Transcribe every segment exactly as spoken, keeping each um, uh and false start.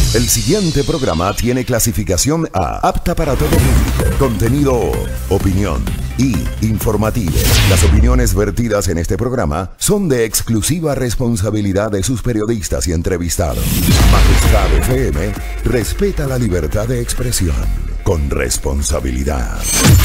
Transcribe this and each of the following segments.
El siguiente programa tiene clasificación A, apta para todo público. Contenido, opinión y informativo. Las opiniones vertidas en este programa son de exclusiva responsabilidad de sus periodistas y entrevistados. Majestad F M respeta la libertad de expresión con responsabilidad.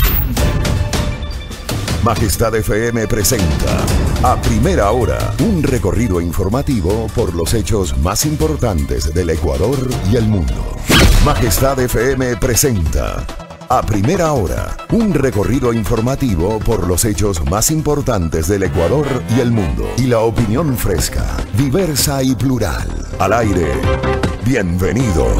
Majestad F M presenta a primera hora un recorrido informativo por los hechos más importantes del Ecuador y el mundo. Majestad F M presenta a primera hora un recorrido informativo por los hechos más importantes del Ecuador y el mundo. Y la opinión fresca, diversa y plural. Al aire, bienvenidos.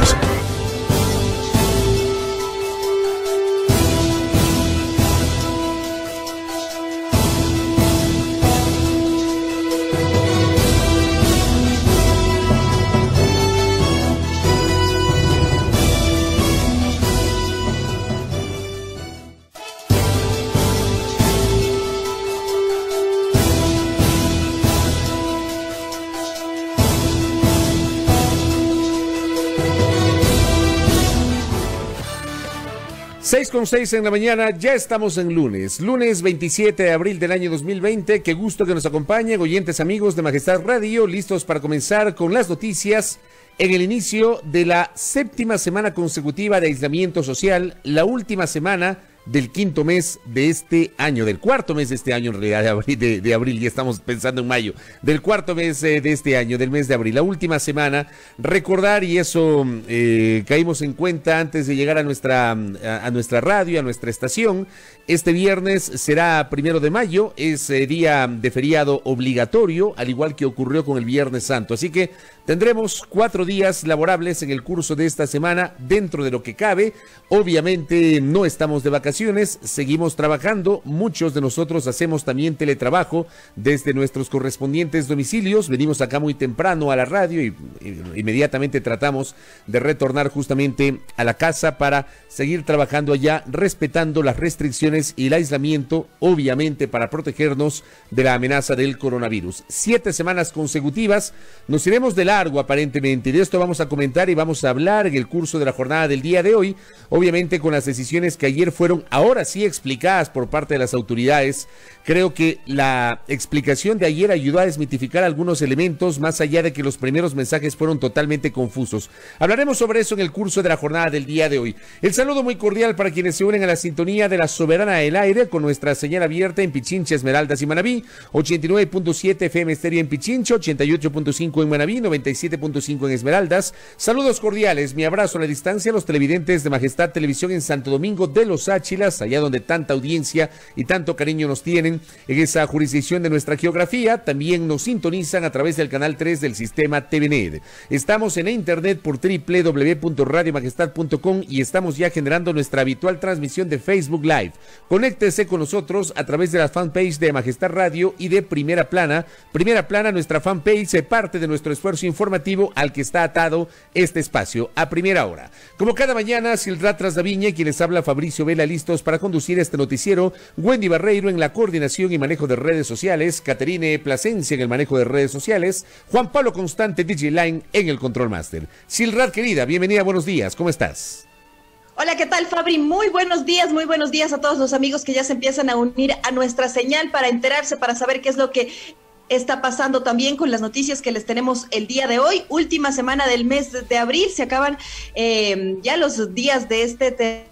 seis con seis en la mañana, ya estamos en lunes, lunes veintisiete de abril del año dos mil veinte. Qué gusto que nos acompañen, oyentes amigos de Majestad Radio, listos para comenzar con las noticias en el inicio de la séptima semana consecutiva de aislamiento social, la última semana del quinto mes de este año, del cuarto mes de este año en realidad, de abril, de, de abril, ya estamos pensando en mayo, del cuarto mes eh, de este año, del mes de abril, la última semana. Recordar, y eso eh, caímos en cuenta antes de llegar a nuestra, a, a nuestra radio, a nuestra estación, este viernes será primero de mayo, es eh, día de feriado obligatorio, al igual que ocurrió con el Viernes Santo, así que tendremos cuatro días laborables en el curso de esta semana, dentro de lo que cabe. Obviamente no estamos de vacaciones, seguimos trabajando, muchos de nosotros hacemos también teletrabajo desde nuestros correspondientes domicilios, venimos acá muy temprano a la radio y, y inmediatamente tratamos de retornar justamente a la casa para seguir trabajando allá, respetando las restricciones y el aislamiento, obviamente para protegernos de la amenaza del coronavirus. Siete semanas consecutivas, nos iremos de largo aparentemente, y de esto vamos a comentar y vamos a hablar en el curso de la jornada del día de hoy, obviamente con las decisiones que ayer fueron ahora sí explicadas por parte de las autoridades. Creo que la explicación de ayer ayudó a desmitificar algunos elementos, más allá de que los primeros mensajes fueron totalmente confusos. Hablaremos sobre eso en el curso de la jornada del día de hoy. El saludo muy cordial para quienes se unen a la sintonía de la Soberana del Aire, con nuestra señal abierta en Pichincha, Esmeraldas y Manabí, ochenta y nueve punto siete F M Estéreo en Pichincha, ochenta y ocho punto cinco en Manabí, noventa y siete punto cinco en Esmeraldas. Saludos cordiales, mi abrazo a la distancia a los televidentes de Majestad Televisión en Santo Domingo de los Áchilas, allá donde tanta audiencia y tanto cariño nos tienen en esa jurisdicción de nuestra geografía. También nos sintonizan a través del canal tres del sistema T V N E D. Estamos en internet por doble u doble u doble u punto radio majestad punto com y estamos ya generando nuestra habitual transmisión de Facebook Live. Conéctese con nosotros a través de la fanpage de Majestad Radio y de Primera Plana. Primera Plana, nuestra fanpage, parte de nuestro esfuerzo informativo al que está atado este espacio a primera hora. Como cada mañana, Silrat Trasdaviña, quien les habla, Fabricio Vela, listos para conducir este noticiero, Wendy Barreiro en la coordinación y manejo de redes sociales, Caterine Plasencia en el manejo de redes sociales, Juan Pablo Constante D J Line en el Control Master. Silrat, querida, bienvenida, buenos días, ¿cómo estás? Hola, ¿qué tal, Fabri? Muy buenos días, muy buenos días a todos los amigos que ya se empiezan a unir a nuestra señal para enterarse, para saber qué es lo que está pasando también con las noticias que les tenemos el día de hoy. Última semana del mes de abril, se acaban eh, ya los días de este te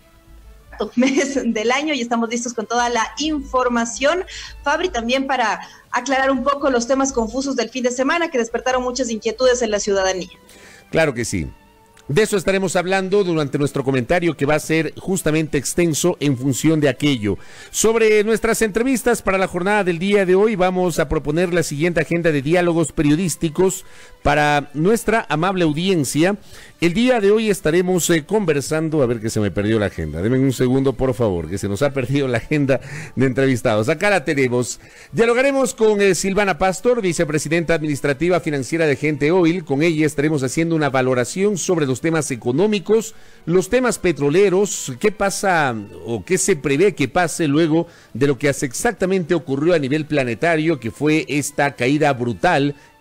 mes del año y estamos listos con toda la información. Fabri, también para aclarar un poco los temas confusos del fin de semana que despertaron muchas inquietudes en la ciudadanía. Claro que sí. De eso estaremos hablando durante nuestro comentario, que va a ser justamente extenso en función de aquello. Sobre nuestras entrevistas para la jornada del día de hoy, vamos a proponer la siguiente agenda de diálogos periodísticos para nuestra amable audiencia. El día de hoy estaremos eh, conversando, a ver que se me perdió la agenda, denme un segundo por favor, que se nos ha perdido la agenda de entrevistados. Acá la tenemos. Dialogaremos con eh, Silvana Pastor, vicepresidenta administrativa financiera de Gente Oil. Con ella estaremos haciendo una valoración sobre los temas económicos, los temas petroleros, qué pasa o qué se prevé que pase luego de lo que hace exactamente ocurrió a nivel planetario, que fue esta caída brutal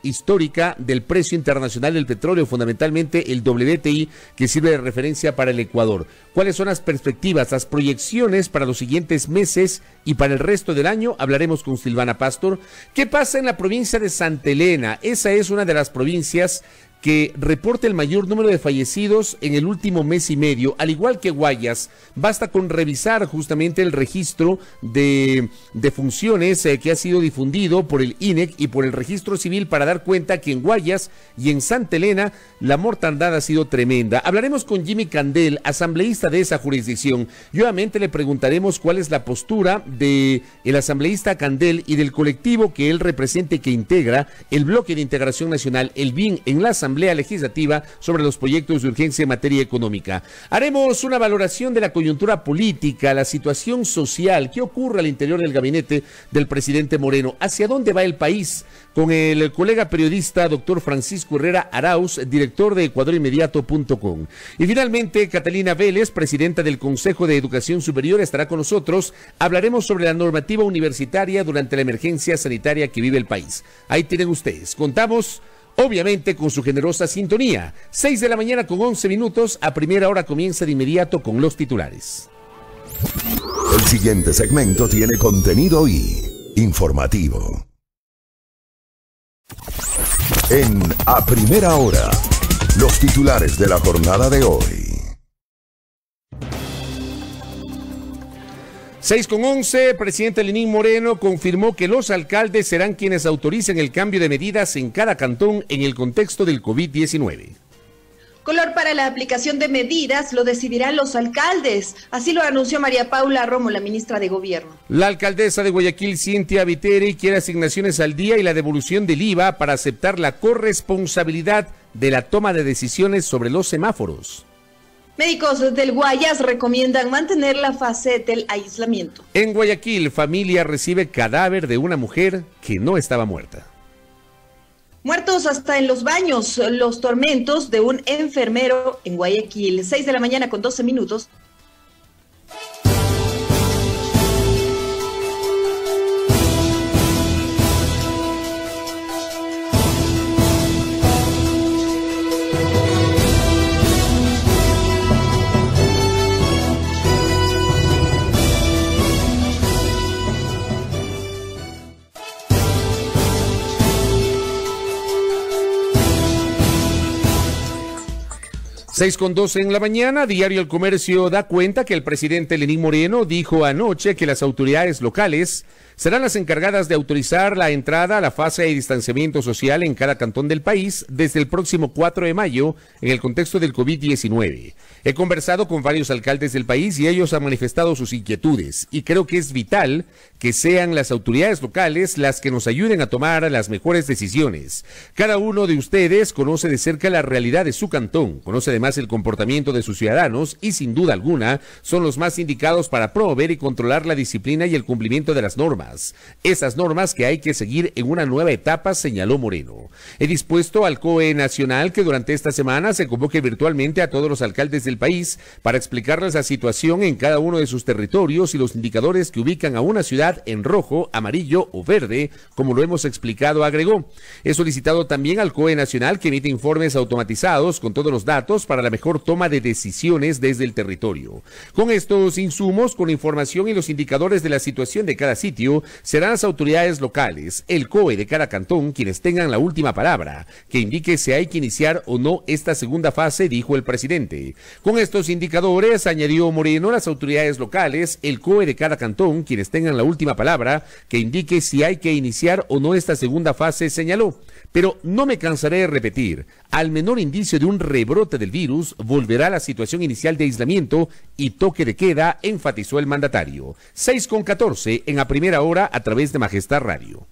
histórica del precio internacional del petróleo, fundamentalmente el W T I, que sirve de referencia para el Ecuador. ¿Cuáles son las perspectivas, las proyecciones para los siguientes meses y para el resto del año? Hablaremos con Silvana Pastor. ¿Qué pasa en la provincia de Santa Elena? Esa es una de las provincias que reporta el mayor número de fallecidos en el último mes y medio, al igual que Guayas. Basta con revisar justamente el registro de, de funciones eh, que ha sido difundido por el I N E C y por el registro civil para dar cuenta que en Guayas y en Santa Elena la mortandad ha sido tremenda. Hablaremos con Jimmy Candel, asambleísta de esa jurisdicción, y obviamente le preguntaremos cuál es la postura de el asambleísta Candel y del colectivo que él representa y que integra el Bloque de Integración Nacional, el B I N, en la Asamblea Legislativa sobre los proyectos de urgencia en materia económica. Haremos una valoración de la coyuntura política, la situación social, qué ocurre al interior del gabinete del presidente Moreno, hacia dónde va el país, con el colega periodista doctor Francisco Herrera Arauz, director de ecuador inmediato punto com. Y finalmente, Catalina Vélez, presidenta del Consejo de Educación Superior, estará con nosotros. Hablaremos sobre la normativa universitaria durante la emergencia sanitaria que vive el país. Ahí tienen ustedes. Contamos obviamente con su generosa sintonía. seis de la mañana con once minutos, a primera hora comienza de inmediato con los titulares. El siguiente segmento tiene contenido y informativo. En A Primera Hora, los titulares de la jornada de hoy. seis con once, presidente Lenín Moreno confirmó que los alcaldes serán quienes autoricen el cambio de medidas en cada cantón en el contexto del COVID diecinueve. Color para la aplicación de medidas lo decidirán los alcaldes, así lo anunció María Paula Romo, la ministra de Gobierno. La alcaldesa de Guayaquil, Cintia Viteri, quiere asignaciones al día y la devolución del I V A para aceptar la corresponsabilidad de la toma de decisiones sobre los semáforos. Médicos del Guayas recomiendan mantener la fase del aislamiento. En Guayaquil, familia recibe cadáver de una mujer que no estaba muerta. Muertos hasta en los baños, los tormentos de un enfermero en Guayaquil. seis de la mañana con doce minutos. seis con doce en la mañana, Diario El Comercio da cuenta que el presidente Lenín Moreno dijo anoche que las autoridades locales serán las encargadas de autorizar la entrada a la fase de distanciamiento social en cada cantón del país desde el próximo cuatro de mayo en el contexto del COVID diecinueve. He conversado con varios alcaldes del país y ellos han manifestado sus inquietudes y creo que es vital que sean las autoridades locales las que nos ayuden a tomar las mejores decisiones. Cada uno de ustedes conoce de cerca la realidad de su cantón, conoce además el comportamiento de sus ciudadanos y sin duda alguna son los más indicados para promover y controlar la disciplina y el cumplimiento de las normas. Esas normas que hay que seguir en una nueva etapa, señaló Moreno. He dispuesto al C O E Nacional que durante esta semana se convoque virtualmente a todos los alcaldes del país para explicarles la situación en cada uno de sus territorios y los indicadores que ubican a una ciudad en rojo, amarillo o verde, como lo hemos explicado, agregó. He solicitado también al C O E Nacional que emita informes automatizados con todos los datos para la mejor toma de decisiones desde el territorio. Con estos insumos, con la información y los indicadores de la situación de cada sitio, serán las autoridades locales, el C O E de cada cantón, quienes tengan la última palabra, que indique si hay que iniciar o no esta segunda fase, dijo el presidente. Con estos indicadores, añadió Moreno, las autoridades locales, el C O E de cada cantón, quienes tengan la última palabra, que indique si hay que iniciar o no esta segunda fase, señaló. Pero no me cansaré de repetir, al menor indicio de un rebrote del virus, volverá la situación inicial de aislamiento y toque de queda, enfatizó el mandatario. seis con catorce en A Primera Hora a través de Majestad Radio.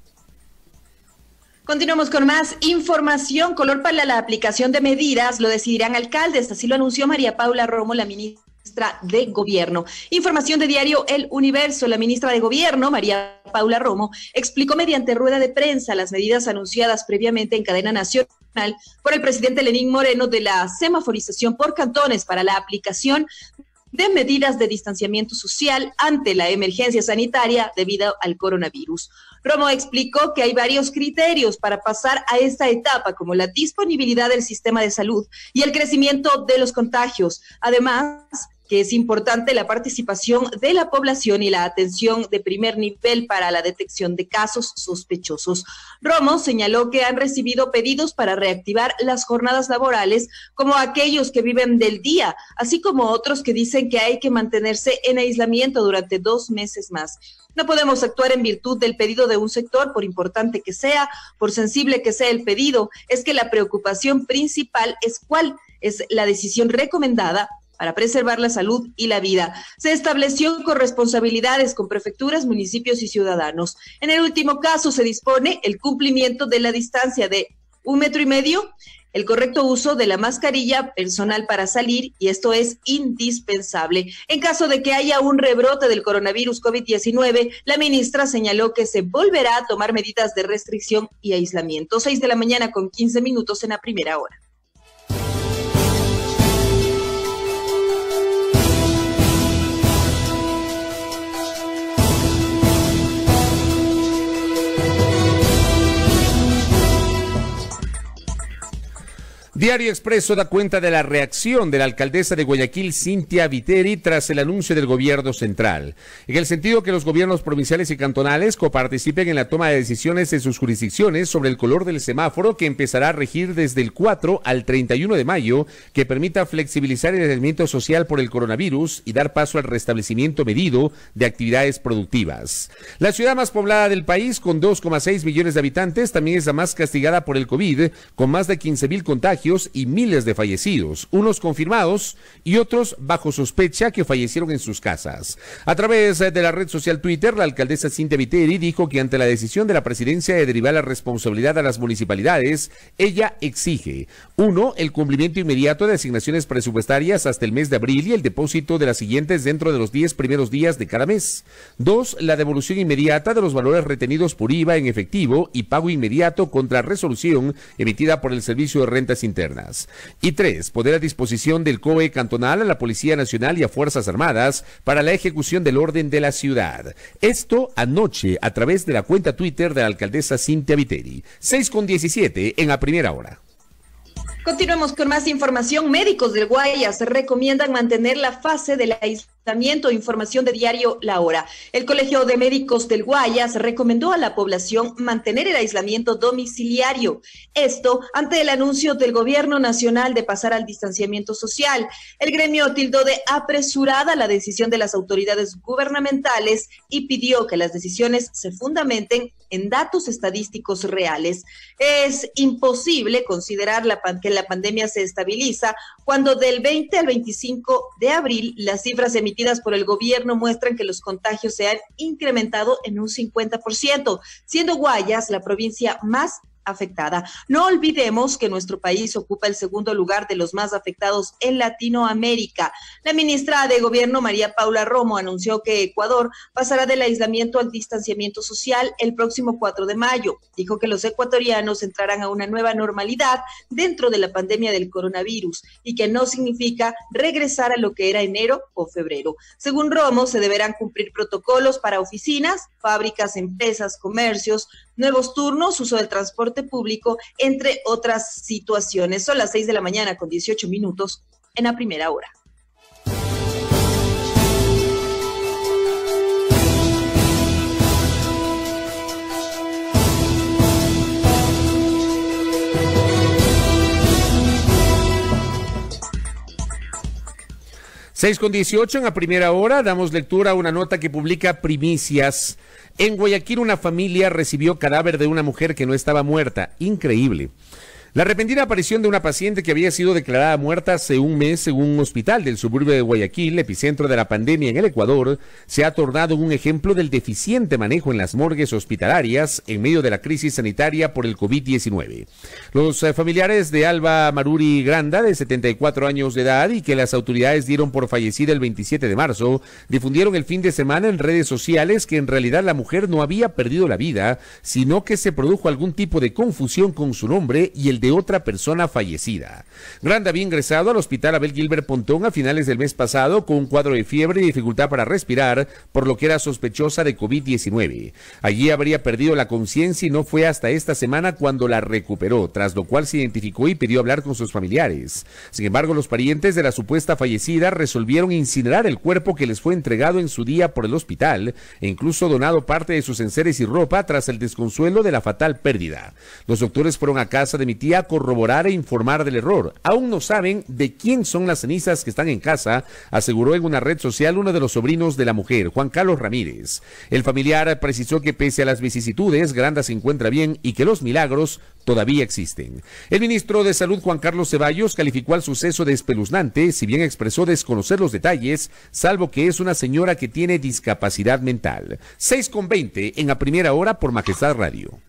Continuamos con más información. Color para la aplicación de medidas lo decidirán alcaldes, así lo anunció María Paula Romo, la ministra de Gobierno. Información de diario El Universo. La ministra de Gobierno, María Paula Romo, explicó mediante rueda de prensa las medidas anunciadas previamente en cadena nacional por el presidente Lenín Moreno de la semaforización por cantones para la aplicación de medidas de distanciamiento social ante la emergencia sanitaria debido al coronavirus. Romo explicó que hay varios criterios para pasar a esta etapa, como la disponibilidad del sistema de salud y el crecimiento de los contagios. Además, que es importante la participación de la población y la atención de primer nivel para la detección de casos sospechosos. Romo señaló que han recibido pedidos para reactivar las jornadas laborales, como aquellos que viven del día, así como otros que dicen que hay que mantenerse en aislamiento durante dos meses más. No podemos actuar en virtud del pedido de un sector, por importante que sea, por sensible que sea el pedido. Es que la preocupación principal es cuál es la decisión recomendada para preservar la salud y la vida. Se estableció corresponsabilidades con prefecturas, municipios y ciudadanos. En el último caso se dispone el cumplimiento de la distancia de un metro y medio, el correcto uso de la mascarilla personal para salir, y esto es indispensable. En caso de que haya un rebrote del coronavirus COVID diecinueve, la ministra señaló que se volverá a tomar medidas de restricción y aislamiento. Seis de la mañana con quince minutos en la primera hora. Diario Expreso da cuenta de la reacción de la alcaldesa de Guayaquil, Cynthia Viteri, tras el anuncio del gobierno central, en el sentido que los gobiernos provinciales y cantonales coparticipen en la toma de decisiones en sus jurisdicciones sobre el color del semáforo, que empezará a regir desde el cuatro al treinta y uno de mayo, que permita flexibilizar el aislamiento social por el coronavirus y dar paso al restablecimiento medido de actividades productivas. La ciudad más poblada del país, con dos coma seis millones de habitantes, también es la más castigada por el COVID, con más de quince mil contagios y miles de fallecidos, unos confirmados y otros bajo sospecha, que fallecieron en sus casas. A través de la red social Twitter, la alcaldesa Cynthia Viteri dijo que ante la decisión de la presidencia de derivar la responsabilidad a las municipalidades, ella exige: uno, el cumplimiento inmediato de asignaciones presupuestarias hasta el mes de abril y el depósito de las siguientes dentro de los diez primeros días de cada mes. Dos, la devolución inmediata de los valores retenidos por I V A en efectivo y pago inmediato contra resolución emitida por el Servicio de Rentas Internas. Y tres, poner a disposición del C O E cantonal a la Policía Nacional y a Fuerzas Armadas para la ejecución del orden de la ciudad. Esto anoche a través de la cuenta Twitter de la alcaldesa Cynthia Viteri. seis con diecisiete en la primera hora. Continuamos con más información. Médicos del Guayas recomiendan mantener la fase del aislamiento. Información de diario La Hora. El Colegio de Médicos del Guayas recomendó a la población mantener el aislamiento domiciliario. Esto ante el anuncio del gobierno nacional de pasar al distanciamiento social. El gremio tildó de apresurada la decisión de las autoridades gubernamentales y pidió que las decisiones se fundamenten en datos estadísticos reales. Es imposible considerar la, que la pandemia se estabiliza cuando del veinte al veinticinco de abril las cifras emitidas por el gobierno muestran que los contagios se han incrementado en un cincuenta por ciento, siendo Guayas la provincia más afectada. No olvidemos que nuestro país ocupa el segundo lugar de los más afectados en Latinoamérica. La ministra de Gobierno, María Paula Romo, anunció que Ecuador pasará del aislamiento al distanciamiento social el próximo cuatro de mayo. Dijo que los ecuatorianos entrarán a una nueva normalidad dentro de la pandemia del coronavirus y que no significa regresar a lo que era enero o febrero. Según Romo, se deberán cumplir protocolos para oficinas, fábricas, empresas, comercios, nuevos turnos, uso del transporte público, entre otras situaciones. Son las seis de la mañana con dieciocho minutos en la primera hora. seis con dieciocho en la primera hora, damos lectura a una nota que publica Primicias. En Guayaquil, una familia recibió cadáver de una mujer que no estaba muerta. Increíble. La repentina aparición de una paciente que había sido declarada muerta hace un mes en un hospital del suburbio de Guayaquil, epicentro de la pandemia en el Ecuador, se ha tornado un ejemplo del deficiente manejo en las morgues hospitalarias en medio de la crisis sanitaria por el COVID diecinueve. Los eh, familiares de Alba Maruri Granda, de setenta y cuatro años de edad, y que las autoridades dieron por fallecida el veintisiete de marzo, difundieron el fin de semana en redes sociales que en realidad la mujer no había perdido la vida, sino que se produjo algún tipo de confusión con su nombre y el de de otra persona fallecida. Granda había ingresado al hospital Abel Gilbert Pontón a finales del mes pasado con un cuadro de fiebre y dificultad para respirar, por lo que era sospechosa de COVID diecinueve. Allí habría perdido la conciencia y no fue hasta esta semana cuando la recuperó, tras lo cual se identificó y pidió hablar con sus familiares. Sin embargo, los parientes de la supuesta fallecida resolvieron incinerar el cuerpo que les fue entregado en su día por el hospital e incluso donado parte de sus enseres y ropa tras el desconsuelo de la fatal pérdida. Los doctores fueron a casa de mi tía a corroborar e informar del error. Aún no saben de quién son las cenizas que están en casa, aseguró en una red social uno de los sobrinos de la mujer, Juan Carlos Ramírez. El familiar precisó que pese a las vicisitudes, Granda se encuentra bien y que los milagros todavía existen. El ministro de Salud, Juan Carlos Ceballos, calificó al suceso de espeluznante, si bien expresó desconocer los detalles, salvo que es una señora que tiene discapacidad mental. seis con veinte en la primera hora por Majestad Radio.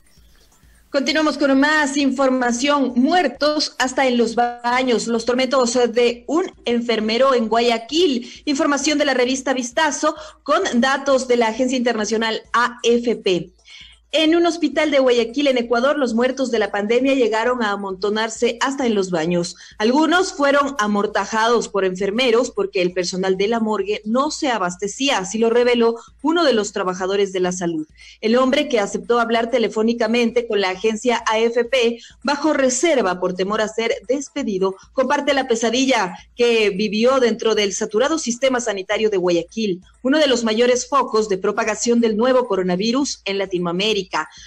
Continuamos con más información. Muertos hasta en los baños. Los tormentos de un enfermero en Guayaquil. Información de la revista Vistazo con datos de la Agencia Internacional A F P. En un hospital de Guayaquil, en Ecuador, los muertos de la pandemia llegaron a amontonarse hasta en los baños. Algunos fueron amortajados por enfermeros porque el personal de la morgue no se abastecía, así lo reveló uno de los trabajadores de la salud. El hombre, que aceptó hablar telefónicamente con la agencia A F P bajo reserva por temor a ser despedido, comparte la pesadilla que vivió dentro del saturado sistema sanitario de Guayaquil, uno de los mayores focos de propagación del nuevo coronavirus en Latinoamérica.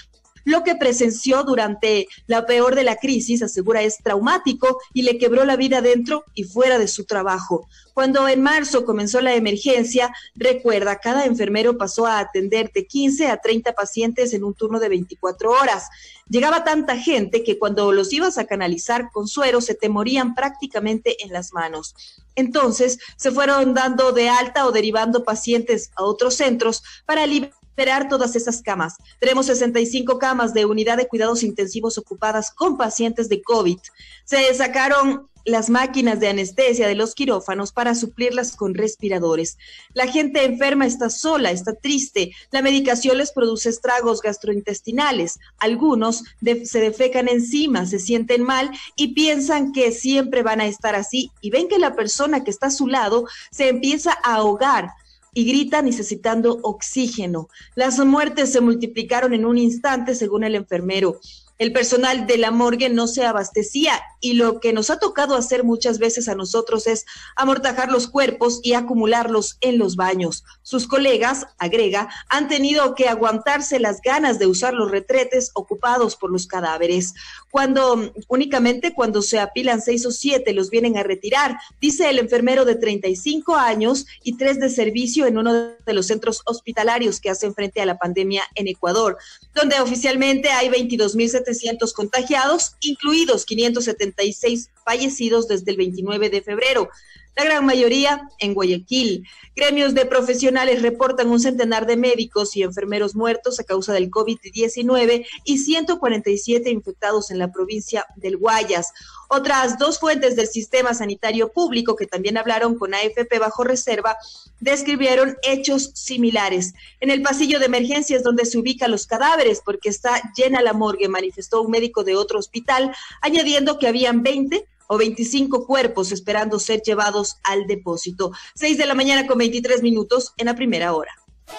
Lo que presenció durante la peor de la crisis, asegura, es traumático y le quebró la vida dentro y fuera de su trabajo. Cuando en marzo comenzó la emergencia, recuerda, cada enfermero pasó a atender de quince a treinta pacientes en un turno de veinticuatro horas. Llegaba tanta gente que cuando los ibas a canalizar con suero se te morían prácticamente en las manos. Entonces se fueron dando de alta o derivando pacientes a otros centros para liberar Esperar todas esas camas. Tenemos sesenta y cinco camas de unidad de cuidados intensivos ocupadas con pacientes de COVID. Se sacaron las máquinas de anestesia de los quirófanos para suplirlas con respiradores. La gente enferma está sola, está triste. La medicación les produce estragos gastrointestinales. Algunos de, se defecan encima, se sienten mal y piensan que siempre van a estar así y ven que la persona que está a su lado se empieza a ahogar y grita necesitando oxígeno. Las muertes se multiplicaron en un instante, según el enfermero. El personal de la morgue no se abastecía y lo que nos ha tocado hacer muchas veces a nosotros es amortajar los cuerpos y acumularlos en los baños. Sus colegas, agrega, han tenido que aguantarse las ganas de usar los retretes ocupados por los cadáveres. Cuando únicamente cuando se apilan seis o siete los vienen a retirar, dice el enfermero de treinta y cinco años y tres de servicio en uno de los centros hospitalarios que hacen frente a la pandemia en Ecuador, donde oficialmente hay veintidós mil setecientos contagiados, incluidos quinientos setenta y seis fallecidos desde el veintinueve de febrero. La gran mayoría en Guayaquil. Gremios de profesionales reportan un centenar de médicos y enfermeros muertos a causa del COVID diecinueve y ciento cuarenta y siete infectados en la provincia del Guayas. Otras dos fuentes del sistema sanitario público que también hablaron con A F P bajo reserva describieron hechos similares. En el pasillo de emergencias donde se ubican los cadáveres porque está llena la morgue, manifestó un médico de otro hospital, añadiendo que habían veinte o veinticinco cuerpos esperando ser llevados al depósito. seis de la mañana con veintitrés minutos en la primera hora.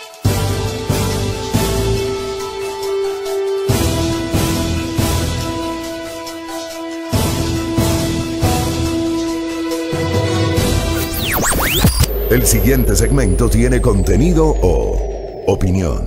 El siguiente segmento tiene contenido o opinión.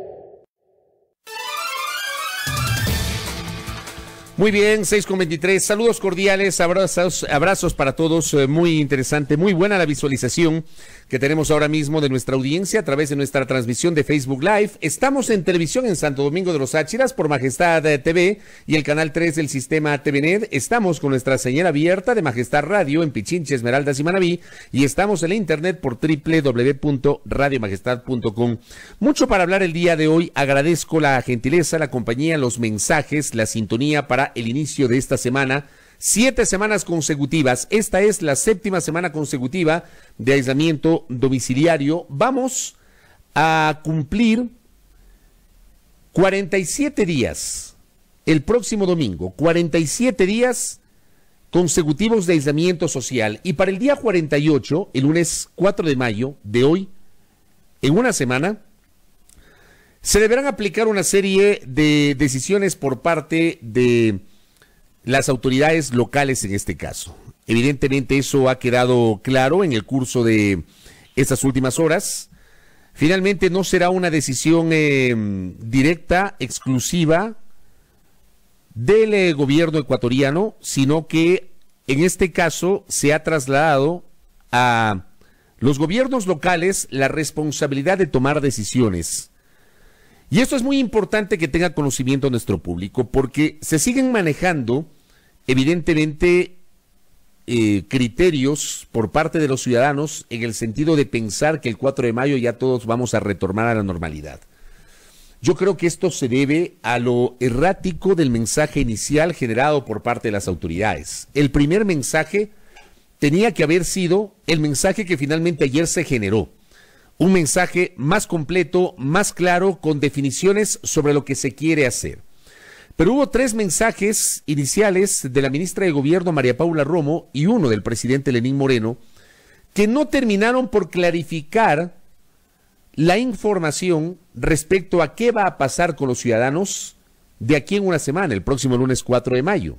Muy bien, seis con veintitrés, saludos cordiales, abrazos, abrazos para todos, eh, muy interesante, muy buena la visualización que tenemos ahora mismo de nuestra audiencia a través de nuestra transmisión de Facebook Live. Estamos en televisión en Santo Domingo de los Áchiras por Majestad T V y el canal tres del sistema T V N E D. Estamos con nuestra señal abierta de Majestad Radio en Pichincha, Esmeraldas y Manabí y estamos en la internet por doble u doble u doble u punto radio majestad punto com. Mucho para hablar el día de hoy. Agradezco la gentileza, la compañía, los mensajes, la sintonía para el inicio de esta semana. Siete semanas consecutivas. Esta es la séptima semana consecutiva de aislamiento domiciliario. Vamos a cumplir cuarenta y siete días el próximo domingo, cuarenta y siete días consecutivos de aislamiento social. Y para el día cuarenta y ocho, el lunes cuatro de mayo de hoy, en una semana, se deberán aplicar una serie de decisiones por parte de las autoridades locales en este caso. Evidentemente eso ha quedado claro en el curso de estas últimas horas. Finalmente no será una decisión eh, directa, exclusiva del eh, gobierno ecuatoriano, sino que en este caso se ha trasladado a los gobiernos locales la responsabilidad de tomar decisiones. Y esto es muy importante que tenga conocimiento nuestro público, porque se siguen manejando, evidentemente, eh, criterios por parte de los ciudadanos en el sentido de pensar que el cuatro de mayo ya todos vamos a retornar a la normalidad. Yo creo que esto se debe a lo errático del mensaje inicial generado por parte de las autoridades. El primer mensaje tenía que haber sido el mensaje que finalmente ayer se generó. Un mensaje más completo, más claro, con definiciones sobre lo que se quiere hacer. Pero hubo tres mensajes iniciales de la ministra de Gobierno, María Paula Romo, y uno del presidente Lenín Moreno, que no terminaron por clarificar la información respecto a qué va a pasar con los ciudadanos de aquí en una semana, el próximo lunes cuatro de mayo.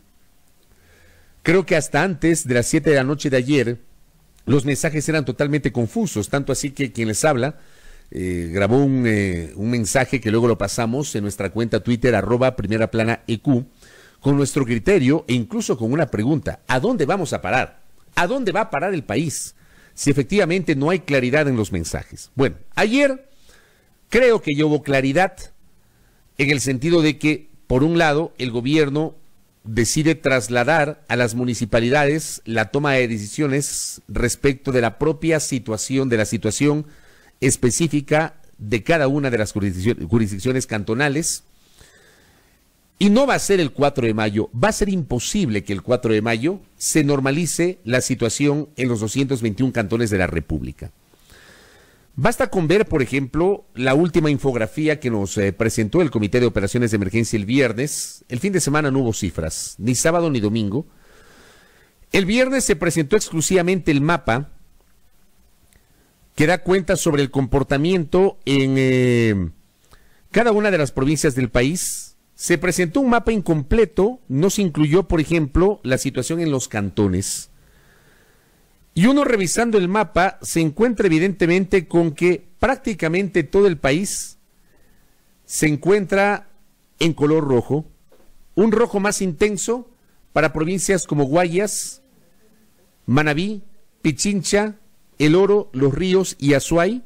Creo que hasta antes de las siete de la noche de ayer, los mensajes eran totalmente confusos, tanto así que quien les habla eh, grabó un, eh, un mensaje que luego lo pasamos en nuestra cuenta Twitter, arroba primera plana E Q, con nuestro criterio e incluso con una pregunta: ¿a dónde vamos a parar? ¿A dónde va a parar el país? Si efectivamente no hay claridad en los mensajes. Bueno, ayer creo que ya hubo claridad en el sentido de que, por un lado, el gobierno decide trasladar a las municipalidades la toma de decisiones respecto de la propia situación, de la situación específica de cada una de las jurisdicciones cantonales. Y no va a ser el cuatro de mayo, va a ser imposible que el cuatro de mayo se normalice la situación en los doscientos veintiún cantones de la República. Basta con ver, por ejemplo, la última infografía que nos eh, presentó el Comité de Operaciones de Emergencia el viernes. El fin de semana no hubo cifras, ni sábado ni domingo. El viernes se presentó exclusivamente el mapa que da cuenta sobre el comportamiento en eh, cada una de las provincias del país. Se presentó un mapa incompleto, no se incluyó, por ejemplo, la situación en los cantones. Y uno revisando el mapa se encuentra evidentemente con que prácticamente todo el país se encuentra en color rojo, un rojo más intenso para provincias como Guayas, Manabí, Pichincha, El Oro, Los Ríos y Azuay,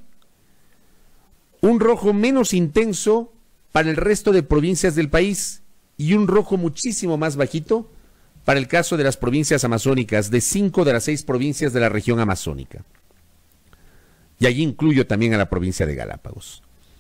un rojo menos intenso para el resto de provincias del país y un rojo muchísimo más bajito para el caso de las provincias amazónicas, de cinco de las seis provincias de la región amazónica. Y allí incluyo también a la provincia de Galápagos.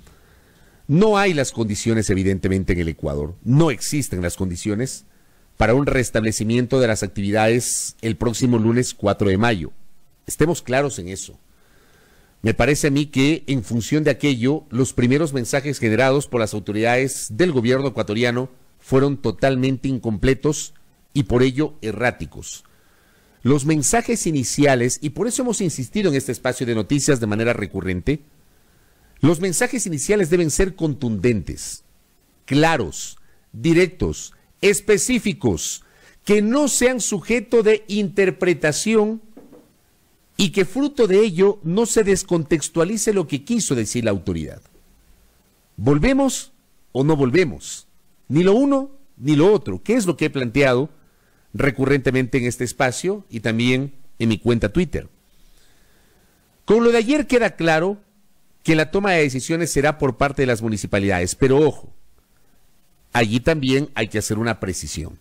No hay las condiciones, evidentemente, en el Ecuador. No existen las condiciones para un restablecimiento de las actividades el próximo lunes cuatro de mayo. Estemos claros en eso. Me parece a mí que, en función de aquello, los primeros mensajes generados por las autoridades del gobierno ecuatoriano fueron totalmente incompletos y por ello erráticos. Los mensajes iniciales, y por eso hemos insistido en este espacio de noticias de manera recurrente, los mensajes iniciales deben ser contundentes, claros, directos, específicos, que no sean sujeto de interpretación y que fruto de ello no se descontextualice lo que quiso decir la autoridad. ¿Volvemos o no volvemos? Ni lo uno ni lo otro. ¿Qué es lo que he planteado recurrentemente en este espacio y también en mi cuenta Twitter? Con lo de ayer queda claro que la toma de decisiones será por parte de las municipalidades, pero ojo, allí también hay que hacer una precisión.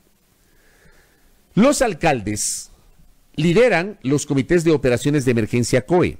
Los alcaldes lideran los comités de operaciones de emergencia C O E,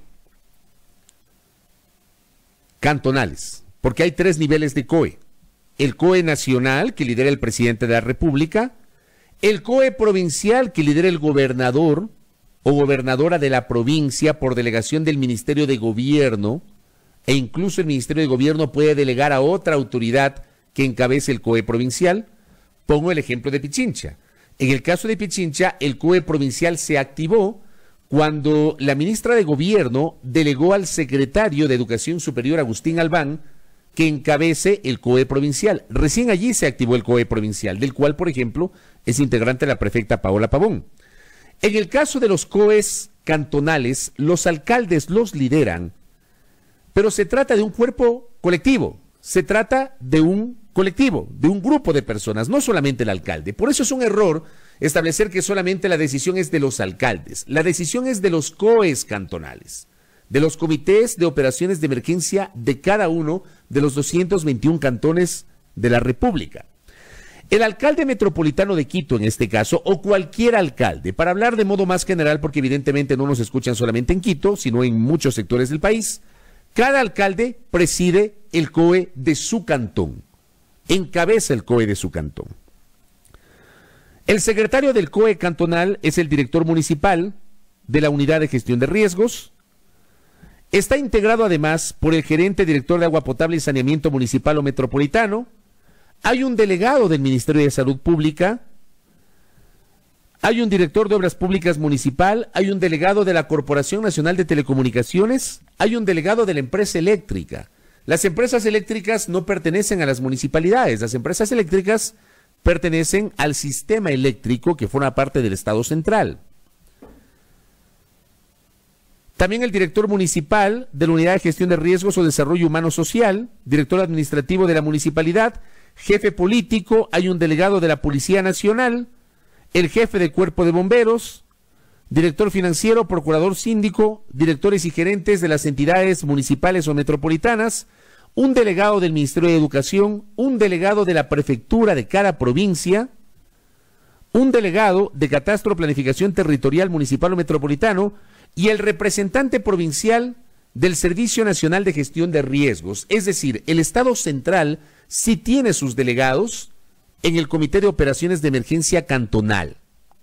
cantonales, porque hay tres niveles de C O E. El C O E nacional, que lidera el presidente de la República, el C O E provincial, que lidera el gobernador o gobernadora de la provincia por delegación del Ministerio de Gobierno, e incluso el Ministerio de Gobierno puede delegar a otra autoridad que encabece el C O E provincial, Pongo el ejemplo de Pichincha. En el caso de Pichincha, el C O E provincial se activó cuando la ministra de Gobierno delegó al secretario de Educación Superior, Agustín Albán, que encabece el C O E provincial. Recién allí se activó el C O E provincial, del cual, por ejemplo, es integrante la prefecta Paola Pavón. En el caso de los C O Es cantonales, los alcaldes los lideran, pero se trata de un cuerpo colectivo, se trata de un colectivo, de un grupo de personas, no solamente el alcalde. Por eso es un error establecer que solamente la decisión es de los alcaldes. La decisión es de los C O Es cantonales, de los comités de operaciones de emergencia de cada uno de los doscientos veintiún cantones de la República. El alcalde metropolitano de Quito, en este caso, o cualquier alcalde, para hablar de modo más general, porque evidentemente no nos escuchan solamente en Quito, sino en muchos sectores del país, cada alcalde preside el C O E de su cantón, encabeza el C O E de su cantón. El secretario del C O E cantonal es el director municipal de la Unidad de Gestión de Riesgos. Está integrado además por el gerente director de Agua Potable y Saneamiento Municipal o Metropolitano. Hay un delegado del Ministerio de Salud Pública, hay un director de Obras Públicas Municipal, hay un delegado de la Corporación Nacional de Telecomunicaciones, hay un delegado de la empresa eléctrica. Las empresas eléctricas no pertenecen a las municipalidades, las empresas eléctricas pertenecen al sistema eléctrico que forma parte del Estado central. También el director municipal de la Unidad de Gestión de Riesgos o Desarrollo Humano Social, director administrativo de la municipalidad, jefe político, hay un delegado de la Policía Nacional, el jefe del Cuerpo de Bomberos, director financiero, procurador síndico, directores y gerentes de las entidades municipales o metropolitanas, un delegado del Ministerio de Educación, un delegado de la prefectura de cada provincia, un delegado de Catastro, Planificación Territorial Municipal o Metropolitano y el representante provincial del Servicio Nacional de Gestión de Riesgos. Es decir, el Estado central sí tiene sus delegados en el Comité de Operaciones de Emergencia Cantonal.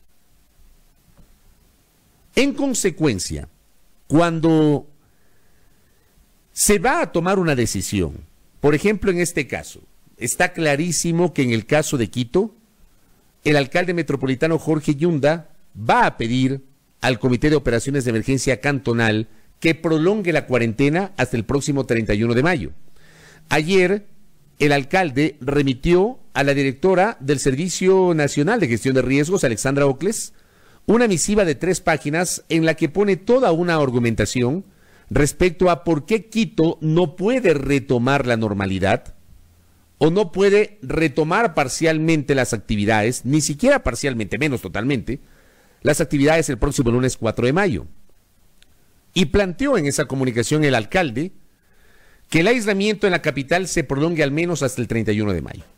En consecuencia, cuando se va a tomar una decisión, por ejemplo en este caso, está clarísimo que en el caso de Quito, el alcalde metropolitano Jorge Yunda va a pedir al Comité de Operaciones de Emergencia Cantonal que prolongue la cuarentena hasta el próximo treinta y uno de mayo. Ayer, el alcalde remitió a la directora del Servicio Nacional de Gestión de Riesgos, Alexandra Ocles, una misiva de tres páginas en la que pone toda una argumentación respecto a por qué Quito no puede retomar la normalidad o no puede retomar parcialmente las actividades, ni siquiera parcialmente, menos totalmente, las actividades el próximo lunes cuatro de mayo. Y planteó en esa comunicación el alcalde que el aislamiento en la capital se prolongue al menos hasta el treinta y uno de mayo.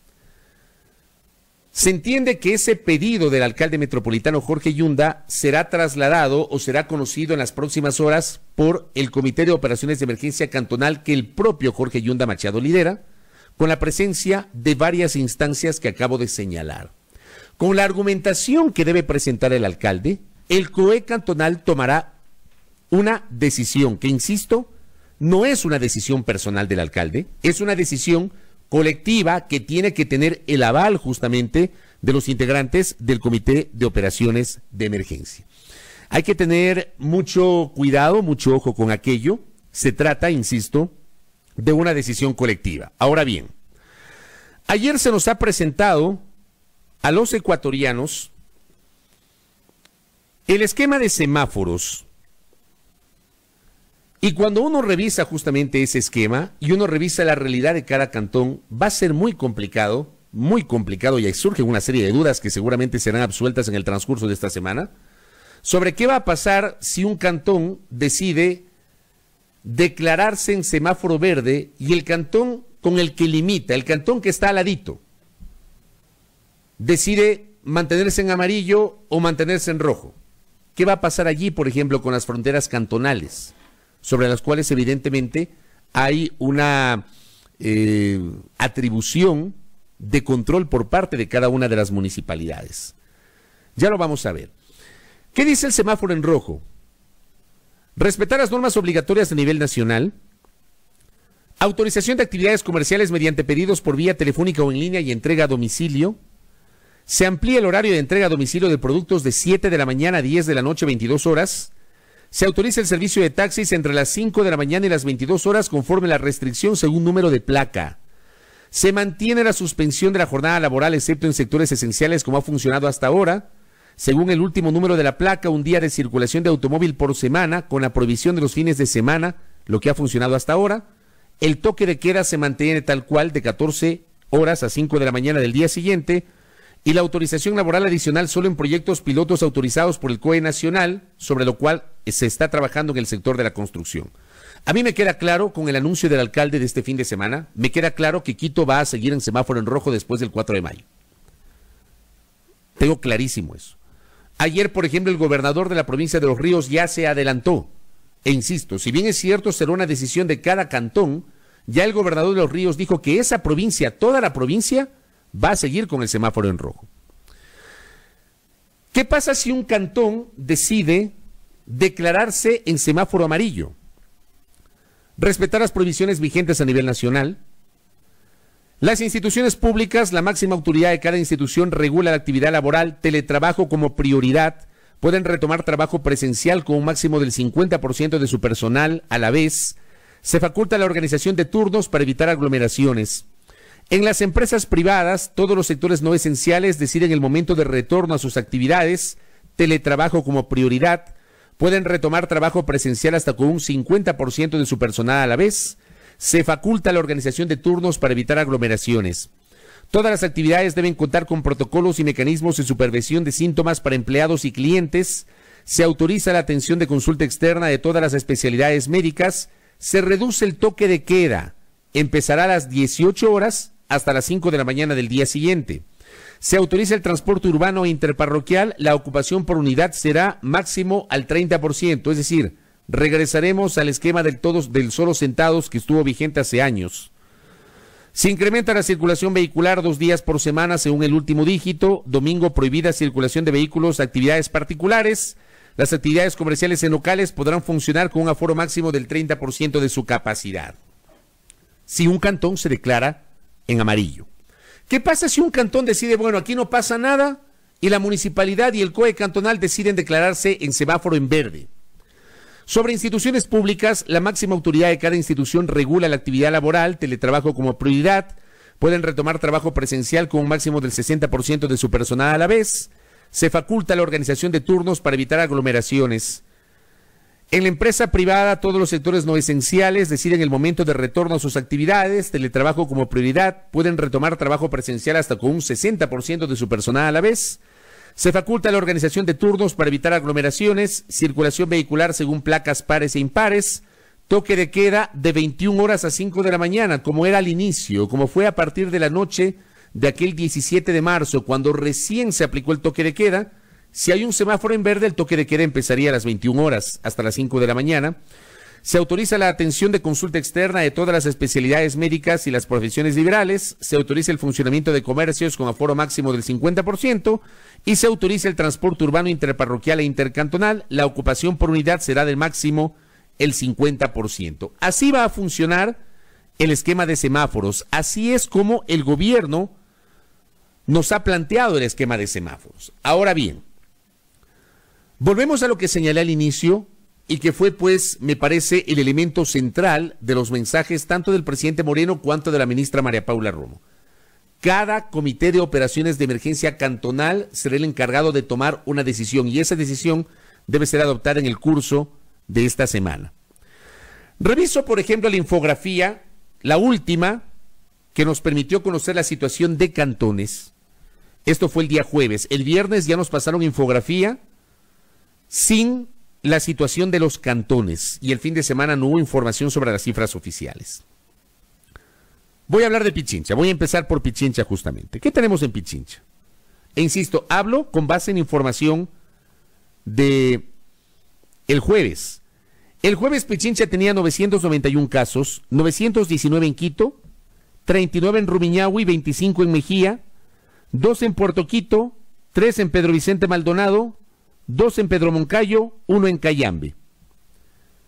Se entiende que ese pedido del alcalde metropolitano Jorge Yunda será trasladado o será conocido en las próximas horas por el Comité de Operaciones de Emergencia Cantonal que el propio Jorge Yunda Machado lidera, con la presencia de varias instancias que acabo de señalar. Con la argumentación que debe presentar el alcalde, el C O E cantonal tomará una decisión que, insisto, no es una decisión personal del alcalde, es una decisión colectiva que tiene que tener el aval justamente de los integrantes del Comité de Operaciones de Emergencia. Hay que tener mucho cuidado, mucho ojo con aquello. Se trata, insisto, de una decisión colectiva. Ahora bien, ayer se nos ha presentado a los ecuatorianos el esquema de semáforos. Y cuando uno revisa justamente ese esquema y uno revisa la realidad de cada cantón, va a ser muy complicado, muy complicado, y ahí surgen una serie de dudas que seguramente serán absueltas en el transcurso de esta semana, sobre qué va a pasar si un cantón decide declararse en semáforo verde y el cantón con el que limita, el cantón que está al ladito, decide mantenerse en amarillo o mantenerse en rojo. ¿Qué va a pasar allí, por ejemplo, con las fronteras cantonales, sobre las cuales evidentemente hay una eh, atribución de control por parte de cada una de las municipalidades? Ya lo vamos a ver. ¿Qué dice el semáforo en rojo? Respetar las normas obligatorias a nivel nacional, autorización de actividades comerciales mediante pedidos por vía telefónica o en línea y entrega a domicilio, Se amplía el horario de entrega a domicilio de productos de siete de la mañana a diez de la noche, veintidós horas. Se autoriza el servicio de taxis entre las cinco de la mañana y las veintidós horas conforme la restricción según número de placa. Se mantiene la suspensión de la jornada laboral excepto en sectores esenciales como ha funcionado hasta ahora. Según el último número de la placa, un día de circulación de automóvil por semana con la prohibición de los fines de semana, lo que ha funcionado hasta ahora. El toque de queda se mantiene tal cual de catorce horas a cinco de la mañana del día siguiente. Y la autorización laboral adicional solo en proyectos pilotos autorizados por el C O E nacional, sobre lo cual se está trabajando en el sector de la construcción. A mí me queda claro, con el anuncio del alcalde de este fin de semana, me queda claro que Quito va a seguir en semáforo en rojo después del cuatro de mayo. Tengo clarísimo eso. Ayer, por ejemplo, el gobernador de la provincia de Los Ríos ya se adelantó. E insisto, si bien es cierto, será una decisión de cada cantón, ya el gobernador de Los Ríos dijo que esa provincia, toda la provincia, va a seguir con el semáforo en rojo. ¿Qué pasa si un cantón decide declararse en semáforo amarillo? Respetar las prohibiciones vigentes a nivel nacional. Las instituciones públicas, la máxima autoridad de cada institución regula la actividad laboral, teletrabajo como prioridad, pueden retomar trabajo presencial con un máximo del cincuenta por ciento de su personal a la vez. Se faculta la organización de turnos para evitar aglomeraciones. En las empresas privadas, todos los sectores no esenciales deciden el momento de retorno a sus actividades, teletrabajo como prioridad, pueden retomar trabajo presencial hasta con un cincuenta por ciento de su personal a la vez, se faculta la organización de turnos para evitar aglomeraciones. Todas las actividades deben contar con protocolos y mecanismos de supervisión de síntomas para empleados y clientes, se autoriza la atención de consulta externa de todas las especialidades médicas, se reduce el toque de queda, empezará a las dieciocho horas, hasta las cinco de la mañana del día siguiente. Se autoriza el transporte urbano e interparroquial, la ocupación por unidad será máximo al treinta por ciento, es decir, regresaremos al esquema del todos del solo sentados que estuvo vigente hace años. Se incrementa la circulación vehicular dos días por semana según el último dígito, domingo prohibida circulación de vehículos, actividades particulares, las actividades comerciales en locales podrán funcionar con un aforo máximo del treinta por ciento de su capacidad. Si un cantón se declara en amarillo. ¿Qué pasa si un cantón decide, bueno, aquí no pasa nada, y la municipalidad y el C O E cantonal deciden declararse en semáforo en verde? Sobre instituciones públicas, la máxima autoridad de cada institución regula la actividad laboral, teletrabajo como prioridad, pueden retomar trabajo presencial con un máximo del sesenta por ciento de su personal a la vez, se faculta la organización de turnos para evitar aglomeraciones. En la empresa privada, todos los sectores no esenciales deciden el momento de retorno a sus actividades, teletrabajo como prioridad, pueden retomar trabajo presencial hasta con un sesenta por ciento de su personal a la vez. Se faculta la organización de turnos para evitar aglomeraciones, circulación vehicular según placas pares e impares, toque de queda de veintiuna horas a cinco de la mañana, como era al inicio, como fue a partir de la noche de aquel diecisiete de marzo, cuando recién se aplicó el toque de queda. Si hay un semáforo en verde, el toque de queda empezaría a las veintiuna horas hasta las cinco de la mañana. Se autoriza la atención de consulta externa de todas las especialidades médicas y las profesiones liberales. Se autoriza el funcionamiento de comercios con aforo máximo del cincuenta por ciento y se autoriza el transporte urbano interparroquial e intercantonal. La ocupación por unidad será del máximo el cincuenta por ciento. Así va a funcionar el esquema de semáforos. Así es como el gobierno nos ha planteado el esquema de semáforos. Ahora bien, volvemos a lo que señalé al inicio y que fue, pues, me parece, el elemento central de los mensajes tanto del presidente Moreno cuanto de la ministra María Paula Romo. Cada comité de operaciones de emergencia cantonal será el encargado de tomar una decisión y esa decisión debe ser adoptada en el curso de esta semana. Reviso, por ejemplo, la infografía, la última, que nos permitió conocer la situación de cantones. Esto fue el día jueves. El viernes ya nos pasaron infografía sin la situación de los cantones y el fin de semana no hubo información sobre las cifras oficiales. Voy a hablar de Pichincha, voy a empezar por Pichincha justamente. ¿Qué tenemos en Pichincha? E insisto, hablo con base en información de el jueves. El jueves Pichincha tenía novecientos noventa y uno casos, novecientos diecinueve en Quito, treinta y nueve en Rumiñahui, veinticinco en Mejía, dos en Puerto Quito, tres en Pedro Vicente Maldonado, dos en Pedro Moncayo, uno en Cayambe.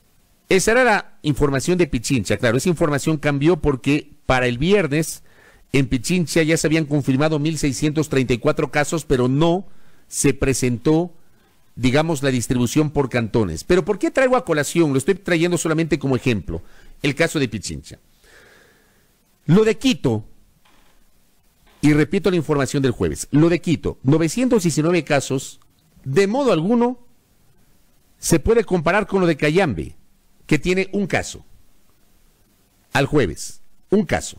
Esa era la información de Pichincha. Claro, esa información cambió porque para el viernes En Pichincha ya se habían confirmado mil seiscientos treinta y cuatro casos, pero no se presentó, digamos, la distribución por cantones. Pero ¿por qué traigo a colación? Lo estoy trayendo solamente como ejemplo, el caso de Pichincha. Lo de Quito, y repito la información del jueves, lo de Quito, novecientos diecinueve casos, de modo alguno se puede comparar con lo de Cayambe, que tiene un caso. Al jueves, un caso.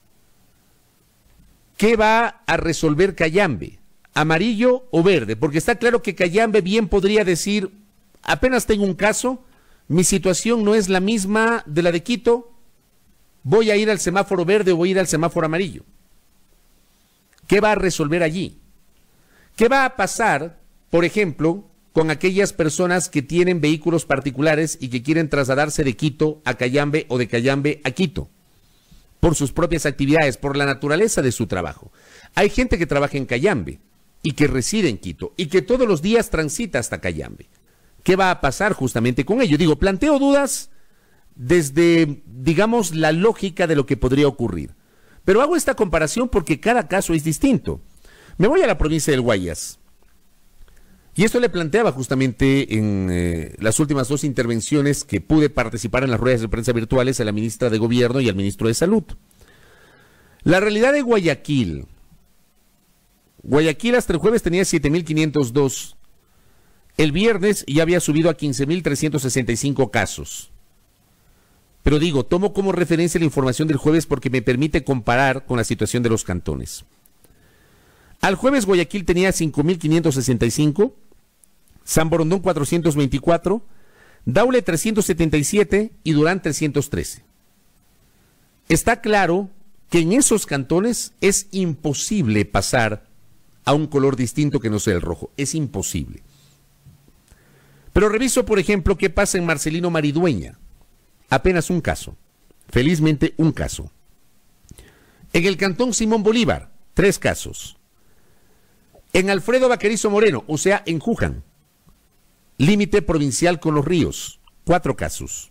¿Qué va a resolver Cayambe? ¿Amarillo o verde? Porque está claro que Cayambe bien podría decir, apenas tengo un caso, mi situación no es la misma de la de Quito, voy a ir al semáforo verde o voy a ir al semáforo amarillo. ¿Qué va a resolver allí? ¿Qué va a pasar, por ejemplo, con aquellas personas que tienen vehículos particulares y que quieren trasladarse de Quito a Cayambe o de Cayambe a Quito? Por sus propias actividades, por la naturaleza de su trabajo. Hay gente que trabaja en Cayambe y que reside en Quito y que todos los días transita hasta Cayambe. ¿Qué va a pasar justamente con ello? Digo, planteo dudas desde, digamos, la lógica de lo que podría ocurrir. Pero hago esta comparación porque cada caso es distinto. Me voy a la provincia del Guayas. Y esto le planteaba justamente en eh, las últimas dos intervenciones que pude participar en las ruedas de prensa virtuales a la ministra de Gobierno y al ministro de Salud. La realidad de Guayaquil. Guayaquil hasta el jueves tenía siete mil quinientos dos. El viernes ya había subido a quince mil trescientos sesenta y cinco casos. Pero digo, tomo como referencia la información del jueves porque me permite comparar con la situación de los cantones. Al jueves Guayaquil tenía cinco mil quinientos sesenta y cinco, San Borondón cuatrocientos veinticuatro, Daule trescientos setenta y siete y Durán trescientos trece. Está claro que en esos cantones es imposible pasar a un color distinto que no sea el rojo. Es imposible. Pero reviso, por ejemplo, qué pasa en Marcelino Maridueña. Apenas un caso. Felizmente un caso. En el cantón Simón Bolívar, tres casos. En Alfredo Vaquerizo Moreno, o sea, en Juján, límite provincial con Los Ríos, cuatro casos.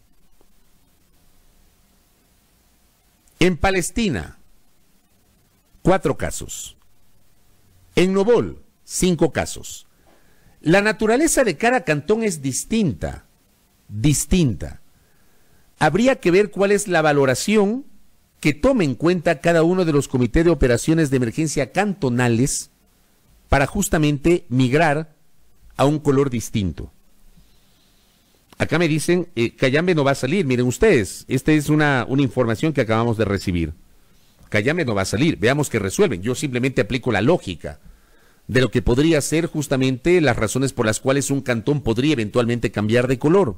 En Palestina, cuatro casos. En Nobol, cinco casos. La naturaleza de cada cantón es distinta, distinta. Habría que ver cuál es la valoración que tome en cuenta cada uno de los comités de operaciones de emergencia cantonales para justamente migrar a un color distinto. Acá me dicen, eh, Cayambe no va a salir. Miren ustedes, esta es una, una información que acabamos de recibir. Cayambe no va a salir, veamos qué resuelven. Yo simplemente aplico la lógica de lo que podría ser justamente las razones por las cuales un cantón podría eventualmente cambiar de color.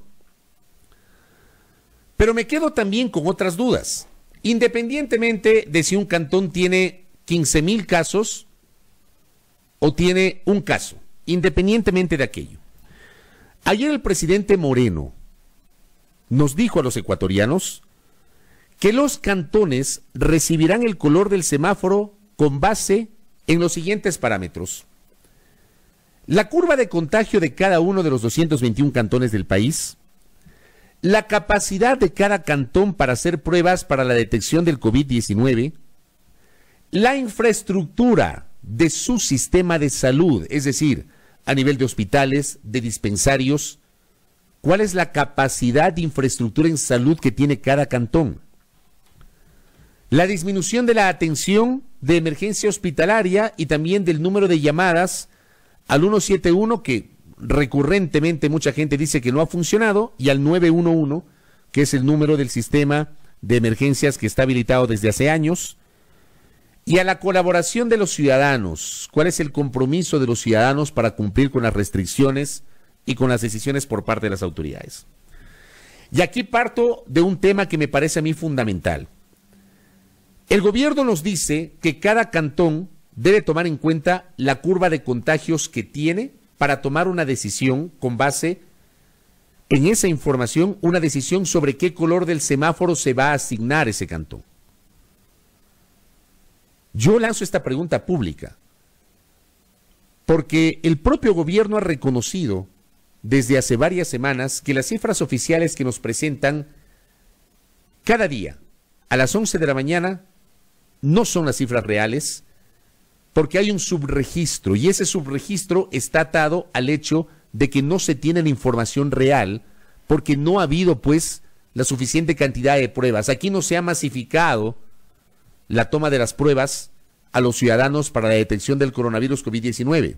Pero me quedo también con otras dudas. Independientemente de si un cantón tiene quince mil casos o tiene un caso, independientemente de aquello. Ayer el presidente Moreno nos dijo a los ecuatorianos que los cantones recibirán el color del semáforo con base en los siguientes parámetros. La curva de contagio de cada uno de los doscientos veintiún cantones del país, la capacidad de cada cantón para hacer pruebas para la detección del COVID diecinueve, la infraestructura de su sistema de salud, es decir, a nivel de hospitales, de dispensarios, cuál es la capacidad de infraestructura en salud que tiene cada cantón, la disminución de la atención de emergencia hospitalaria y también del número de llamadas al ciento setenta y uno que recurrentemente mucha gente dice que no ha funcionado, y al nueve uno uno, que es el número del sistema de emergencias que está habilitado desde hace años, y a la colaboración de los ciudadanos. ¿Cuál es el compromiso de los ciudadanos para cumplir con las restricciones y con las decisiones por parte de las autoridades? Y aquí parto de un tema que me parece a mí fundamental. El gobierno nos dice que cada cantón debe tomar en cuenta la curva de contagios que tiene para tomar una decisión con base en esa información, una decisión sobre qué color del semáforo se va a asignar ese cantón. Yo lanzo esta pregunta pública porque el propio gobierno ha reconocido desde hace varias semanas que las cifras oficiales que nos presentan cada día a las once de la mañana no son las cifras reales, porque hay un subregistro, y ese subregistro está atado al hecho de que no se tiene la información real, porque no ha habido, pues, la suficiente cantidad de pruebas. Aquí no se ha masificado la toma de las pruebas a los ciudadanos para la detección del coronavirus COVID diecinueve.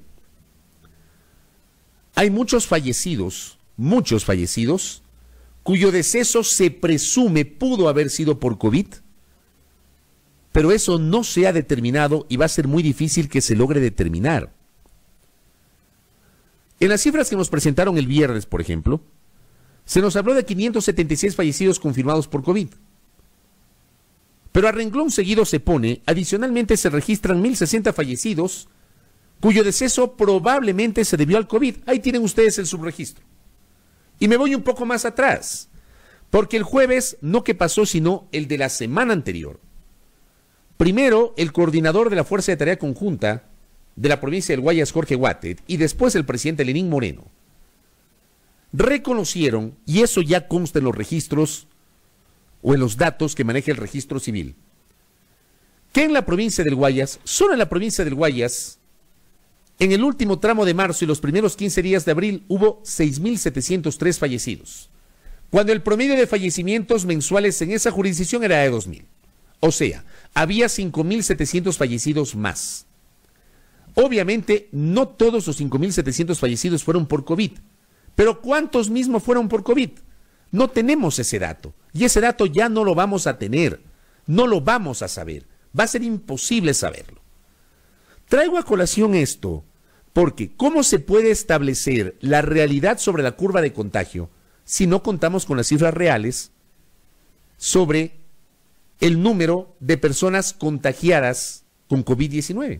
Hay muchos fallecidos, muchos fallecidos, cuyo deceso se presume pudo haber sido por COVID, pero eso no se ha determinado y va a ser muy difícil que se logre determinar. En las cifras que nos presentaron el viernes, por ejemplo, se nos habló de quinientos setenta y seis fallecidos confirmados por COVID. Pero a renglón seguido se pone, adicionalmente se registran mil sesenta fallecidos, cuyo deceso probablemente se debió al COVID. Ahí tienen ustedes el subregistro. Y me voy un poco más atrás, porque el jueves no que pasó, sino el de la semana anterior. Primero, el coordinador de la Fuerza de Tarea Conjunta de la provincia del Guayas, Jorge Guatet, y después el presidente Lenín Moreno, reconocieron, y eso ya consta en los registros o en los datos que maneja el registro civil, que en la provincia del Guayas, solo en la provincia del Guayas, en el último tramo de marzo y los primeros quince días de abril hubo seis mil setecientos tres fallecidos, cuando el promedio de fallecimientos mensuales en esa jurisdicción era de dos mil. O sea, había cinco mil setecientos fallecidos más. Obviamente, no todos los cinco mil setecientos fallecidos fueron por COVID, pero ¿cuántos mismos fueron por COVID? No tenemos ese dato, y ese dato ya no lo vamos a tener, no lo vamos a saber, va a ser imposible saberlo. Traigo a colación esto, porque ¿cómo se puede establecer la realidad sobre la curva de contagio si no contamos con las cifras reales sobre el número de personas contagiadas con COVID diecinueve?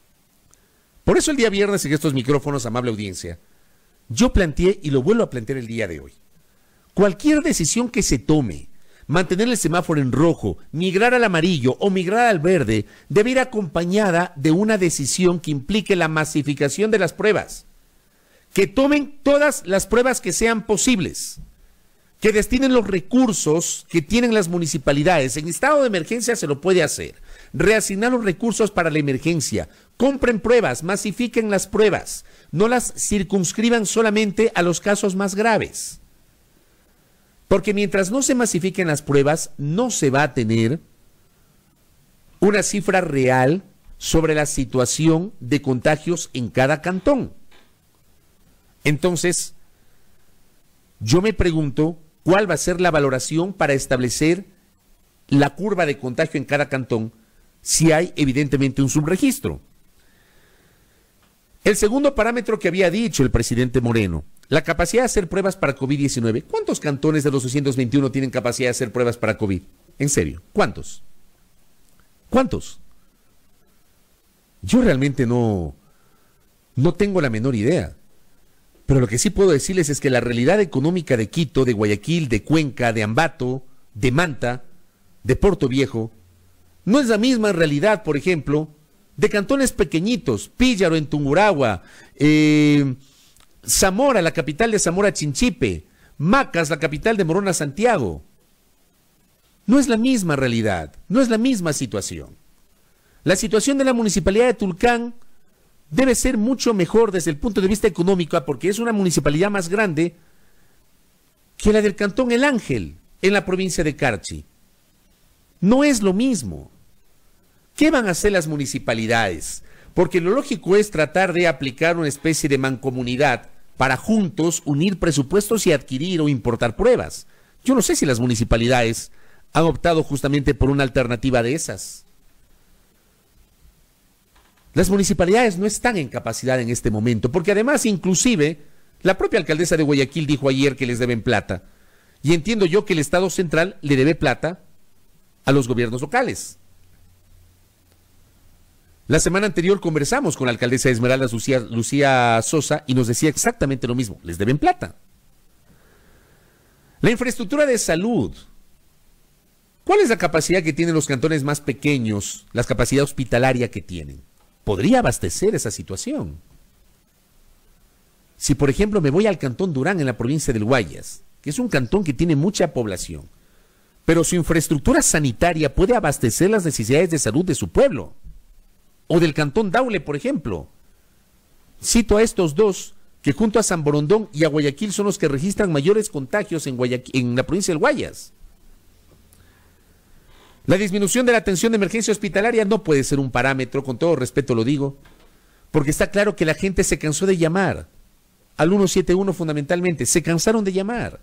Por eso el día viernes en estos micrófonos, amable audiencia, yo planteé y lo vuelvo a plantear el día de hoy. Cualquier decisión que se tome, mantener el semáforo en rojo, migrar al amarillo o migrar al verde, debe ir acompañada de una decisión que implique la masificación de las pruebas. Que tomen todas las pruebas que sean posibles, que destinen los recursos que tienen las municipalidades. En estado de emergencia se lo puede hacer. Reasignar los recursos para la emergencia. Compren pruebas, masifiquen las pruebas. No las circunscriban solamente a los casos más graves. Porque mientras no se masifiquen las pruebas, no se va a tener una cifra real sobre la situación de contagios en cada cantón. Entonces, yo me pregunto, ¿cuál va a ser la valoración para establecer la curva de contagio en cada cantón si hay evidentemente un subregistro? El segundo parámetro que había dicho el presidente Moreno, la capacidad de hacer pruebas para COVID diecinueve. ¿Cuántos cantones de los doscientos veintiuno tienen capacidad de hacer pruebas para COVID? En serio, ¿cuántos? ¿Cuántos? Yo realmente no, no tengo la menor idea. Pero lo que sí puedo decirles es que la realidad económica de Quito, de Guayaquil, de Cuenca, de Ambato, de Manta, de Puerto Viejo, no es la misma realidad, por ejemplo, de cantones pequeñitos, Píllaro en Tungurahua, eh, Zamora, la capital de Zamora Chinchipe, Macas, la capital de Morona Santiago. No es la misma realidad, no es la misma situación. La situación de la municipalidad de Tulcán debe ser mucho mejor desde el punto de vista económico, porque es una municipalidad más grande que la del cantón El Ángel, en la provincia de Carchi. No es lo mismo. ¿Qué van a hacer las municipalidades? Porque lo lógico es tratar de aplicar una especie de mancomunidad para juntos unir presupuestos y adquirir o importar pruebas. Yo no sé si las municipalidades han optado justamente por una alternativa de esas. Las municipalidades no están en capacidad en este momento, porque además inclusive la propia alcaldesa de Guayaquil dijo ayer que les deben plata. Y entiendo yo que el Estado central le debe plata a los gobiernos locales. La semana anterior conversamos con la alcaldesa de Esmeraldas, Lucía, Lucía Sosa, y nos decía exactamente lo mismo, les deben plata. La infraestructura de salud. ¿Cuál es la capacidad que tienen los cantones más pequeños, la capacidad hospitalaria que tienen? ¿Podría abastecer esa situación? Si, por ejemplo, me voy al cantón Durán en la provincia del Guayas, que es un cantón que tiene mucha población, pero su infraestructura sanitaria puede abastecer las necesidades de salud de su pueblo, o del Cantón Daule, por ejemplo. Cito a estos dos, que junto a San Borondón y a Guayaquil son los que registran mayores contagios en, Guayaquil, en la provincia del Guayas. La disminución de la atención de emergencia hospitalaria no puede ser un parámetro, con todo respeto lo digo, porque está claro que la gente se cansó de llamar al ciento setenta y uno fundamentalmente, se cansaron de llamar.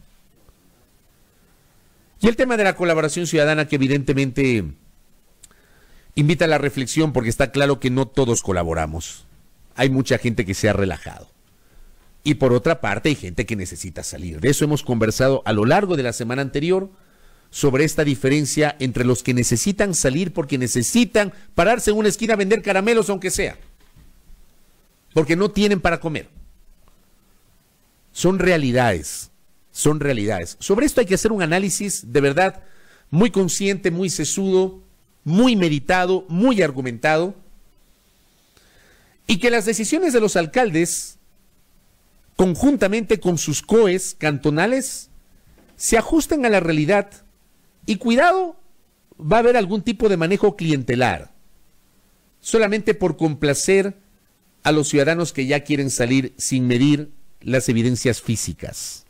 Y el tema de la colaboración ciudadana, que evidentemente invita a la reflexión, porque está claro que no todos colaboramos. Hay mucha gente que se ha relajado. Y por otra parte hay gente que necesita salir. De eso hemos conversado a lo largo de la semana anterior, sobre esta diferencia entre los que necesitan salir porque necesitan pararse en una esquina a vender caramelos, aunque sea, porque no tienen para comer. Son realidades, son realidades. Sobre esto hay que hacer un análisis de verdad muy consciente, muy sesudo, muy meditado, muy argumentado, y que las decisiones de los alcaldes, conjuntamente con sus C O Es cantonales, se ajusten a la realidad. Y cuidado, va a haber algún tipo de manejo clientelar, solamente por complacer a los ciudadanos que ya quieren salir sin medir las evidencias físicas.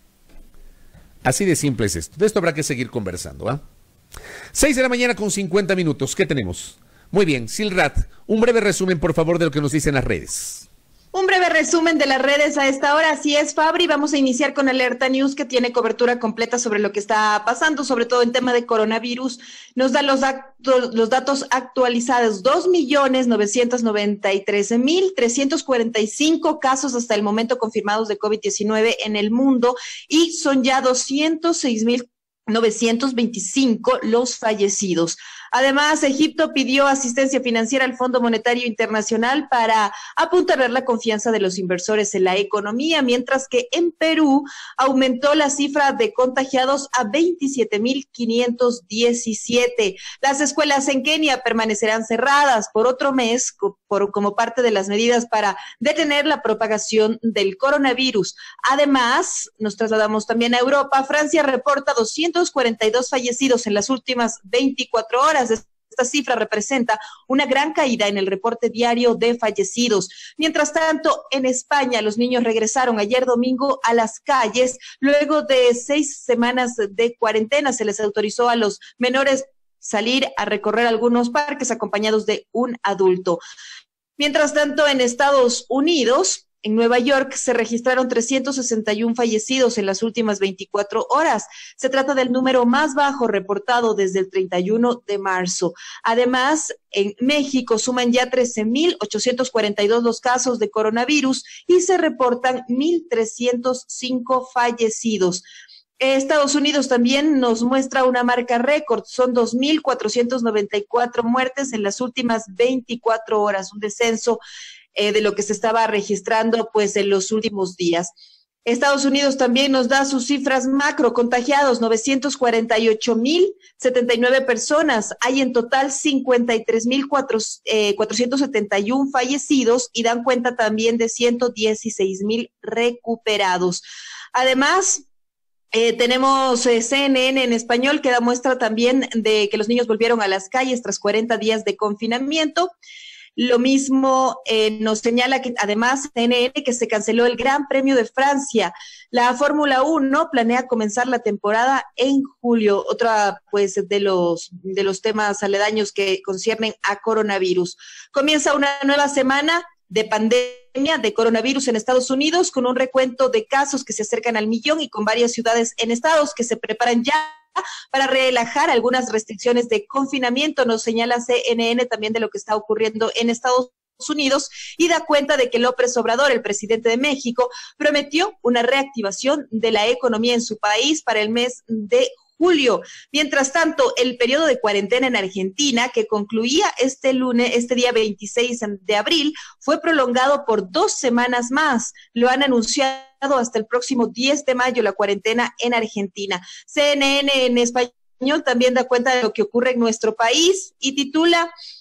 Así de simple es esto. De esto habrá que seguir conversando, ¿ah? Seis de la mañana con cincuenta minutos. ¿Qué tenemos? Muy bien, Silrat, un breve resumen, por favor, de lo que nos dicen las redes. Un breve resumen de las redes a esta hora. Así es, Fabri. Vamos a iniciar con Alerta News, que tiene cobertura completa sobre lo que está pasando, sobre todo en tema de coronavirus. Nos da los, datos, los datos actualizados. dos millones novecientos noventa y tres mil trescientos cuarenta y cinco casos hasta el momento confirmados de COVID diecinueve en el mundo, y son ya doscientos seis mil novecientos veinticinco los fallecidos. Además, Egipto pidió asistencia financiera al Fondo Monetario Internacional para apuntalar la confianza de los inversores en la economía, mientras que en Perú aumentó la cifra de contagiados a veintisiete mil quinientos diecisiete. Las escuelas en Kenia permanecerán cerradas por otro mes por, como parte de las medidas para detener la propagación del coronavirus. Además, nos trasladamos también a Europa. Francia reporta doscientos cuarenta y dos fallecidos en las últimas veinticuatro horas. Esta cifra representa una gran caída en el reporte diario de fallecidos. Mientras tanto, en España, los niños regresaron ayer domingo a las calles. Luego de seis semanas de cuarentena, se les autorizó a los menores salir a recorrer algunos parques acompañados de un adulto. Mientras tanto, en Estados Unidos, en Nueva York, se registraron trescientos sesenta y uno fallecidos en las últimas veinticuatro horas. Se trata del número más bajo reportado desde el treinta y uno de marzo. Además, en México suman ya trece mil ochocientos cuarenta y dos los casos de coronavirus y se reportan mil trescientos cinco fallecidos. Estados Unidos también nos muestra una marca récord, son dos mil cuatrocientos noventa y cuatro muertes en las últimas veinticuatro horas, un descenso Eh, de lo que se estaba registrando pues en los últimos días. Estados Unidos también nos da sus cifras macro: contagiados novecientos cuarenta y ocho mil setenta y nueve personas, hay en total cincuenta y tres mil cuatrocientos setenta y uno fallecidos y dan cuenta también de ciento dieciséis mil recuperados. Además, Eh, tenemos eh, C N N en español, que da muestra también de que los niños volvieron a las calles tras cuarenta días de confinamiento. Lo mismo eh, nos señala que además C N N que se canceló el Gran Premio de Francia. La Fórmula uno planea comenzar la temporada en julio. Otra pues de los de los temas aledaños que conciernen a coronavirus. Comienza una nueva semana de pandemia de coronavirus en Estados Unidos, con un recuento de casos que se acercan al millón y con varias ciudades en estados que se preparan ya para relajar algunas restricciones de confinamiento. Nos señala C N N también de lo que está ocurriendo en Estados Unidos y da cuenta de que López Obrador, el presidente de México, prometió una reactivación de la economía en su país para el mes de julio. Mientras tanto, el periodo de cuarentena en Argentina, que concluía este lunes, este día veintiséis de abril, fue prolongado por dos semanas más. Lo han anunciado hasta el próximo diez de mayo la cuarentena en Argentina. C N N en español también da cuenta de lo que ocurre en nuestro país y titula: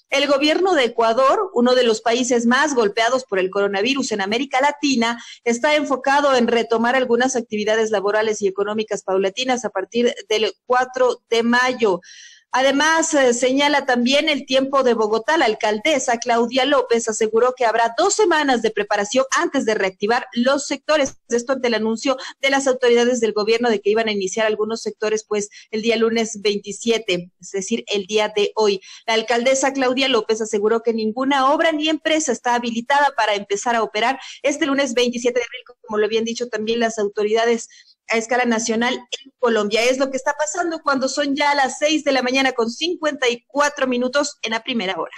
El gobierno de Ecuador, uno de los países más golpeados por el coronavirus en América Latina, está enfocado en retomar algunas actividades laborales y económicas paulatinas a partir del cuatro de mayo. Además, eh, señala también el tiempo de Bogotá. La alcaldesa Claudia López aseguró que habrá dos semanas de preparación antes de reactivar los sectores. Esto ante el anuncio de las autoridades del gobierno de que iban a iniciar algunos sectores pues el día lunes veintisiete, es decir, el día de hoy. La alcaldesa Claudia López aseguró que ninguna obra ni empresa está habilitada para empezar a operar este lunes veintisiete de abril, como lo habían dicho también las autoridades a escala nacional en Colombia. Es lo que está pasando cuando son ya las seis de la mañana con cincuenta y cuatro minutos en la primera hora.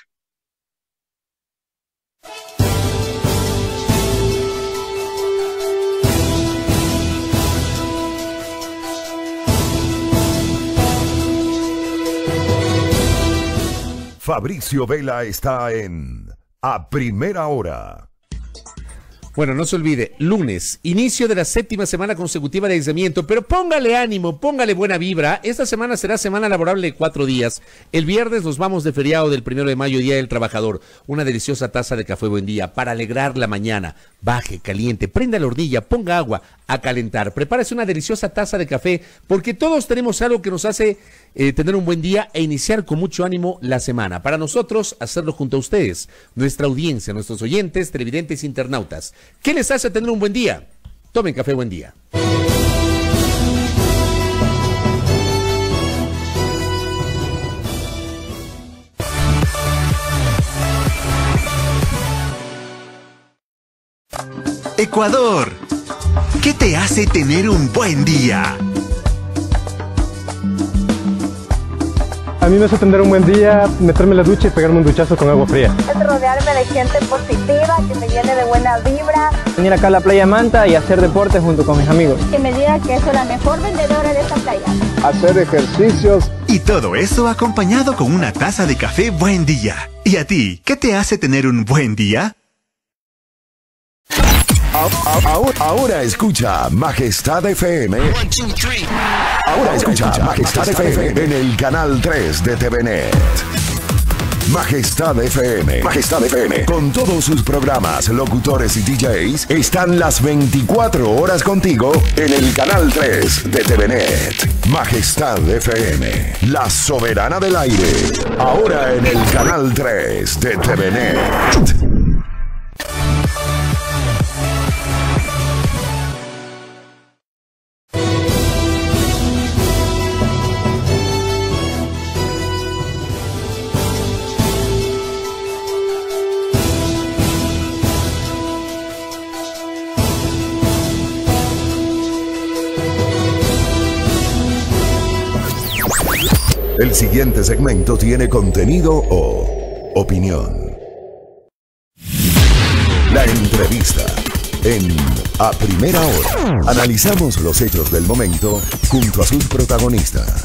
Fabricio Vela está en A Primera Hora. Bueno, no se olvide, lunes, inicio de la séptima semana consecutiva de aislamiento, pero póngale ánimo, póngale buena vibra. Esta semana será semana laborable de cuatro días. El viernes nos vamos de feriado del primero de mayo, Día del Trabajador. Una deliciosa taza de café Buen Día para alegrar la mañana. Baje, caliente, prenda la hornilla, ponga agua a calentar. Prepárese una deliciosa taza de café, porque todos tenemos algo que nos hace eh, tener un buen día e iniciar con mucho ánimo la semana. Para nosotros, hacerlo junto a ustedes, nuestra audiencia, nuestros oyentes, televidentes, internautas. ¿Qué les hace tener un buen día? Tomen café Buen Día. Ecuador, ¿qué te hace tener un buen día? A mí me hace tener un buen día, meterme en la ducha y pegarme un duchazo con agua fría. Es rodearme de gente positiva, que me llene de buena vibra. Venir acá a la playa Manta y hacer deporte junto con mis amigos. Que me diga que soy la mejor vendedora de esta playa. Hacer ejercicios. Y todo eso acompañado con una taza de café Buen Día. ¿Y a ti, qué te hace tener un buen día? Ahora, ahora escucha Majestad F M. Ahora escucha Majestad F M en el canal tres de T V Net. Majestad F M. Majestad F M. Con todos sus programas, locutores y D Js, están las veinticuatro horas contigo en el canal tres de T V Net. Majestad F M. La soberana del aire. Ahora en el canal tres de T V Net. El siguiente segmento tiene contenido o opinión. La entrevista en A Primera Hora. Analizamos los hechos del momento junto a sus protagonistas.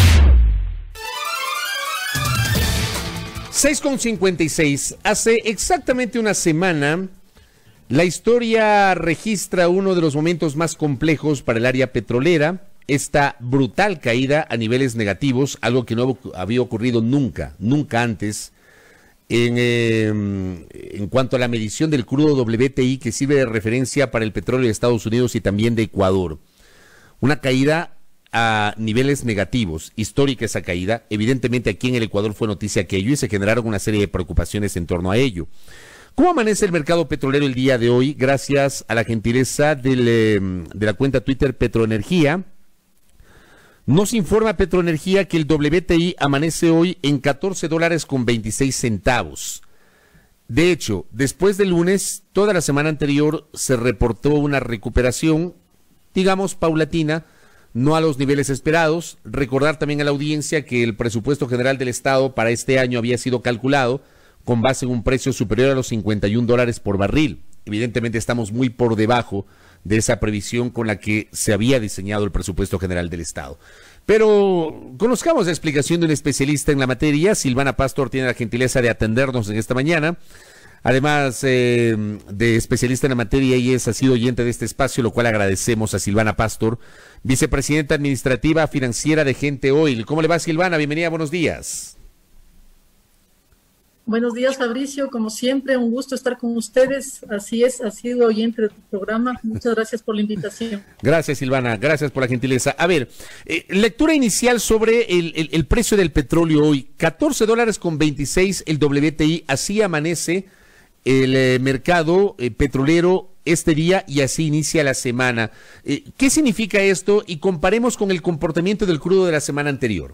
seis con cincuenta y seis. Hace exactamente una semana, la historia registra uno de los momentos más complejos para el área petrolera. Esta brutal caída a niveles negativos, algo que no había ocurrido nunca, nunca antes, en, eh, en cuanto a la medición del crudo W T I, que sirve de referencia para el petróleo de Estados Unidos y también de Ecuador. Una caída a niveles negativos, histórica esa caída. Evidentemente aquí en el Ecuador fue noticia aquello y se generaron una serie de preocupaciones en torno a ello. ¿Cómo amanece el mercado petrolero el día de hoy? Gracias a la gentileza del, eh, de la cuenta Twitter Petroenergía. Nos informa Petroenergía que el W T I amanece hoy en catorce dólares con veintiséis centavos. De hecho, después del lunes, toda la semana anterior se reportó una recuperación, digamos, paulatina, no a los niveles esperados. Recordar también a la audiencia que el presupuesto general del Estado para este año había sido calculado con base en un precio superior a los cincuenta y un dólares por barril. Evidentemente estamos muy por debajo de esa previsión con la que se había diseñado el presupuesto general del Estado. Pero conozcamos la explicación de un especialista en la materia. Silvana Pastor tiene la gentileza de atendernos en esta mañana. Además eh, de especialista en la materia, ella es, ha sido oyente de este espacio, lo cual agradecemos a Silvana Pastor, vicepresidenta administrativa financiera de Gente Oil. ¿Cómo le va, Silvana? Bienvenida, buenos días. Buenos días, Fabricio. Como siempre, un gusto estar con ustedes. Así es, ha sido oyente de tu programa. Muchas gracias por la invitación. Gracias, Silvana. Gracias por la gentileza. A ver, eh, lectura inicial sobre el, el, el precio del petróleo hoy. catorce dólares con veintiséis el W T I. Así amanece el eh, mercado eh, petrolero este día y así inicia la semana. Eh, ¿Qué significa esto? Y comparemos con el comportamiento del crudo de la semana anterior.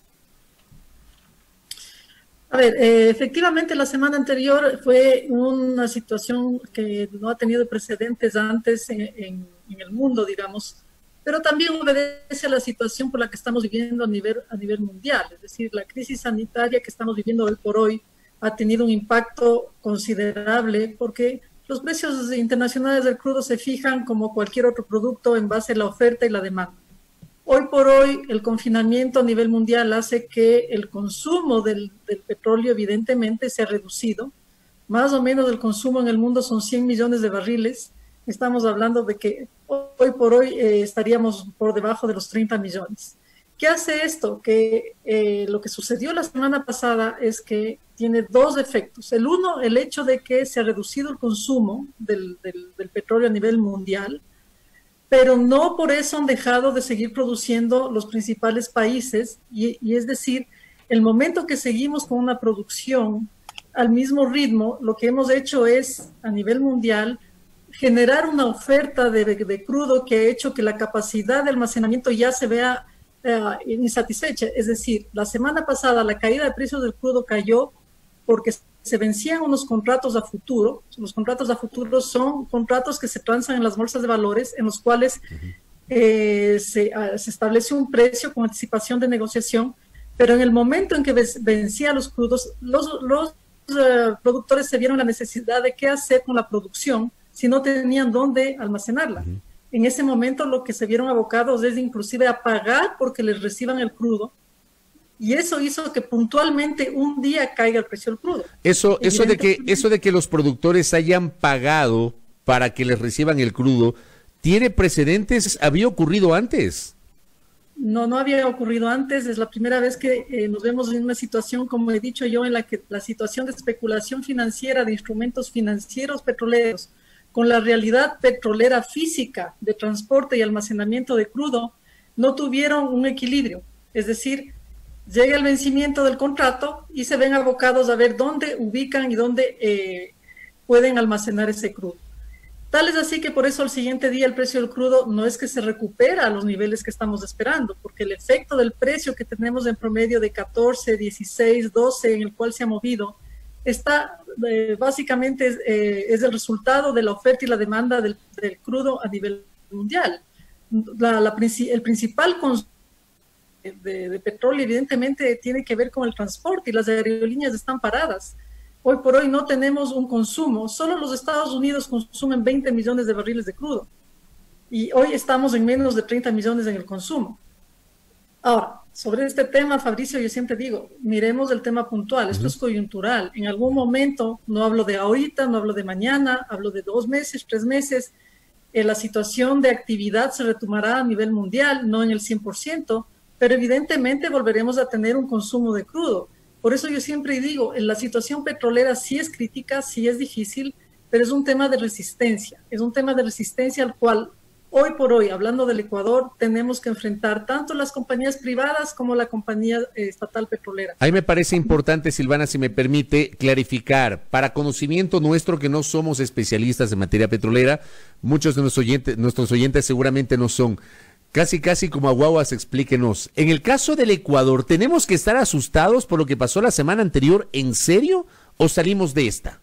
A ver, eh, efectivamente la semana anterior fue una situación que no ha tenido precedentes antes en, en, en el mundo, digamos, pero también obedece a la situación por la que estamos viviendo a nivel, a nivel mundial. Es decir, la crisis sanitaria que estamos viviendo hoy por hoy ha tenido un impacto considerable porque los precios internacionales del crudo se fijan como cualquier otro producto en base a la oferta y la demanda. Hoy por hoy, el confinamiento a nivel mundial hace que el consumo del, del petróleo evidentemente se ha reducido. Más o menos el consumo en el mundo son cien millones de barriles. Estamos hablando de que hoy por hoy eh, estaríamos por debajo de los treinta millones. ¿Qué hace esto? Que eh, lo que sucedió la semana pasada es que tiene dos efectos. El uno, el hecho de que se ha reducido el consumo del, del, del petróleo a nivel mundial, pero no por eso han dejado de seguir produciendo los principales países, y, y es decir, el momento que seguimos con una producción al mismo ritmo, lo que hemos hecho es, a nivel mundial, generar una oferta de, de, de crudo que ha hecho que la capacidad de almacenamiento ya se vea eh, insatisfecha. Es decir, la semana pasada la caída de precios del crudo cayó porque se vencían unos contratos a futuro. Los contratos a futuro son contratos que se transan en las bolsas de valores, en los cuales eh, se, uh, se establece un precio con anticipación de negociación, pero en el momento en que vencían los crudos, los, los uh, productores se vieron la necesidad de qué hacer con la producción si no tenían dónde almacenarla. Uh-huh. En ese momento lo que se vieron abocados es inclusive a pagar porque les reciban el crudo, y eso hizo que puntualmente un día caiga el precio del crudo. Eso, eso de que, eso de que los productores hayan pagado para que les reciban el crudo, ¿tiene precedentes? ¿Había ocurrido antes? No, no había ocurrido antes. Es la primera vez que eh, nos vemos en una situación, como he dicho yo, en la que la situación de especulación financiera de instrumentos financieros petroleros con la realidad petrolera física de transporte y almacenamiento de crudo no tuvieron un equilibrio. Es decir, llega el vencimiento del contrato y se ven abocados a ver dónde ubican y dónde eh, pueden almacenar ese crudo. Tal es así que por eso al siguiente día el precio del crudo no es que se recupera a los niveles que estamos esperando, porque el efecto del precio que tenemos en promedio de catorce, dieciséis, doce, en el cual se ha movido, está eh, básicamente eh, es el resultado de la oferta y la demanda del, del crudo a nivel mundial. La, la, el principal consumo De, de petróleo evidentemente tiene que ver con el transporte y las aerolíneas están paradas. Hoy por hoy no tenemos un consumo, solo los Estados Unidos consumen veinte millones de barriles de crudo y hoy estamos en menos de treinta millones en el consumo. Ahora, sobre este tema, Fabricio, yo siempre digo, miremos el tema puntual, esto uh-huh. es coyuntural, en algún momento, no hablo de ahorita, no hablo de mañana, hablo de dos meses, tres meses, eh, la situación de actividad se retomará a nivel mundial, no en el cien por ciento, pero evidentemente volveremos a tener un consumo de crudo. Por eso yo siempre digo, en la situación petrolera sí es crítica, sí es difícil, pero es un tema de resistencia, es un tema de resistencia al cual hoy por hoy, hablando del Ecuador, tenemos que enfrentar tanto las compañías privadas como la compañía eh, estatal petrolera. Ahí me parece importante, Silvana, si me permite clarificar, para conocimiento nuestro que no somos especialistas en materia petrolera, muchos de nuestros oyentes, nuestros oyentes seguramente no son. Casi, casi como aguaguas, explíquenos. En el caso del Ecuador, ¿tenemos que estar asustados por lo que pasó la semana anterior? ¿En serio? ¿O salimos de esta?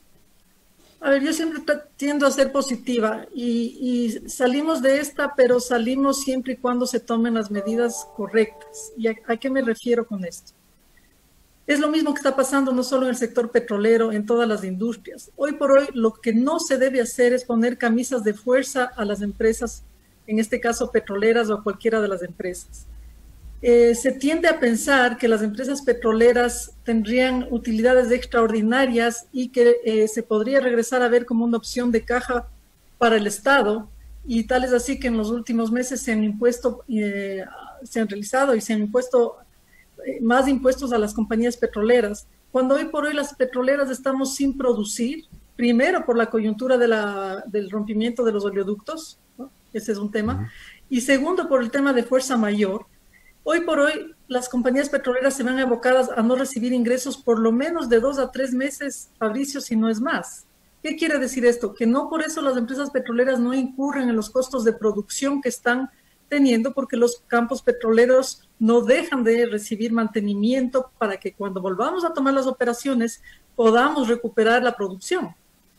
A ver, yo siempre tiendo a ser positiva y, y salimos de esta, pero salimos siempre y cuando se tomen las medidas correctas. ¿Y a, a qué me refiero con esto? Es lo mismo que está pasando no solo en el sector petrolero, en todas las industrias. Hoy por hoy lo que no se debe hacer es poner camisas de fuerza a las empresas, en este caso petroleras o a cualquiera de las empresas. Eh, se tiende a pensar que las empresas petroleras tendrían utilidades extraordinarias y que eh, se podría regresar a ver como una opción de caja para el Estado, y tal es así que en los últimos meses se han impuesto, eh, se han realizado y se han impuesto eh, más impuestos a las compañías petroleras, cuando hoy por hoy las petroleras estamos sin producir, primero por la coyuntura de la, del rompimiento de los oleoductos, ¿no? Ese es un tema, uh-huh. Y segundo por el tema de fuerza mayor. Hoy por hoy las compañías petroleras se ven abocadas a no recibir ingresos por lo menos de dos a tres meses, Fabricio, si no es más. ¿Qué quiere decir esto? Que no por eso las empresas petroleras no incurren en los costos de producción que están teniendo, porque los campos petroleros no dejan de recibir mantenimiento para que cuando volvamos a tomar las operaciones podamos recuperar la producción.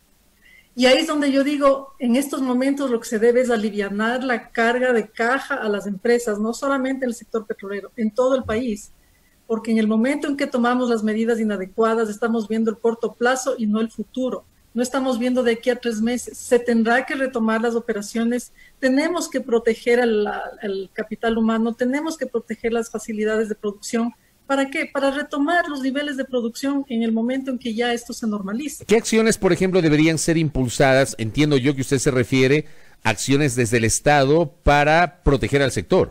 Y ahí es donde yo digo, en estos momentos lo que se debe es alivianar la carga de caja a las empresas, no solamente en el sector petrolero, en todo el país, porque en el momento en que tomamos las medidas inadecuadas estamos viendo el corto plazo y no el futuro. No estamos viendo de aquí a tres meses. Se tendrá que retomar las operaciones. Tenemos que proteger al, al capital humano. Tenemos que proteger las facilidades de producción. ¿Para qué? Para retomar los niveles de producción en el momento en que ya esto se normalice. ¿Qué acciones, por ejemplo, deberían ser impulsadas? Entiendo yo que usted se refiere a acciones desde el Estado para proteger al sector.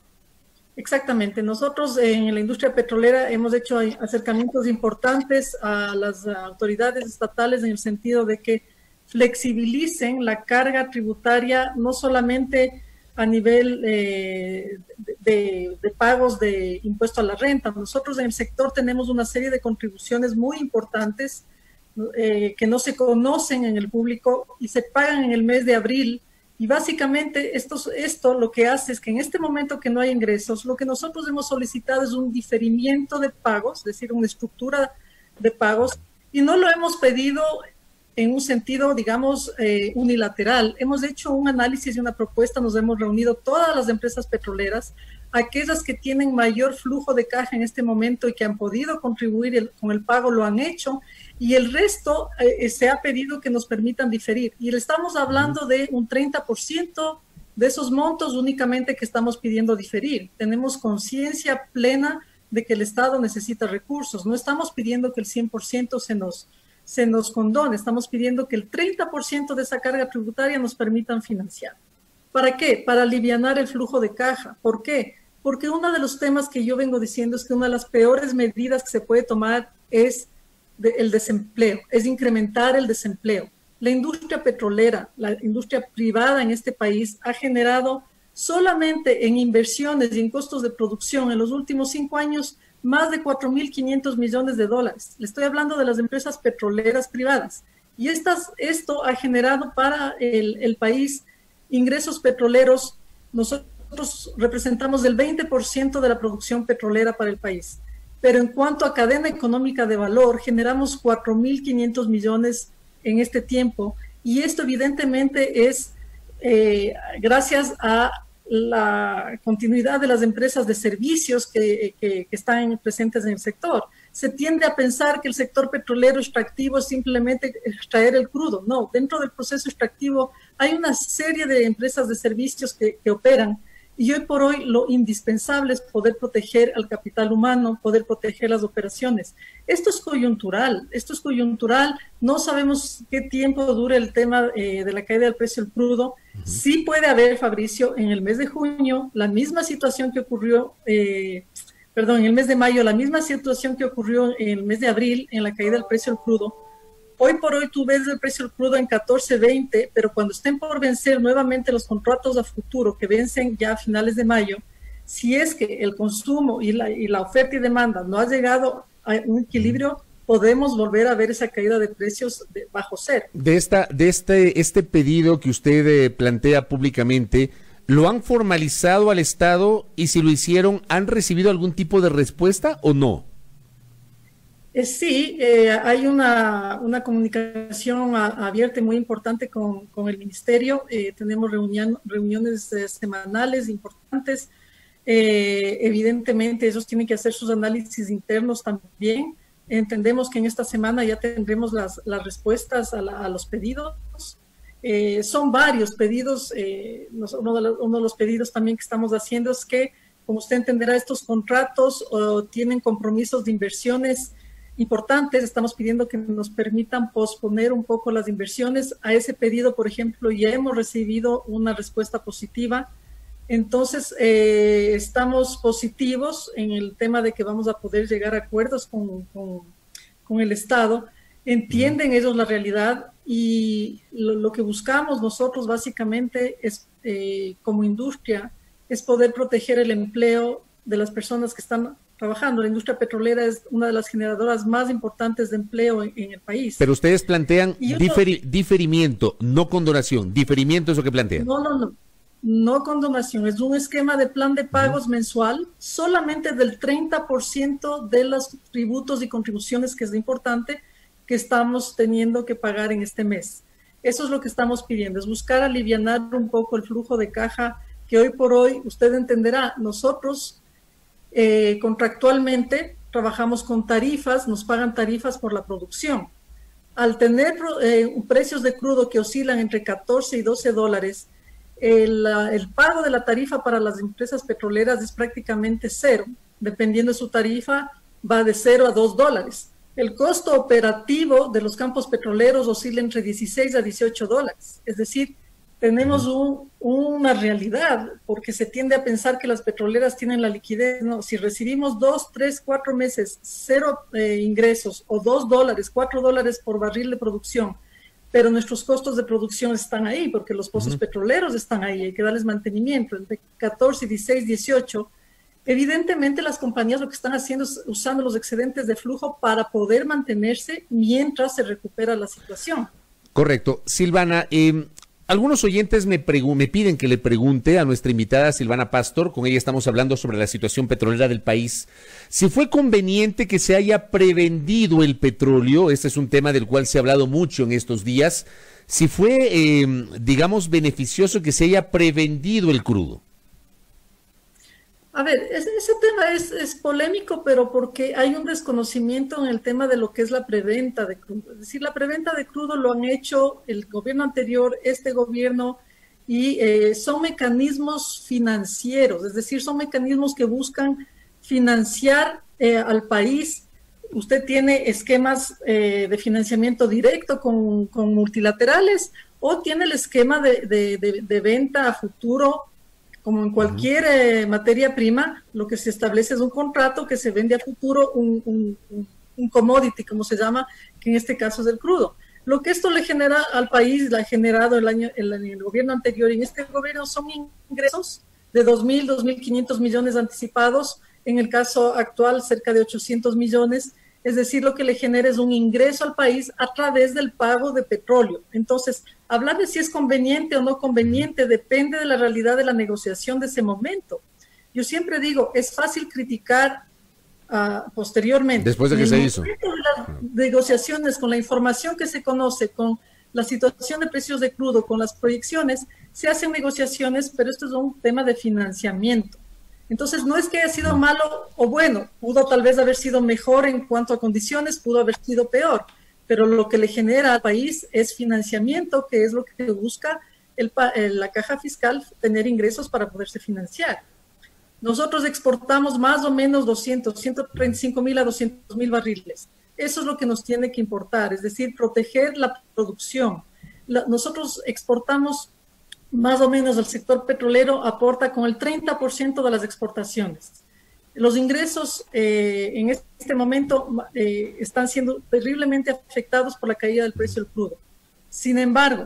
Exactamente. Nosotros en la industria petrolera hemos hecho acercamientos importantes a las autoridades estatales en el sentido de que flexibilicen la carga tributaria, no solamente a nivel eh, de, de pagos de impuesto a la renta. Nosotros en el sector tenemos una serie de contribuciones muy importantes eh, que no se conocen en el público y se pagan en el mes de abril. Y básicamente esto, esto lo que hace es que en este momento que no hay ingresos, lo que nosotros hemos solicitado es un diferimiento de pagos, es decir, una estructura de pagos, y no lo hemos pedido en un sentido, digamos, eh, unilateral. Hemos hecho un análisis y una propuesta, nos hemos reunido todas las empresas petroleras, aquellas que tienen mayor flujo de caja en este momento y que han podido contribuir el, con el pago lo han hecho, y el resto eh, se ha pedido que nos permitan diferir. Y le estamos hablando de un treinta por ciento de esos montos únicamente que estamos pidiendo diferir. Tenemos conciencia plena de que el Estado necesita recursos. No estamos pidiendo que el cien por ciento se nos, se nos condone, estamos pidiendo que el treinta por ciento de esa carga tributaria nos permitan financiar. ¿Para qué? Para alivianar el flujo de caja. ¿Por qué? Porque uno de los temas que yo vengo diciendo es que una de las peores medidas que se puede tomar es de, el desempleo, es incrementar el desempleo. La industria petrolera, la industria privada en este país ha generado solamente en inversiones y en costos de producción en los últimos cinco años más de cuatro mil quinientos millones de dólares. Le estoy hablando de las empresas petroleras privadas. Y estas, esto ha generado para el, el país ingresos petroleros. Nosotros representamos el veinte por ciento de la producción petrolera para el país. Pero en cuanto a cadena económica de valor, generamos cuatro mil quinientos millones en este tiempo. Y esto evidentemente es eh, gracias a la continuidad de las empresas de servicios que, que, que están presentes en el sector. Se tiende a pensar que el sector petrolero extractivo es simplemente extraer el crudo. No, dentro del proceso extractivo hay una serie de empresas de servicios que, que operan. Y hoy por hoy lo indispensable es poder proteger al capital humano, poder proteger las operaciones. Esto es coyuntural, esto es coyuntural. No sabemos qué tiempo dure el tema eh, de la caída del precio del crudo. Uh-huh. Sí puede haber, Fabricio, en el mes de junio, la misma situación que ocurrió, eh, perdón, en el mes de mayo, la misma situación que ocurrió en el mes de abril, en la caída del precio del crudo. Hoy por hoy tú ves el precio del crudo en catorce veinte, pero cuando estén por vencer nuevamente los contratos a futuro que vencen ya a finales de mayo, si es que el consumo y la, y la oferta y demanda no ha llegado a un equilibrio, podemos volver a ver esa caída de precios de bajo cero. De, esta, de este, este pedido que usted eh, plantea públicamente, ¿lo han formalizado al Estado? Y si lo hicieron, ¿han recibido algún tipo de respuesta o no? Eh, sí, eh, hay una, una comunicación a, abierta y muy importante con, con el Ministerio. Eh, tenemos reunión, reuniones eh, semanales importantes. Eh, evidentemente, ellos tienen que hacer sus análisis internos también. Entendemos que en esta semana ya tendremos las, las respuestas a, la, a los pedidos. Eh, son varios pedidos. Eh, uno, de los, uno de los pedidos también que estamos haciendo es que, como usted entenderá, estos contratos oh, tienen compromisos de inversiones importantes. Estamos pidiendo que nos permitan posponer un poco las inversiones. A ese pedido, por ejemplo, ya hemos recibido una respuesta positiva. Entonces, eh, estamos positivos en el tema de que vamos a poder llegar a acuerdos con, con, con el Estado, entienden ellos la realidad y lo, lo que buscamos nosotros básicamente es, eh, como industria, es poder proteger el empleo de las personas que están trabajando. La industria petrolera es una de las generadoras más importantes de empleo en, en el país. Pero ustedes plantean yo, diferi diferimiento, no condonación. Diferimiento es lo que plantean. No, no, no. No condonación. Es un esquema de plan de pagos uh-huh. mensual, solamente del treinta por ciento de los tributos y contribuciones, que es lo importante, que estamos teniendo que pagar en este mes. Eso es lo que estamos pidiendo, es buscar alivianar un poco el flujo de caja que hoy por hoy, usted entenderá, nosotros eh, contractualmente trabajamos con tarifas, nos pagan tarifas por la producción. Al tener eh, precios de crudo que oscilan entre catorce y doce dólares, el, el pago de la tarifa para las empresas petroleras es prácticamente cero. Dependiendo de su tarifa, va de cero a dos dólares. El costo operativo de los campos petroleros oscila entre dieciséis a dieciocho dólares. Es decir, tenemos un, una realidad, porque se tiende a pensar que las petroleras tienen la liquidez. No, si recibimos dos, tres, cuatro meses, cero eh, ingresos, o dos dólares, cuatro dólares por barril de producción, pero nuestros costos de producción están ahí, porque los pozos uh-huh. petroleros están ahí, hay que darles mantenimiento, entre catorce, dieciséis, dieciocho, evidentemente las compañías lo que están haciendo es usando los excedentes de flujo para poder mantenerse mientras se recupera la situación. Correcto. Silvana, eh, algunos oyentes me, me piden que le pregunte a nuestra invitada Silvana Pastor, con ella estamos hablando sobre la situación petrolera del país, si fue conveniente que se haya prevendido el petróleo. Este es un tema del cual se ha hablado mucho en estos días, si fue, eh, digamos, beneficioso que se haya prevendido el crudo. A ver, ese, ese tema es, es polémico, pero porque hay un desconocimiento en el tema de lo que es la preventa de crudo. Es decir, la preventa de crudo lo han hecho el gobierno anterior, este gobierno, y eh, son mecanismos financieros, es decir, son mecanismos que buscan financiar eh, al país. Usted tiene esquemas eh, de financiamiento directo con, con multilaterales, o tiene el esquema de, de, de, de venta a futuro. Como en cualquier eh, materia prima, lo que se establece es un contrato que se vende a futuro, un, un, un commodity, como se llama, que en este caso es el crudo. Lo que esto le genera al país, la ha generado el año el, el gobierno anterior y en este gobierno, son ingresos de dos mil, dos mil quinientos millones anticipados, en el caso actual cerca de ochocientos millones, es decir, lo que le genera es un ingreso al país a través del pago de petróleo. Entonces, hablar de si es conveniente o no conveniente depende de la realidad de la negociación de ese momento. Yo siempre digo, es fácil criticar uh, posteriormente. Después de que se hizo. En el momento de las negociaciones, con la información que se conoce, con la situación de precios de crudo, con las proyecciones, se hacen negociaciones, pero esto es un tema de financiamiento. Entonces, no es que haya sido malo o bueno, pudo tal vez haber sido mejor en cuanto a condiciones, pudo haber sido peor, pero lo que le genera al país es financiamiento, que es lo que busca el, la caja fiscal, tener ingresos para poderse financiar. Nosotros exportamos más o menos doscientos, ciento treinta y cinco mil a doscientos mil barriles. Eso es lo que nos tiene que importar, es decir, proteger la producción. La, nosotros exportamos más o menos, el sector petrolero aporta con el treinta por ciento de las exportaciones. Los ingresos eh, en este momento eh, están siendo terriblemente afectados por la caída del precio del crudo. Sin embargo,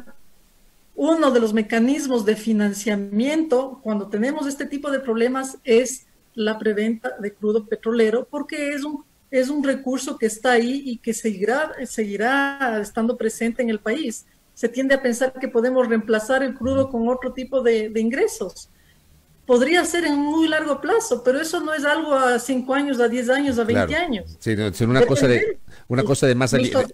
uno de los mecanismos de financiamiento cuando tenemos este tipo de problemas es la preventa de crudo petrolero, porque es un, es un recurso que está ahí y que seguirá, seguirá estando presente en el país. Se tiende a pensar que podemos reemplazar el crudo con otro tipo de, de ingresos. Podría ser en muy largo plazo, pero eso no es algo a cinco años, a diez años, a veinte claro. años. Sí, no, sino una cosa de una cosa de más aliento.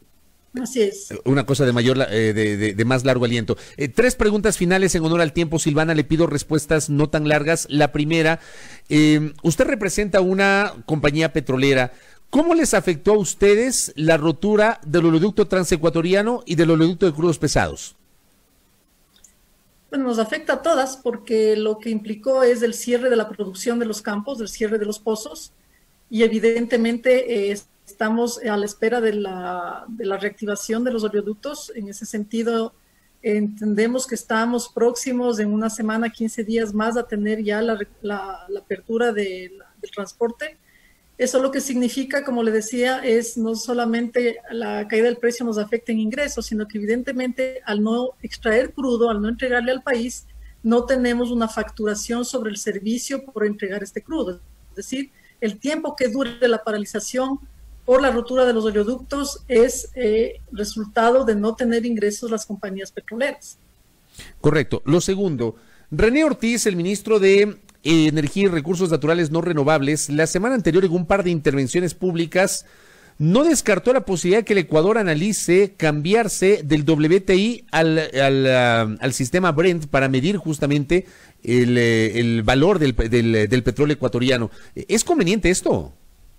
Así es. Una cosa de mayor eh, de, de, de más largo aliento. Eh, tres preguntas finales en honor al tiempo, Silvana. Le pido respuestas no tan largas. La primera, eh, usted representa una compañía petrolera. ¿Cómo les afectó a ustedes la rotura del oleoducto transecuatoriano y del oleoducto de crudos pesados? Bueno, nos afecta a todas porque lo que implicó es el cierre de la producción de los campos, el cierre de los pozos, y evidentemente eh, estamos a la espera de la, de la reactivación de los oleoductos. En ese sentido, eh, entendemos que estamos próximos en una semana, quince días más, a tener ya la, la, la apertura de, la, del transporte. Eso lo que significa, como le decía, es no solamente la caída del precio nos afecta en ingresos, sino que evidentemente al no extraer crudo, al no entregarle al país, no tenemos una facturación sobre el servicio por entregar este crudo. Es decir, el tiempo que dure la paralización por la rotura de los oleoductos es eh, resultado de no tener ingresos las compañías petroleras. Correcto. Lo segundo, René Ortiz, el ministro de Energía y Recursos Naturales No Renovables, la semana anterior en un par de intervenciones públicas no descartó la posibilidad de que el Ecuador analice cambiarse del W T I al, al, uh, al sistema Brent para medir justamente el, el valor del, del, del petróleo ecuatoriano. ¿Es conveniente esto?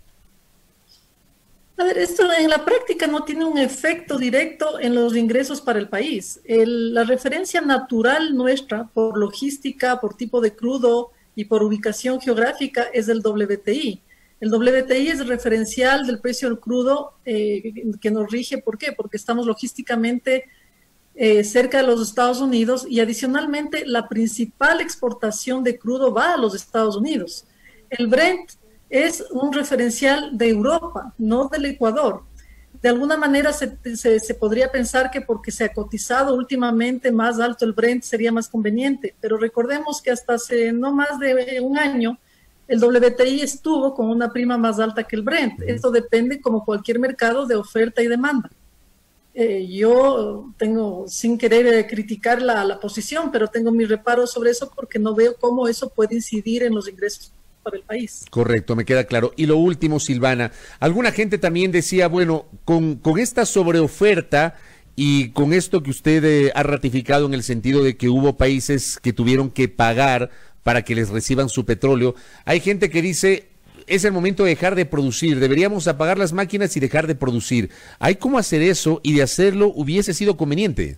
A ver, esto en la práctica no tiene un efecto directo en los ingresos para el país. El, la referencia natural nuestra por logística, por tipo de crudo y por ubicación geográfica es el W T I. El W T I es el referencial del precio del crudo eh, que nos rige. ¿Por qué? Porque estamos logísticamente eh, cerca de los Estados Unidos y adicionalmente la principal exportación de crudo va a los Estados Unidos. El Brent es un referencial de Europa, no del Ecuador. De alguna manera se, se, se podría pensar que porque se ha cotizado últimamente más alto el Brent sería más conveniente, pero recordemos que hasta hace no más de un año el W T I estuvo con una prima más alta que el Brent. Esto depende, como cualquier mercado, de oferta y demanda. Eh, yo tengo, sin querer eh, criticar la, la posición, pero tengo mis reparos sobre eso porque no veo cómo eso puede incidir en los ingresos para el país. Correcto, me queda claro. Y lo último, Silvana, alguna gente también decía, bueno, con, con esta sobreoferta y con esto que usted eh, ha ratificado en el sentido de que hubo países que tuvieron que pagar para que les reciban su petróleo, hay gente que dice, es el momento de dejar de producir, deberíamos apagar las máquinas y dejar de producir. ¿Hay cómo hacer eso y de hacerlo hubiese sido conveniente?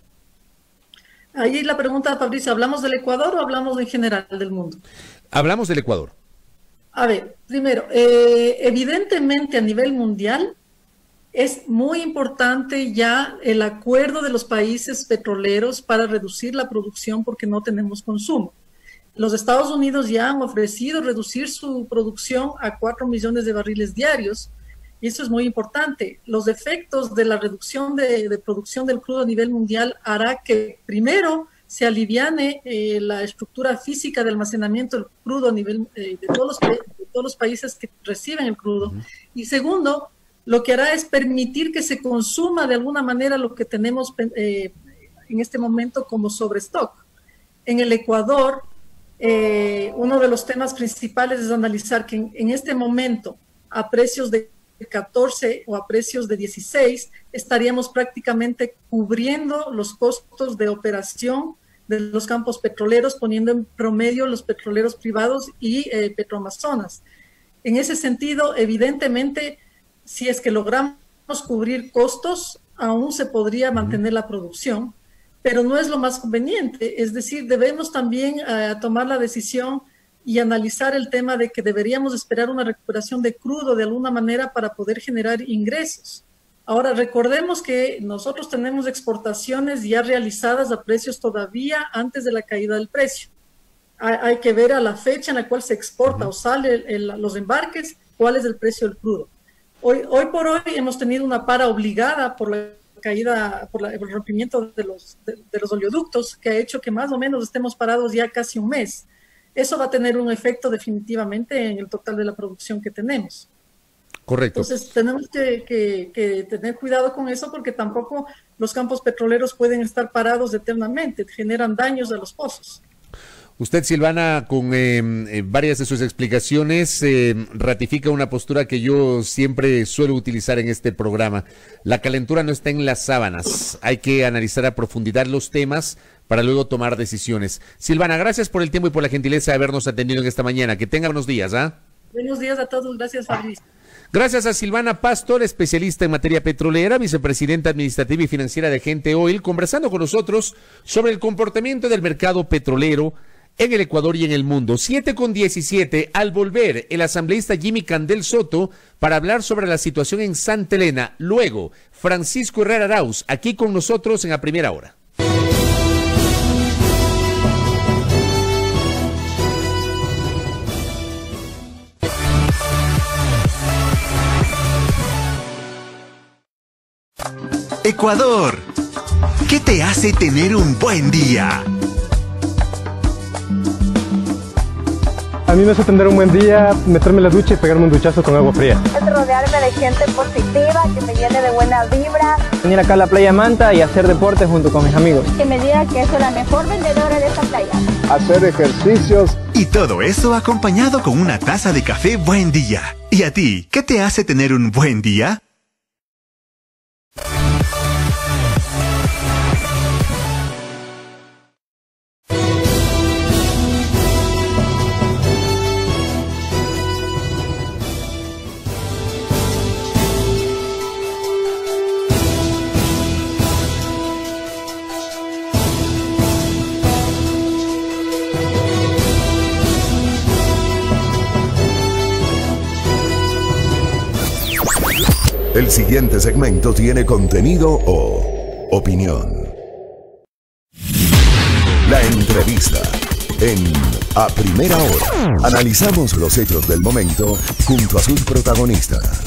Ahí la pregunta, Fabricio, ¿hablamos del Ecuador o hablamos en general del mundo? Hablamos del Ecuador. A ver, primero, eh, evidentemente a nivel mundial es muy importante ya el acuerdo de los países petroleros para reducir la producción porque no tenemos consumo. Los Estados Unidos ya han ofrecido reducir su producción a cuatro millones de barriles diarios y eso es muy importante. Los efectos de la reducción de, de producción del crudo a nivel mundial hará que primero se aliviane eh, la estructura física de almacenamiento del crudo a nivel eh, de, todos los, de todos los países que reciben el crudo. Uh-huh. Y segundo, lo que hará es permitir que se consuma de alguna manera lo que tenemos eh, en este momento como sobrestock. En el Ecuador, eh, uno de los temas principales es analizar que en, en este momento, a precios de catorce o a precios de dieciséis, estaríamos prácticamente cubriendo los costos de operación de los campos petroleros, poniendo en promedio los petroleros privados y eh, Petroamazonas. En ese sentido, evidentemente, si es que logramos cubrir costos, aún se podría mantener la producción, pero no es lo más conveniente. Es decir, debemos también eh, tomar la decisión y analizar el tema de que deberíamos esperar una recuperación de crudo de alguna manera para poder generar ingresos. Ahora, recordemos que nosotros tenemos exportaciones ya realizadas a precios todavía antes de la caída del precio. Hay, hay que ver a la fecha en la cual se exporta o sale el, el, los embarques, cuál es el precio del crudo. Hoy, hoy por hoy hemos tenido una para obligada por la caída, por, la, por el rompimiento de los, de, de los oleoductos, que ha hecho que más o menos estemos parados ya casi un mes. Eso va a tener un efecto definitivamente en el total de la producción que tenemos. Correcto. Entonces tenemos que, que, que tener cuidado con eso porque tampoco los campos petroleros pueden estar parados eternamente, generan daños a los pozos. Usted, Silvana, con eh, eh, varias de sus explicaciones, eh, ratifica una postura que yo siempre suelo utilizar en este programa. La calentura no está en las sábanas. Hay que analizar a profundidad los temas para luego tomar decisiones. Silvana, gracias por el tiempo y por la gentileza de habernos atendido en esta mañana. Que tenga buenos días, ¿ah? ¿eh? Buenos días a todos. Gracias, Fabricio. Gracias a Silvana Pastor, especialista en materia petrolera, vicepresidenta administrativa y financiera de Gente Oil, conversando con nosotros sobre el comportamiento del mercado petrolero en el Ecuador y en el mundo. siete con diecisiete, al volver el asambleísta Jimmy Candel Soto para hablar sobre la situación en Santa Elena. Luego, Francisco Herrera Arauz, aquí con nosotros en A Primera Hora. Ecuador. ¿Qué te hace tener un buen día? A mí me hace tener un buen día, meterme en la ducha y pegarme un duchazo con agua fría. Es rodearme de gente positiva, que me llene de buena vibra. Venir acá a la playa Manta y hacer deporte junto con mis amigos. Que me diga que soy la mejor vendedora de esta playa. Hacer ejercicios. Y todo eso acompañado con una taza de café Buen Día. ¿Y a ti, qué te hace tener un buen día? El siguiente segmento tiene contenido o opinión. La entrevista en A Primera Hora. Analizamos los hechos del momento junto a sus protagonistas.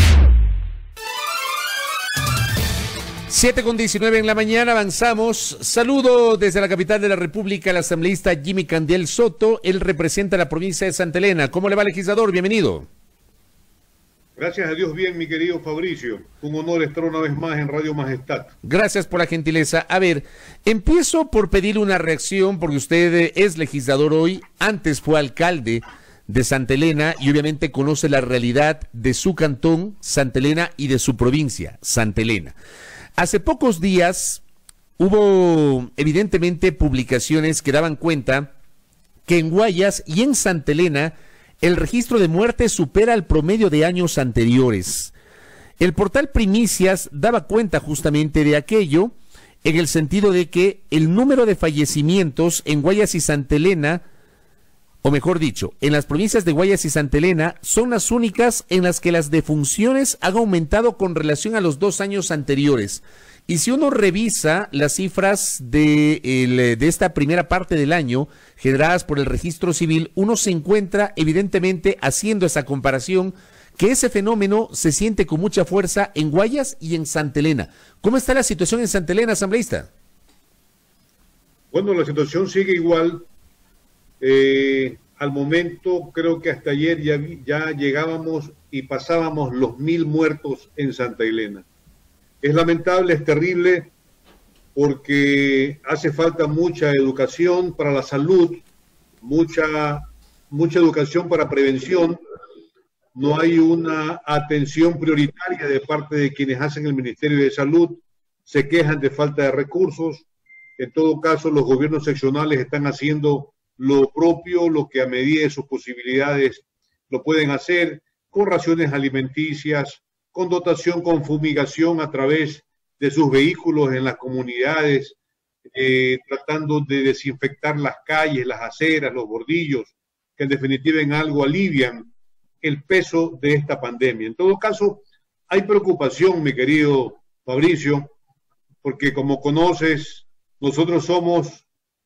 siete con diecinueve en la mañana, avanzamos. Saludo desde la capital de la República al asambleísta Jimmy Candiel Soto. Él representa la provincia de Santa Elena. ¿Cómo le va, legislador? Bienvenido. Gracias a Dios, bien, mi querido Fabricio. Un honor estar una vez más en Radio Majestad. Gracias por la gentileza. A ver, empiezo por pedir una reacción, porque usted es legislador hoy, antes fue alcalde de Santa Elena y obviamente conoce la realidad de su cantón, Santa Elena, y de su provincia, Santa Elena. Hace pocos días hubo, evidentemente, publicaciones que daban cuenta que en Guayas y en Santa Elena el registro de muertes supera el promedio de años anteriores. El portal Primicias daba cuenta justamente de aquello, en el sentido de que el número de fallecimientos en Guayas y Santa Elena, o mejor dicho, en las provincias de Guayas y Santa Elena, son las únicas en las que las defunciones han aumentado con relación a los dos años anteriores. Y si uno revisa las cifras de, el, de esta primera parte del año, generadas por el registro civil, uno se encuentra evidentemente haciendo esa comparación, que ese fenómeno se siente con mucha fuerza en Guayas y en Santa Elena. ¿Cómo está la situación en Santa Elena, asambleísta? Bueno, la situación sigue igual. Eh, al momento, creo que hasta ayer ya, ya llegábamos y pasábamos los mil muertos en Santa Elena. Es lamentable, es terrible, porque hace falta mucha educación para la salud, mucha, mucha educación para prevención. No hay una atención prioritaria de parte de quienes hacen el Ministerio de Salud, se quejan de falta de recursos. En todo caso, los gobiernos seccionales están haciendo lo propio, lo que a medida de sus posibilidades lo pueden hacer, con raciones alimenticias, con dotación, con fumigación a través de sus vehículos en las comunidades, eh, tratando de desinfectar las calles, las aceras, los bordillos, que en definitiva en algo alivian el peso de esta pandemia. En todo caso, hay preocupación, mi querido Fabricio, porque como conoces, nosotros somos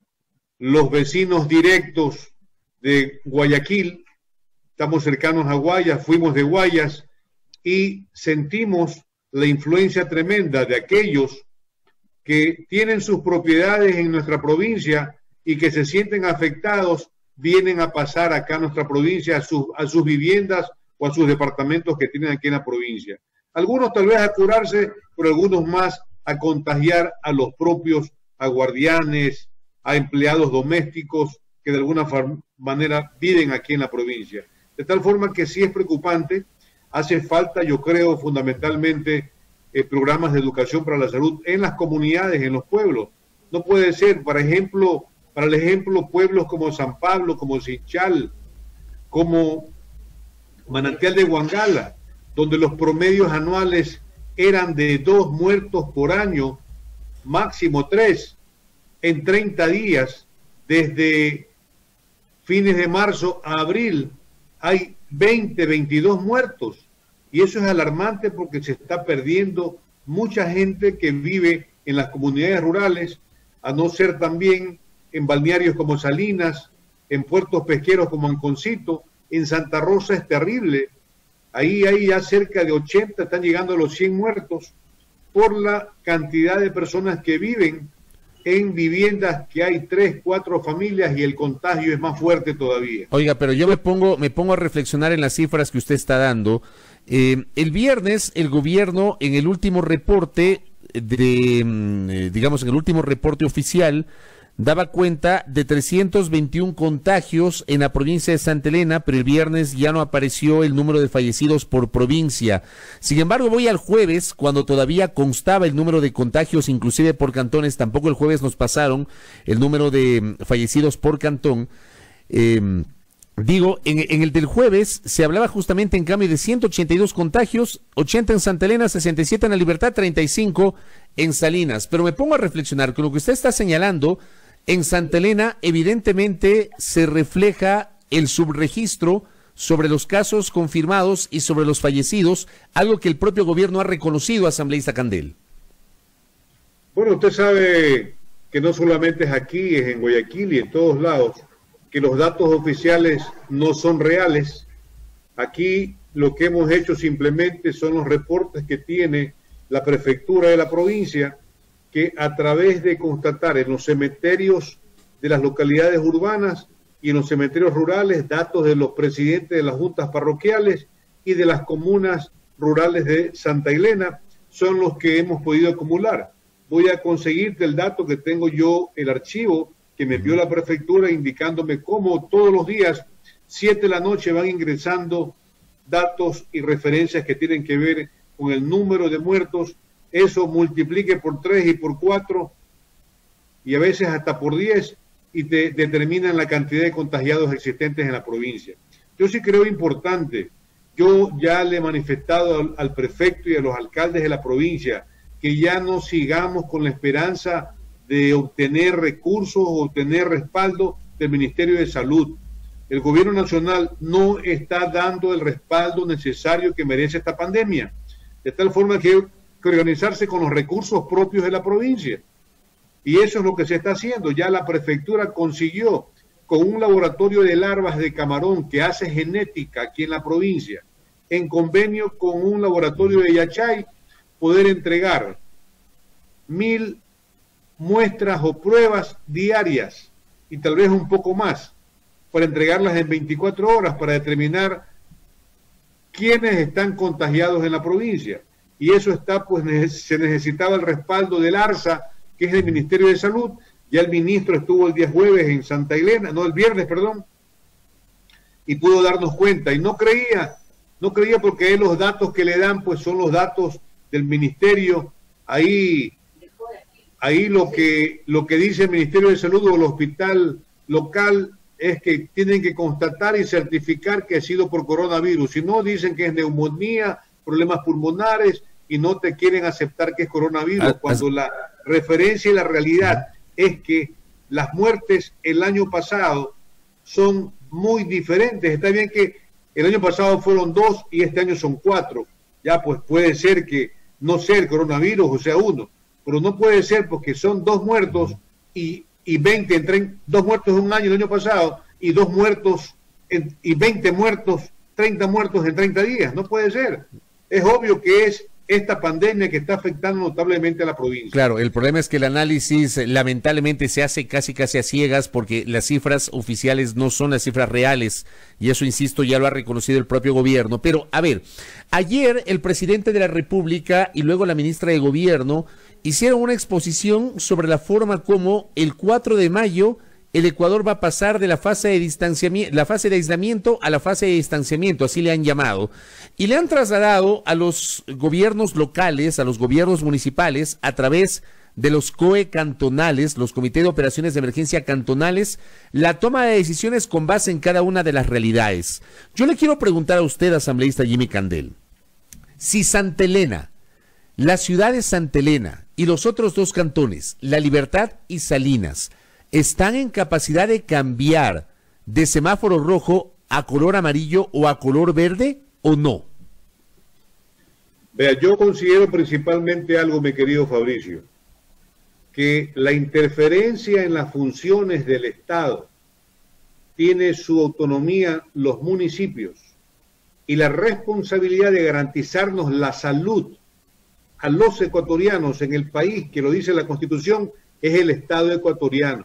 los vecinos directos de Guayaquil, estamos cercanos a Guayas, fuimos de Guayas, y sentimos la influencia tremenda de aquellos que tienen sus propiedades en nuestra provincia y que se sienten afectados, vienen a pasar acá a nuestra provincia, a sus, a sus viviendas o a sus departamentos que tienen aquí en la provincia. Algunos tal vez a curarse, pero algunos más a contagiar a los propios, a guardianes, a empleados domésticos que de alguna manera viven aquí en la provincia. De tal forma que sí es preocupante. Hace falta, yo creo, fundamentalmente eh, programas de educación para la salud en las comunidades, en los pueblos. No puede ser, por ejemplo, para el ejemplo, pueblos como San Pablo, como Sinchal, como Manantial de Huangala, donde los promedios anuales eran de dos muertos por año, máximo tres, en treinta días, desde fines de marzo a abril, hay veinte, veintidós muertos. Y eso es alarmante porque se está perdiendo mucha gente que vive en las comunidades rurales, a no ser también en balnearios como Salinas, en puertos pesqueros como Anconcito. En Santa Rosa es terrible. Ahí hay ya cerca de ochenta, están llegando a los cien muertos. por la cantidad de personas que viven en viviendas que hay tres, cuatro familias y el contagio es más fuerte todavía. Oiga, pero yo me pongo, me pongo a reflexionar en las cifras que usted está dando. Eh, el viernes el gobierno en el último reporte de, eh, digamos en el último reporte oficial daba cuenta de trescientos veintiún contagios en la provincia de Santa Elena, pero el viernes ya no apareció el número de fallecidos por provincia. Sin embargo, voy al jueves, cuando todavía constaba el número de contagios, inclusive por cantones. Tampoco el jueves nos pasaron el número de fallecidos por cantón. Eh, digo, en, en el del jueves se hablaba justamente en cambio de ciento ochenta y dos contagios, ochenta en Santa Elena, sesenta y siete en La Libertad, treinta y cinco en Salinas. Pero me pongo a reflexionar con lo que usted está señalando. En Santa Elena, evidentemente, se refleja el subregistro sobre los casos confirmados y sobre los fallecidos, algo que el propio gobierno ha reconocido, asambleísta Candel. Bueno, usted sabe que no solamente es aquí, es en Guayaquil y en todos lados, que los datos oficiales no son reales. Aquí lo que hemos hecho simplemente son los reportes que tiene la prefectura de la provincia, que a través de constatar en los cementerios de las localidades urbanas y en los cementerios rurales datos de los presidentes de las juntas parroquiales y de las comunas rurales de Santa Elena, son los que hemos podido acumular. Voy a conseguirte el dato que tengo yo, el archivo que me envió la prefectura indicándome cómo todos los días, siete de la noche, van ingresando datos y referencias que tienen que ver con el número de muertos. Eso multiplique por tres y por cuatro y a veces hasta por diez y te determinan la cantidad de contagiados existentes en la provincia. Yo sí creo importante, yo ya le he manifestado al, al prefecto y a los alcaldes de la provincia que ya no sigamos con la esperanza de obtener recursos o obtener respaldo del Ministerio de Salud. El gobierno nacional no está dando el respaldo necesario que merece esta pandemia, de tal forma que que organizarse con los recursos propios de la provincia. Y eso es lo que se está haciendo. Ya la prefectura consiguió, con un laboratorio de larvas de camarón que hace genética aquí en la provincia, en convenio con un laboratorio de Yachay, poder entregar mil muestras o pruebas diarias y tal vez un poco más, para entregarlas en veinticuatro horas para determinar quiénes están contagiados en la provincia. Y eso está, pues se necesitaba el respaldo del ARSA, que es el Ministerio de Salud. Ya el ministro estuvo el día jueves en Santa Elena, no el viernes, perdón, y pudo darnos cuenta. Y no creía, no creía porque los datos que le dan, pues son los datos del ministerio. Ahí, ahí lo que, lo que dice el Ministerio de Salud o el hospital local es que tienen que constatar y certificar que ha sido por coronavirus. Si no, dicen que es neumonía, problemas pulmonares, y no te quieren aceptar que es coronavirus, ah, cuando la referencia y la realidad es que las muertes el año pasado son muy diferentes. Está bien que el año pasado fueron dos y este año son cuatro. Ya pues puede ser que no sea el coronavirus o sea uno, pero no puede ser porque son dos muertos y, y veinte, en dos muertos en un año el año pasado y dos muertos en, y veinte muertos, treinta muertos en treinta días. No puede ser. Es obvio que es esta pandemia que está afectando notablemente a la provincia. Claro, el problema es que el análisis lamentablemente se hace casi casi a ciegas porque las cifras oficiales no son las cifras reales y eso, insisto, ya lo ha reconocido el propio gobierno. Pero, a ver, ayer el presidente de la República y luego la ministra de Gobierno hicieron una exposición sobre la forma como el cuatro de mayo el Ecuador va a pasar de la fase de distanciamiento, la fase de aislamiento a la fase de distanciamiento, así le han llamado, y le han trasladado a los gobiernos locales, a los gobiernos municipales, a través de los C O E cantonales, los Comités de Operaciones de Emergencia cantonales, la toma de decisiones con base en cada una de las realidades. Yo le quiero preguntar a usted, asambleísta Jimmy Candel, si Santa Elena, la ciudad de Santa Elena y los otros dos cantones, La Libertad y Salinas, ¿están en capacidad de cambiar de semáforo rojo a color amarillo o a color verde o no? Vea, yo considero principalmente algo, mi querido Fabricio, que la interferencia en las funciones del Estado tiene su autonomía los municipios y la responsabilidad de garantizarnos la salud a los ecuatorianos en el país, que lo dice la Constitución, es el Estado ecuatoriano.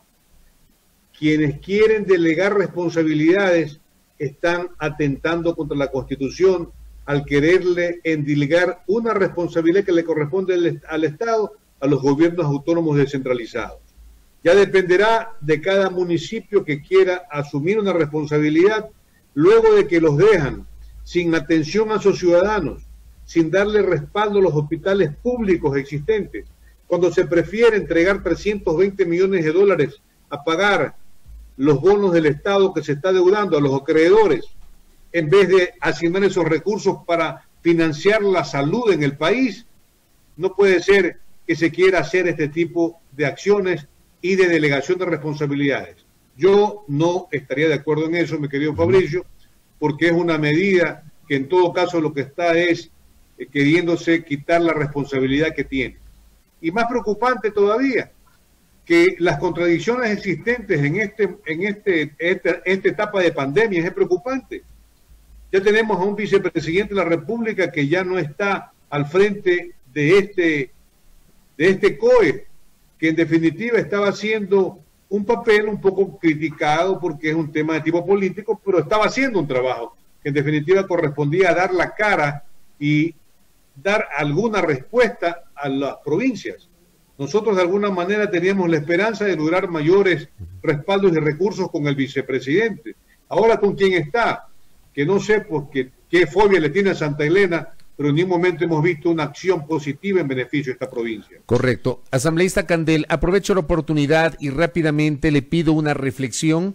Quienes quieren delegar responsabilidades están atentando contra la Constitución al quererle endilgar una responsabilidad que le corresponde al, al Estado a los gobiernos autónomos descentralizados. Ya dependerá de cada municipio que quiera asumir una responsabilidad luego de que los dejan sin atención a sus ciudadanos, sin darle respaldo a los hospitales públicos existentes, cuando se prefiere entregar trescientos veinte millones de dólares a pagar los bonos del Estado que se está deudando a los acreedores, en vez de asignar esos recursos para financiar la salud en el país. No puede ser que se quiera hacer este tipo de acciones y de delegación de responsabilidades. Yo no estaría de acuerdo en eso, mi querido Fabricio, porque es una medida que en todo caso lo que está es eh, queriéndose quitar la responsabilidad que tiene. Y más preocupante todavía, que las contradicciones existentes en este en este esta, esta etapa de pandemia es preocupante. Ya tenemos a un vicepresidente de la República que ya no está al frente de este de este C O E, que en definitiva estaba haciendo un papel un poco criticado porque es un tema de tipo político, pero estaba haciendo un trabajo que en definitiva correspondía a dar la cara y dar alguna respuesta a las provincias. Nosotros de alguna manera teníamos la esperanza de lograr mayores respaldos y recursos con el vicepresidente. Ahora, ¿con quién está? Que no sé porque qué fobia le tiene a Santa Elena, pero en ningún momento hemos visto una acción positiva en beneficio de esta provincia. Correcto. Asambleísta Candel, aprovecho la oportunidad y rápidamente le pido una reflexión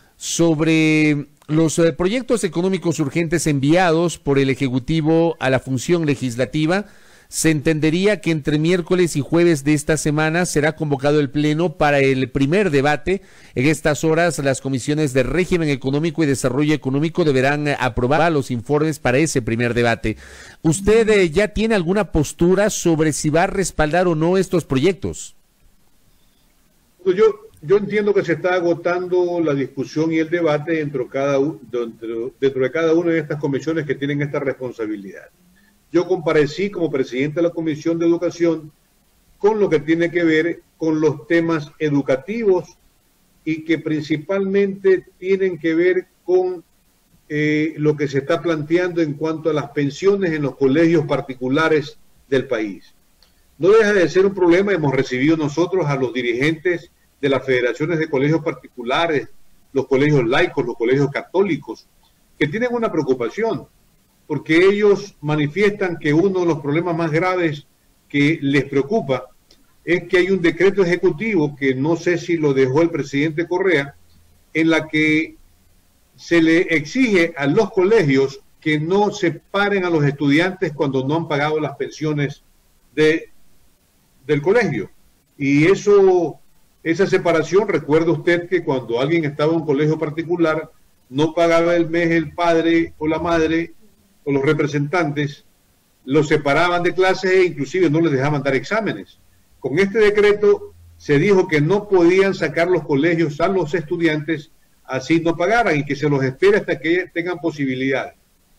sobre los eh, proyectos económicos urgentes enviados por el Ejecutivo a la función legislativa. Se entendería que entre miércoles y jueves de esta semana será convocado el Pleno para el primer debate. En estas horas, las comisiones de régimen económico y desarrollo económico deberán aprobar los informes para ese primer debate. ¿Usted eh, ya tiene alguna postura sobre si va a respaldar o no estos proyectos? Pues yo, yo entiendo que se está agotando la discusión y el debate dentro, cada, dentro, dentro de cada una de estas comisiones que tienen esta responsabilidad. Yo comparecí como presidente de la Comisión de Educación con lo que tiene que ver con los temas educativos y que principalmente tienen que ver con eh, lo que se está planteando en cuanto a las pensiones en los colegios particulares del país. No deja de ser un problema. Hemos recibido nosotros a los dirigentes de las federaciones de colegios particulares, los colegios laicos, los colegios católicos, que tienen una preocupación, porque ellos manifiestan que uno de los problemas más graves que les preocupa es que hay un decreto ejecutivo, que no sé si lo dejó el presidente Correa, en la que se le exige a los colegios que no separen a los estudiantes cuando no han pagado las pensiones de, del colegio. Y eso, esa separación, recuerda usted que cuando alguien estaba en un colegio particular, no pagaba el mes el padre o la madre o los representantes, los separaban de clases e inclusive no les dejaban dar exámenes. Con este decreto se dijo que no podían sacar los colegios a los estudiantes así no pagaran y que se los espera hasta que tengan posibilidades.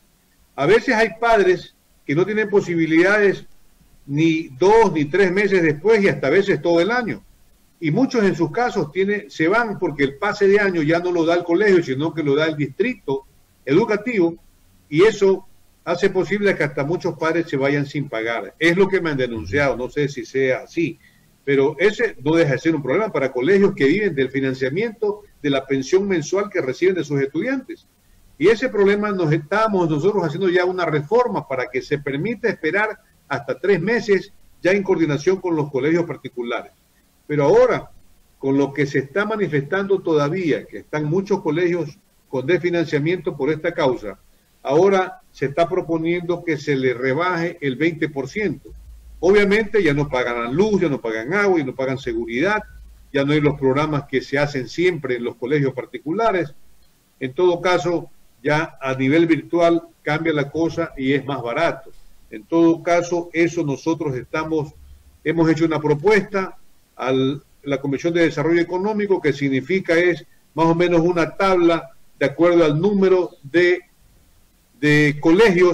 A veces hay padres que no tienen posibilidades ni dos ni tres meses después y hasta a veces todo el año. Y muchos en sus casos tiene, se van porque el pase de año ya no lo da el colegio, sino que lo da el distrito educativo, y eso hace posible que hasta muchos padres se vayan sin pagar. Es lo que me han denunciado, no sé si sea así, pero ese no deja de ser un problema para colegios que viven del financiamiento de la pensión mensual que reciben de sus estudiantes. Y ese problema nos estamos nosotros haciendo ya una reforma para que se permita esperar hasta tres meses ya en coordinación con los colegios particulares. Pero ahora, con lo que se está manifestando todavía, que están muchos colegios con desfinanciamiento por esta causa, ahora se está proponiendo que se le rebaje el veinte por ciento. Obviamente ya no pagan luz, ya no pagan agua, ya no pagan seguridad, ya no hay los programas que se hacen siempre en los colegios particulares. En todo caso, ya a nivel virtual cambia la cosa y es más barato. En todo caso, eso nosotros estamos, hemos hecho una propuesta a la Comisión de Desarrollo Económico, que significa es más o menos una tabla de acuerdo al número de de colegios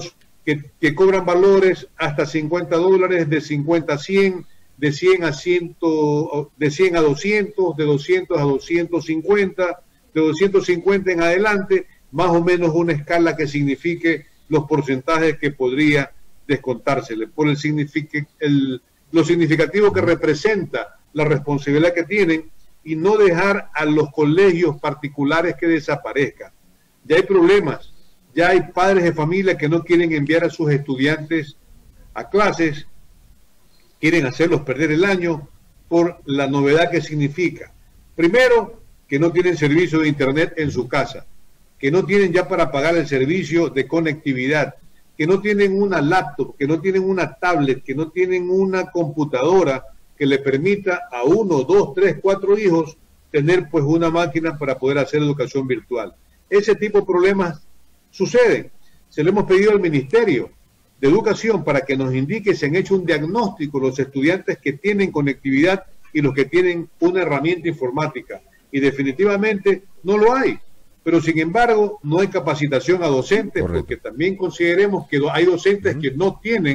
que, que cobran valores hasta cincuenta dólares, de cincuenta a cien, de cien a cien, de cien a doscientos, de doscientos a doscientos cincuenta, de doscientos cincuenta en adelante, más o menos una escala que signifique los porcentajes que podría descontársele, por el, signifique, el lo significativo que representa la responsabilidad que tienen, y no dejar a los colegios particulares que desaparezcan. Ya hay problemas, ya hay padres de familia que no quieren enviar a sus estudiantes a clases, quieren hacerlos perder el año por la novedad que significa. Primero, que no tienen servicio de internet en su casa, que no tienen ya para pagar el servicio de conectividad, que no tienen una laptop, que no tienen una tablet, que no tienen una computadora que le permita a uno, dos, tres, cuatro hijos tener pues una máquina para poder hacer educación virtual. Ese tipo de problemas suceden. Se le hemos pedido al Ministerio de Educación para que nos indique si han hecho un diagnóstico los estudiantes que tienen conectividad y los que tienen una herramienta informática. Y definitivamente no lo hay. Pero sin embargo no hay capacitación a docentes. Correcto. Porque también consideremos que hay docentes uh-huh. que no tienen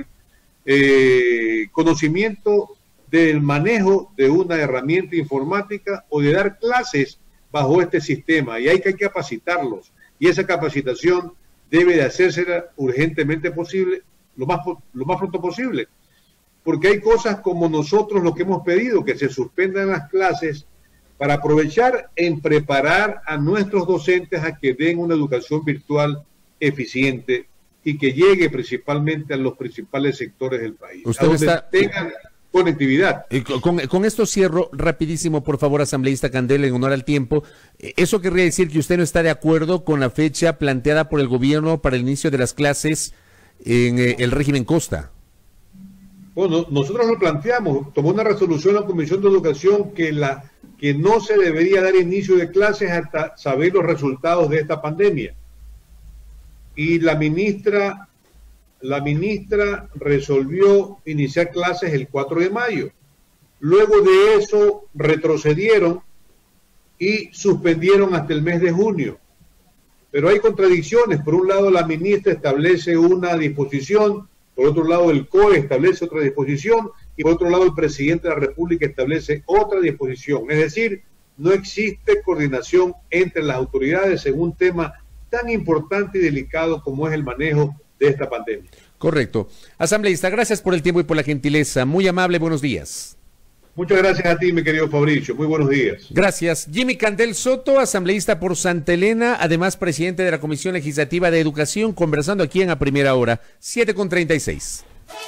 eh, conocimiento del manejo de una herramienta informática o de dar clases bajo este sistema, y hay que capacitarlos, y esa capacitación debe de hacerse urgentemente posible, lo más, lo más pronto posible, porque hay cosas como nosotros lo que hemos pedido, que se suspendan las clases para aprovechar en preparar a nuestros docentes a que den una educación virtual eficiente y que llegue principalmente a los principales sectores del país, Usted a donde está... tengan conectividad. Con, con esto cierro rapidísimo, por favor, asambleísta Candela, en honor al tiempo. ¿Eso querría decir que usted no está de acuerdo con la fecha planteada por el gobierno para el inicio de las clases en eh, el régimen Costa? Bueno, nosotros lo planteamos, tomó una resolución la Comisión de Educación que, la, que no se debería dar inicio de clases hasta saber los resultados de esta pandemia. Y la ministra... La ministra resolvió iniciar clases el cuatro de mayo. Luego de eso retrocedieron y suspendieron hasta el mes de junio. Pero hay contradicciones. Por un lado, la ministra establece una disposición, por otro lado, el C O E establece otra disposición, y por otro lado, el presidente de la República establece otra disposición. Es decir, no existe coordinación entre las autoridades en un tema tan importante y delicado como es el manejo de esta pandemia. Correcto. Asambleísta, gracias por el tiempo y por la gentileza. Muy amable, buenos días. Muchas gracias a ti, mi querido Fabricio. Muy buenos días. Gracias. Jimmy Candel Soto, asambleísta por Santa Elena, además presidente de la Comisión Legislativa de Educación, conversando aquí en A Primera Hora, siete con treinta y seis.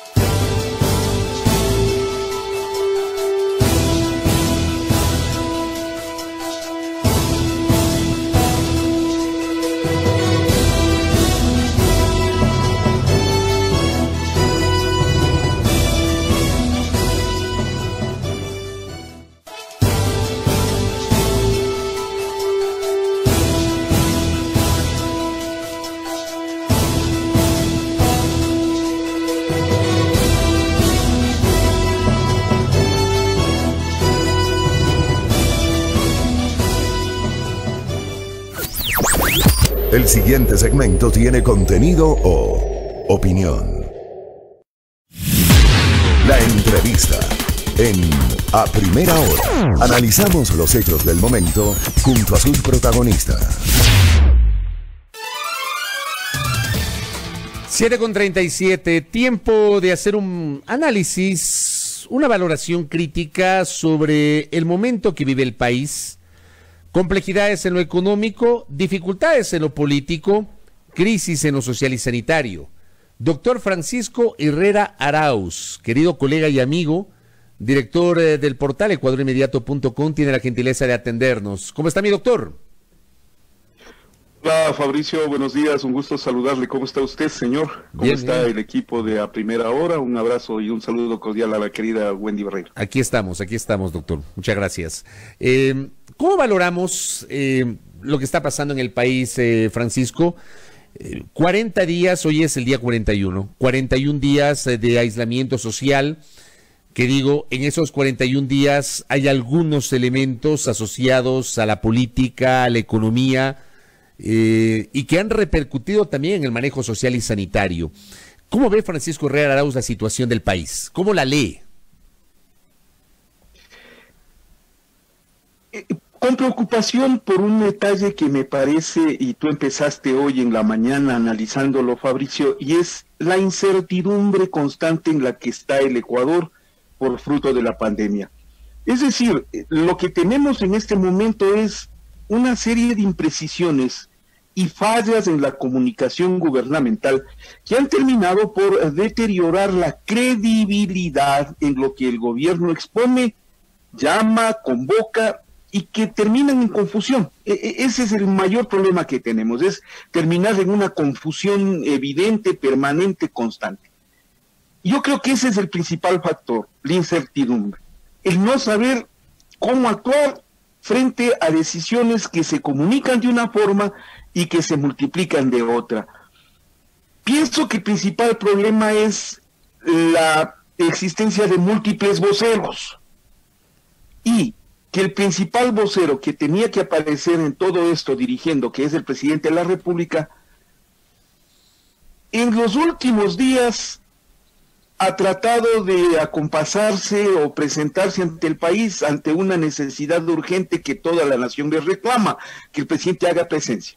El siguiente segmento tiene contenido o opinión. La entrevista en A Primera Hora. Analizamos los hechos del momento junto a sus protagonistas. siete con treinta y siete, tiempo de hacer un análisis, una valoración crítica sobre el momento que vive el país. Complejidades en lo económico, dificultades en lo político, crisis en lo social y sanitario. Doctor Francisco Herrera Arauz, querido colega y amigo, director eh, del portal ecuador inmediato punto com, tiene la gentileza de atendernos. ¿Cómo está mi doctor? Hola Fabricio, buenos días, un gusto saludarle. ¿Cómo está usted, señor? ¿Cómo bien, está bien el equipo de A Primera Hora? Un abrazo y un saludo cordial a la querida Wendy Barreiro. Aquí estamos, aquí estamos, doctor. Muchas gracias. Eh, ¿Cómo valoramos eh, lo que está pasando en el país, eh, Francisco? Eh, cuarenta días, hoy es el día cuarenta y uno, cuarenta y un días eh, de aislamiento social, que digo, en esos cuarenta y un días hay algunos elementos asociados a la política, a la economía, Eh, y que han repercutido también en el manejo social y sanitario. ¿Cómo ve Francisco Herrera Arauz la situación del país? ¿Cómo la lee? Con preocupación por un detalle que me parece, y tú empezaste hoy en la mañana analizándolo, Fabricio, y es la incertidumbre constante en la que está el Ecuador por fruto de la pandemia. Es decir, lo que tenemos en este momento es una serie de imprecisiones y fallas en la comunicación gubernamental que han terminado por deteriorar la credibilidad en lo que el gobierno expone, llama, convoca y que terminan en confusión. E- ese es el mayor problema que tenemos, es terminar en una confusión evidente, permanente, constante. Yo creo que ese es el principal factor, la incertidumbre, el no saber cómo actuar frente a decisiones que se comunican de una forma y que se multiplican de otra. Pienso que el principal problema es la existencia de múltiples voceros y que el principal vocero que tenía que aparecer en todo esto dirigiendo, que es el presidente de la República, en los últimos días ha tratado de acompasarse o presentarse ante el país ante una necesidad urgente que toda la nación le reclama, que el presidente haga presencia.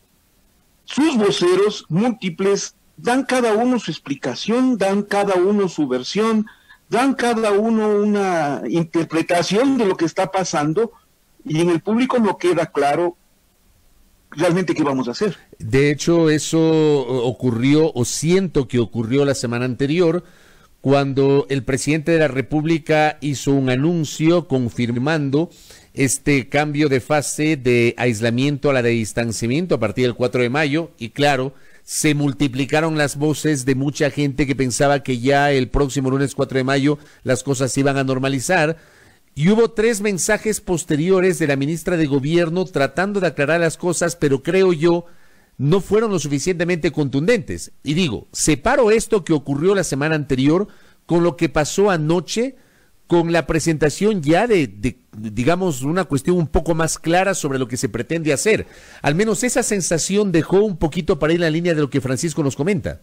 Sus voceros múltiples dan cada uno su explicación, dan cada uno su versión, dan cada uno una interpretación de lo que está pasando y en el público no queda claro realmente qué vamos a hacer. De hecho, eso ocurrió, o siento que ocurrió la semana anterior, cuando el presidente de la República hizo un anuncio confirmando este cambio de fase de aislamiento a la de distanciamiento a partir del cuatro de mayo, y claro, se multiplicaron las voces de mucha gente que pensaba que ya el próximo lunes cuatro de mayo las cosas se iban a normalizar, y hubo tres mensajes posteriores de la ministra de Gobierno tratando de aclarar las cosas, pero creo yo no fueron lo suficientemente contundentes. Y digo, separo esto que ocurrió la semana anterior con lo que pasó anoche, con la presentación ya de, de, digamos, una cuestión un poco más clara sobre lo que se pretende hacer. Al menos esa sensación dejó un poquito para ir en la línea de lo que Francisco nos comenta.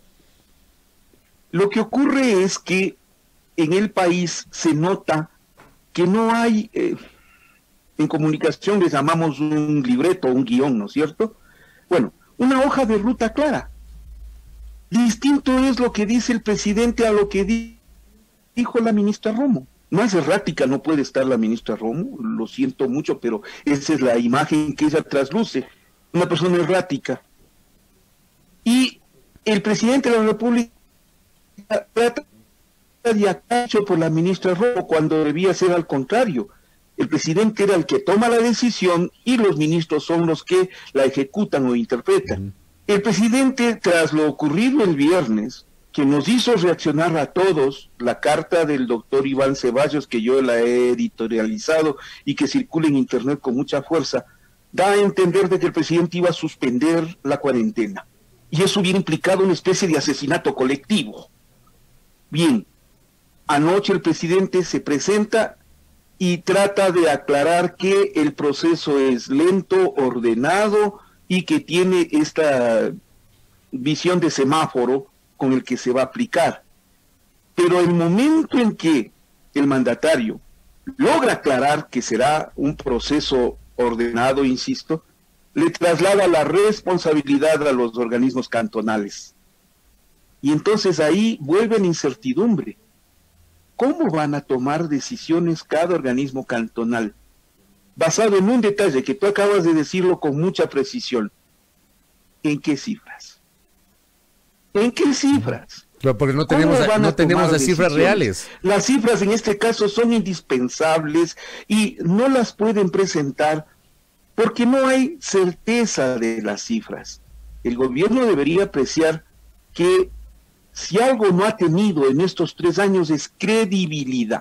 Lo que ocurre es que en el país se nota que no hay, eh, en comunicación les llamamos un libreto, un guión, ¿no es cierto? Bueno, una hoja de ruta clara. Distinto es lo que dice el presidente a lo que di dijo la ministra Romo. Más errática no puede estar la ministra Romo, lo siento mucho, pero esa es la imagen que ella trasluce, una persona errática. Y el presidente de la República trata de acacho por la ministra Romo cuando debía ser al contrario. El presidente era el que toma la decisión y los ministros son los que la ejecutan o interpretan. Uh-huh. El presidente, tras lo ocurrido el viernes, que nos hizo reaccionar a todos, la carta del doctor Iván Ceballos, que yo la he editorializado y que circula en internet con mucha fuerza, da a entender de que el presidente iba a suspender la cuarentena. Y eso hubiera implicado una especie de asesinato colectivo. Bien, anoche el presidente se presenta y trata de aclarar que el proceso es lento, ordenado y que tiene esta visión de semáforo con el que se va a aplicar. Pero el momento en que el mandatario logra aclarar que será un proceso ordenado, insisto, le traslada la responsabilidad a los organismos cantonales. Y entonces ahí vuelve la incertidumbre. ¿Cómo van a tomar decisiones cada organismo cantonal? Basado en un detalle que tú acabas de decirlo con mucha precisión. ¿En qué cifras? ¿En qué cifras? Pero porque no tenemos, no tenemos las cifras reales. Las cifras en este caso son indispensables y no las pueden presentar porque no hay certeza de las cifras. El gobierno debería apreciar que si algo no ha tenido en estos tres años es credibilidad.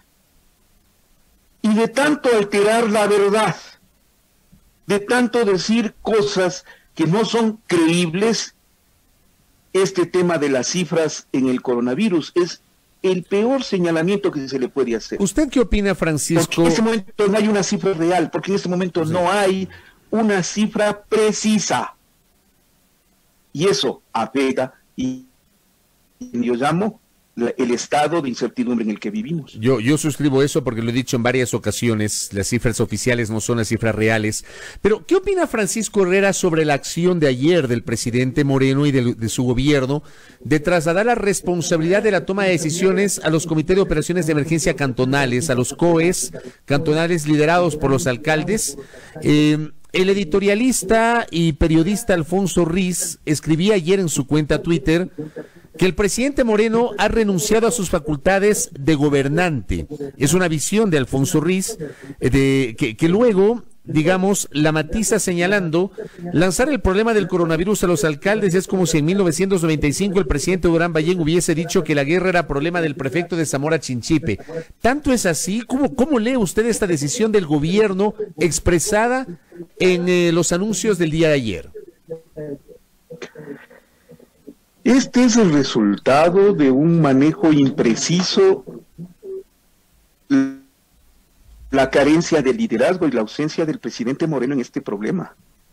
Y de tanto alterar la verdad, de tanto decir cosas que no son creíbles, este tema de las cifras en el coronavirus es el peor señalamiento que se le puede hacer. ¿Usted qué opina, Francisco? Porque en este momento no hay una cifra real, porque en este momento sí. no hay una cifra precisa. Y eso afecta y yo llamo la, el estado de incertidumbre en el que vivimos. Yo, yo suscribo eso porque lo he dicho en varias ocasiones, las cifras oficiales no son las cifras reales. Pero, ¿qué opina Francisco Herrera sobre la acción de ayer del presidente Moreno y de, de su gobierno de trasladar la responsabilidad de la toma de decisiones a los comités de operaciones de emergencia cantonales, a los C O Es cantonales liderados por los alcaldes? Eh, el editorialista y periodista Alfonso Riz escribía ayer en su cuenta Twitter que el presidente Moreno ha renunciado a sus facultades de gobernante. Es una visión de Alfonso Riz, de, que, que luego, digamos, la matiza señalando, lanzar el problema del coronavirus a los alcaldes es como si en mil novecientos noventa y cinco el presidente Durán Ballén hubiese dicho que la guerra era problema del prefecto de Zamora Chinchipe. ¿Tanto es así? ¿Cómo, cómo lee usted esta decisión del gobierno expresada en eh, los anuncios del día de ayer? Este es el resultado de un manejo impreciso, la carencia de liderazgo y la ausencia del presidente Moreno en este problema.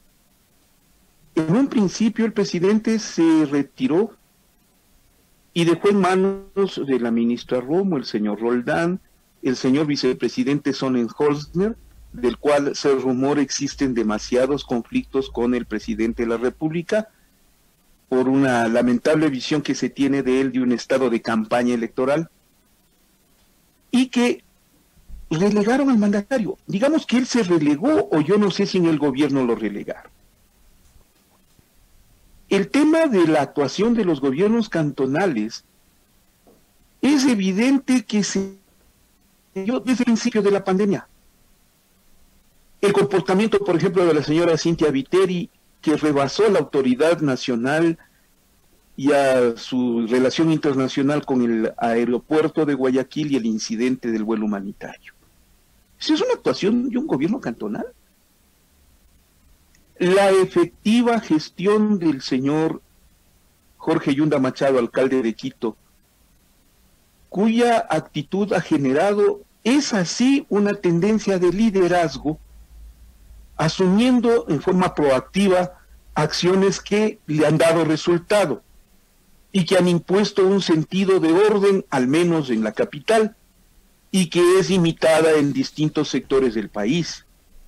En un principio el presidente se retiró y dejó en manos de la ministra Romo, el señor Roldán, el señor vicepresidente Sonnenholzner, del cual se rumora existen demasiados conflictos con el presidente de la República, por una lamentable visión que se tiene de él de un estado de campaña electoral, y que relegaron al mandatario. Digamos que él se relegó, o yo no sé si en el gobierno lo relegaron. El tema de la actuación de los gobiernos cantonales es evidente que se dio desde el principio de la pandemia. El comportamiento, por ejemplo, de la señora Cintia Viteri, que rebasó la autoridad nacional y a su relación internacional con el aeropuerto de Guayaquil y el incidente del vuelo humanitario. ¿Eso es una actuación de un gobierno cantonal? La efectiva gestión del señor Jorge Yunda Machado, alcalde de Quito, cuya actitud ha generado, es así, una tendencia de liderazgo, asumiendo en forma proactiva acciones que le han dado resultado y que han impuesto un sentido de orden, al menos en la capital, y que es imitada en distintos sectores del país.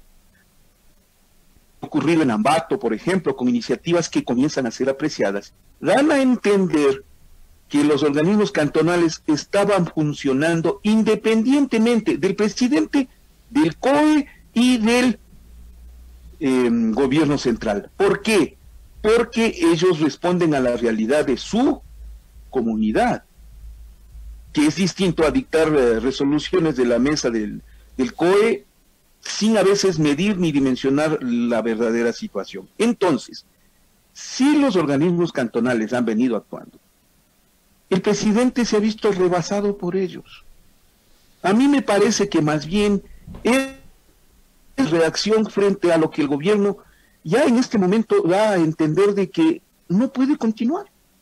Ocurrido en Ambato, por ejemplo, con iniciativas que comienzan a ser apreciadas, dan a entender que los organismos cantonales estaban funcionando independientemente del presidente, del C O E y del Eh, gobierno central. ¿Por qué? Porque ellos responden a la realidad de su comunidad, que es distinto a dictar eh, resoluciones de la mesa del, del C O E sin a veces medir ni dimensionar la verdadera situación. Entonces, si los organismos cantonales han venido actuando, el presidente se ha visto rebasado por ellos. A mí me parece que más bien es reacción frente a lo que el gobierno ya en este momento da a entender de que no puede continuar.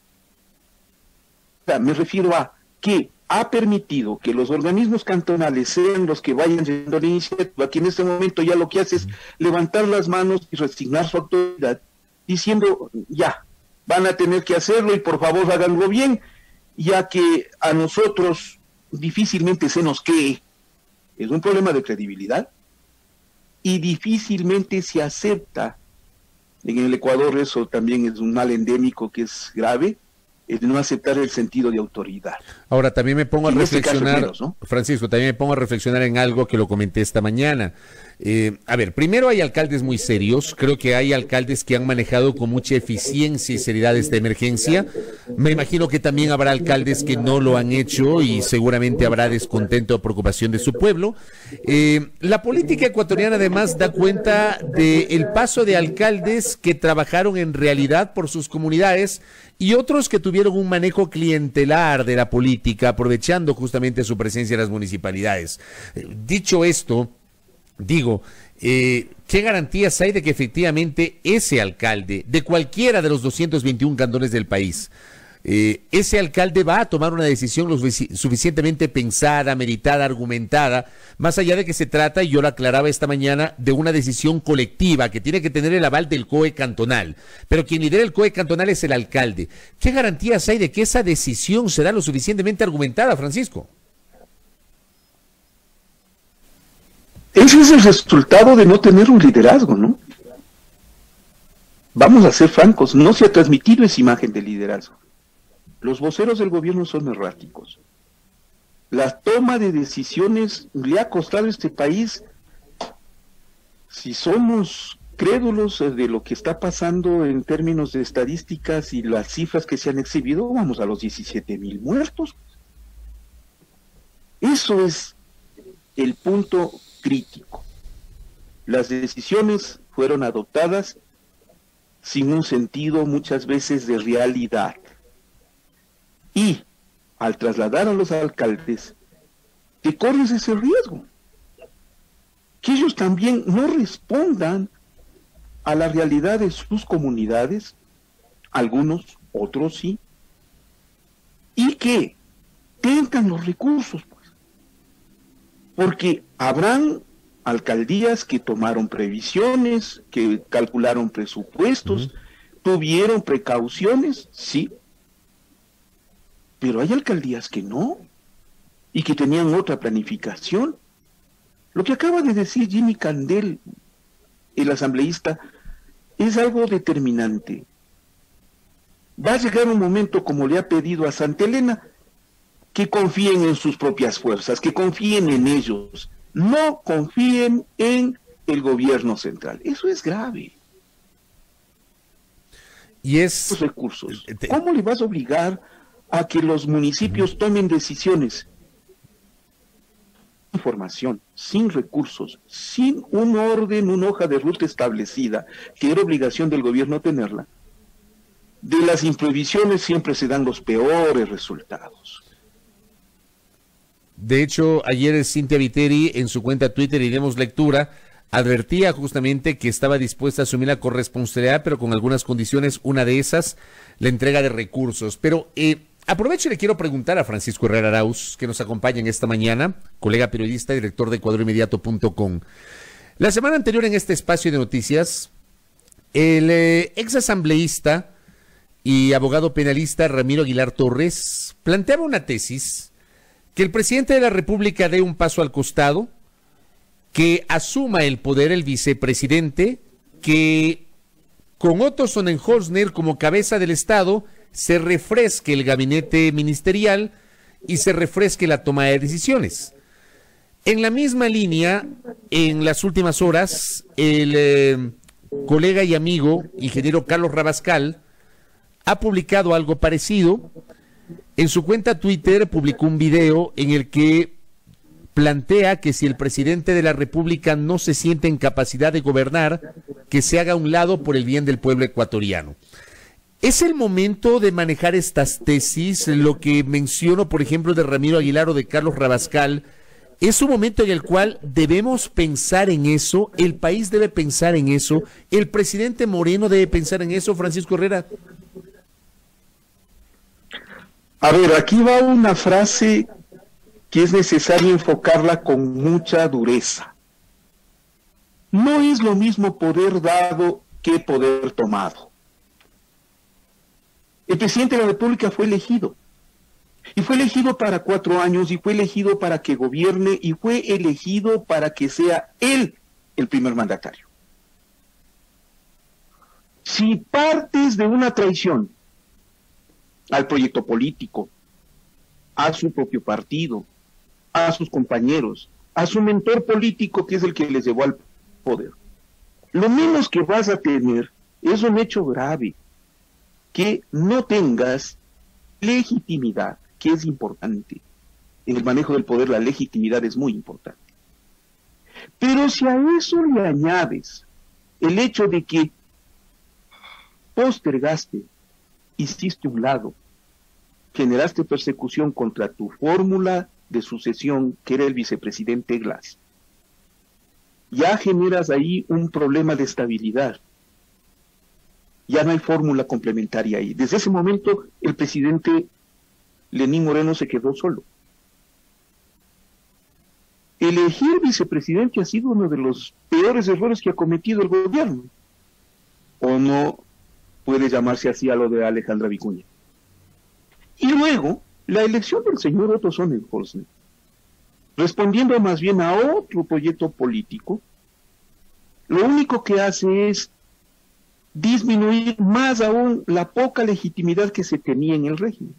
O sea, me refiero a que ha permitido que los organismos cantonales sean los que vayan llevando la iniciativa, que en este momento ya lo que hace es levantar las manos y resignar su autoridad, diciendo, ya, van a tener que hacerlo y por favor háganlo bien, ya que a nosotros difícilmente se nos cree. Es un problema de credibilidad. Y difícilmente se acepta. En el Ecuador eso también es un mal endémico que es grave, el no aceptar el sentido de autoridad. Ahora, también me pongo a en reflexionar, este menos, ¿no? Francisco, también me pongo a reflexionar en algo que lo comenté esta mañana. Eh, a ver, primero hay alcaldes muy serios, creo que hay alcaldes que han manejado con mucha eficiencia y seriedad esta emergencia. Me imagino que también habrá alcaldes que no lo han hecho y seguramente habrá descontento o preocupación de su pueblo. Eh, la política ecuatoriana además da cuenta del paso de alcaldes que trabajaron en realidad por sus comunidades y otros que tuvieron un manejo clientelar de la política, aprovechando justamente su presencia en las municipalidades. Eh, dicho esto, digo, eh, ¿qué garantías hay de que efectivamente ese alcalde, de cualquiera de los doscientos veintiún cantones del país, eh, ese alcalde va a tomar una decisión lo suficientemente pensada, meditada, argumentada, más allá de que se trata, y yo lo aclaraba esta mañana, de una decisión colectiva que tiene que tener el aval del C O E cantonal. Pero quien lidera el C O E cantonal es el alcalde. ¿Qué garantías hay de que esa decisión será lo suficientemente argumentada, Francisco? Ese es el resultado de no tener un liderazgo, ¿no? Vamos a ser francos, no se ha transmitido esa imagen de liderazgo. Los voceros del gobierno son erráticos. La toma de decisiones le ha costado a este país, si somos crédulos de lo que está pasando en términos de estadísticas y las cifras que se han exhibido, vamos a los diecisiete mil muertos. Eso es el punto crítico. Las decisiones fueron adoptadas sin un sentido muchas veces de realidad. Y al trasladar a los alcaldes, te corres ese riesgo. Que ellos también no respondan a la realidad de sus comunidades, algunos, otros sí, y que tengan los recursos, pues. Porque habrán alcaldías que tomaron previsiones, que calcularon presupuestos, uh-huh. tuvieron precauciones, sí, pero hay alcaldías que no, y que tenían otra planificación. Lo que acaba de decir Jimmy Candel, el asambleísta, es algo determinante. Va a llegar un momento, como le ha pedido a Santa Elena, que confíen en sus propias fuerzas, que confíen en ellos, no confíen en el gobierno central. Eso es grave. Y es... Los recursos. ¿Cómo le vas a obligar a que los municipios tomen decisiones? Información, sin recursos, sin un orden, una hoja de ruta establecida, que era obligación del gobierno tenerla. De las imprevisiones siempre se dan los peores resultados. De hecho, ayer Cintia Viteri en su cuenta Twitter, y demos lectura, advertía justamente que estaba dispuesta a asumir la corresponsabilidad, pero con algunas condiciones, una de esas, la entrega de recursos. Pero eh, aprovecho y le quiero preguntar a Francisco Herrera Arauz, que nos acompaña en esta mañana, colega periodista, director de ecuador inmediato punto com. La semana anterior en este espacio de noticias, el eh, ex asambleísta y abogado penalista Ramiro Aguilar Torres planteaba una tesis: que el presidente de la República dé un paso al costado, que asuma el poder el vicepresidente, que con Otto Sonnenholzner como cabeza del Estado se refresque el gabinete ministerial y se refresque la toma de decisiones. En la misma línea, en las últimas horas, el eh, colega y amigo, ingeniero Carlos Rabascal, ha publicado algo parecido. En su cuenta Twitter publicó un video en el que plantea que si el presidente de la República no se siente en capacidad de gobernar, que se haga a un lado por el bien del pueblo ecuatoriano. ¿Es el momento de manejar estas tesis? Lo que menciono, por ejemplo, de Ramiro Aguilar o de Carlos Rabascal, ¿es un momento en el cual debemos pensar en eso? ¿El país debe pensar en eso? ¿El presidente Moreno debe pensar en eso, Francisco Herrera? A ver, aquí va una frase que es necesario enfocarla con mucha dureza. No es lo mismo poder dado que poder tomado. El presidente de la República fue elegido. Y fue elegido para cuatro años, y fue elegido para que gobierne, y fue elegido para que sea él el primer mandatario. Si partes de una traición al proyecto político, a su propio partido, a sus compañeros, a su mentor político, que es el que les llevó al poder, lo menos que vas a tener es un hecho grave, que no tengas legitimidad, que es importante. En el manejo del poder la legitimidad es muy importante. Pero si a eso le añades el hecho de que postergaste, hiciste un lado, generaste persecución contra tu fórmula de sucesión, que era el vicepresidente Glass, ya generas ahí un problema de estabilidad. Ya no hay fórmula complementaria ahí. Desde ese momento, el presidente Lenín Moreno se quedó solo. Elegir vicepresidente ha sido uno de los peores errores que ha cometido el gobierno. ¿O no puede llamarse así a lo de Alejandra Vicuña? Y luego, la elección del señor Otto Sonnenholzner, respondiendo más bien a otro proyecto político, lo único que hace es disminuir más aún la poca legitimidad que se tenía en el régimen.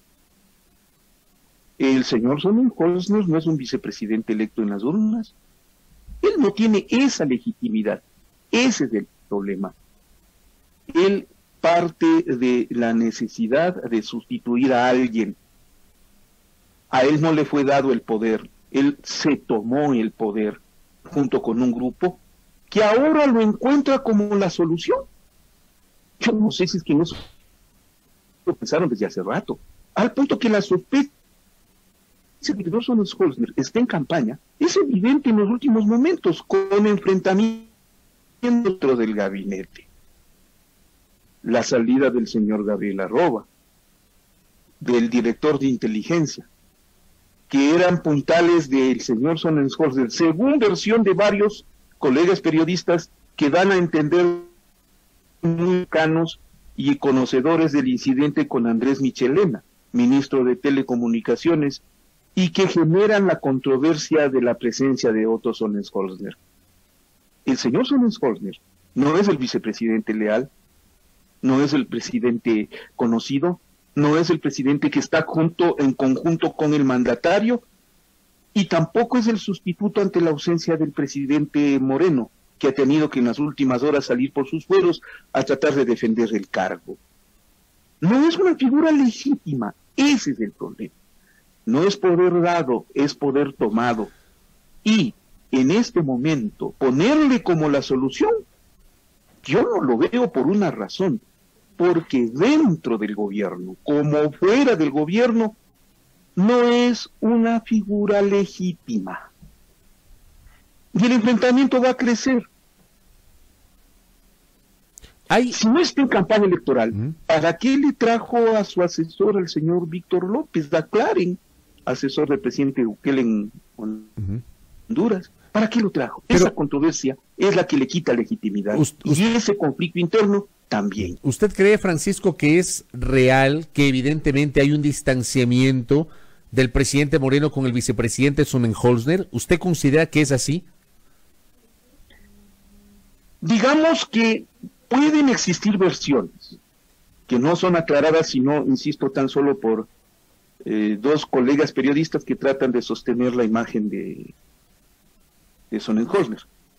El señor Sonnenholzner no es un vicepresidente electo en las urnas. Él no tiene esa legitimidad. Ese es el problema. Él parte de la necesidad de sustituir a alguien. A él no le fue dado el poder. Él se tomó el poder junto con un grupo que ahora lo encuentra como la solución. Yo no sé si es que no lo pensaron desde hace rato. Al punto que la sospecha de que Sonnenholzner está en campaña es evidente en los últimos momentos con enfrentamientos dentro del gabinete. La salida del señor Gabriel Arroba, del director de inteligencia, que eran puntales del señor Sonnenholzner, según versión de varios colegas periodistas que dan a entender muy cercanos y conocedores del incidente con Andrés Michelena, ministro de Telecomunicaciones, y que generan la controversia de la presencia de Otto Sonnenholzner. El señor Sonnenholzner no es el vicepresidente leal, no es el presidente conocido, no es el presidente que está junto en conjunto con el mandatario, y tampoco es el sustituto ante la ausencia del presidente Moreno, que ha tenido que en las últimas horas salir por sus fueros a tratar de defender el cargo. No es una figura legítima, ese es el problema. No es poder dado, es poder tomado. Y en este momento, ponerle como la solución, yo no lo veo por una razón, porque dentro del gobierno, como fuera del gobierno, no es una figura legítima. Y el enfrentamiento va a crecer. Hay... Si no está en campaña electoral, uh-huh. ¿para qué le trajo a su asesor, el señor Víctor López? Aclaren, asesor del presidente Bukele en Honduras. Uh-huh. ¿Para qué lo trajo? Pero, esa controversia es la que le quita legitimidad. Usted, y ese conflicto interno también. ¿Usted cree, Francisco, que es real, que evidentemente hay un distanciamiento del presidente Moreno con el vicepresidente Sonnenholzner? ¿Usted considera que es así? Digamos que pueden existir versiones que no son aclaradas, sino, insisto, tan solo por eh, dos colegas periodistas que tratan de sostener la imagen de, de Sonnenholzner,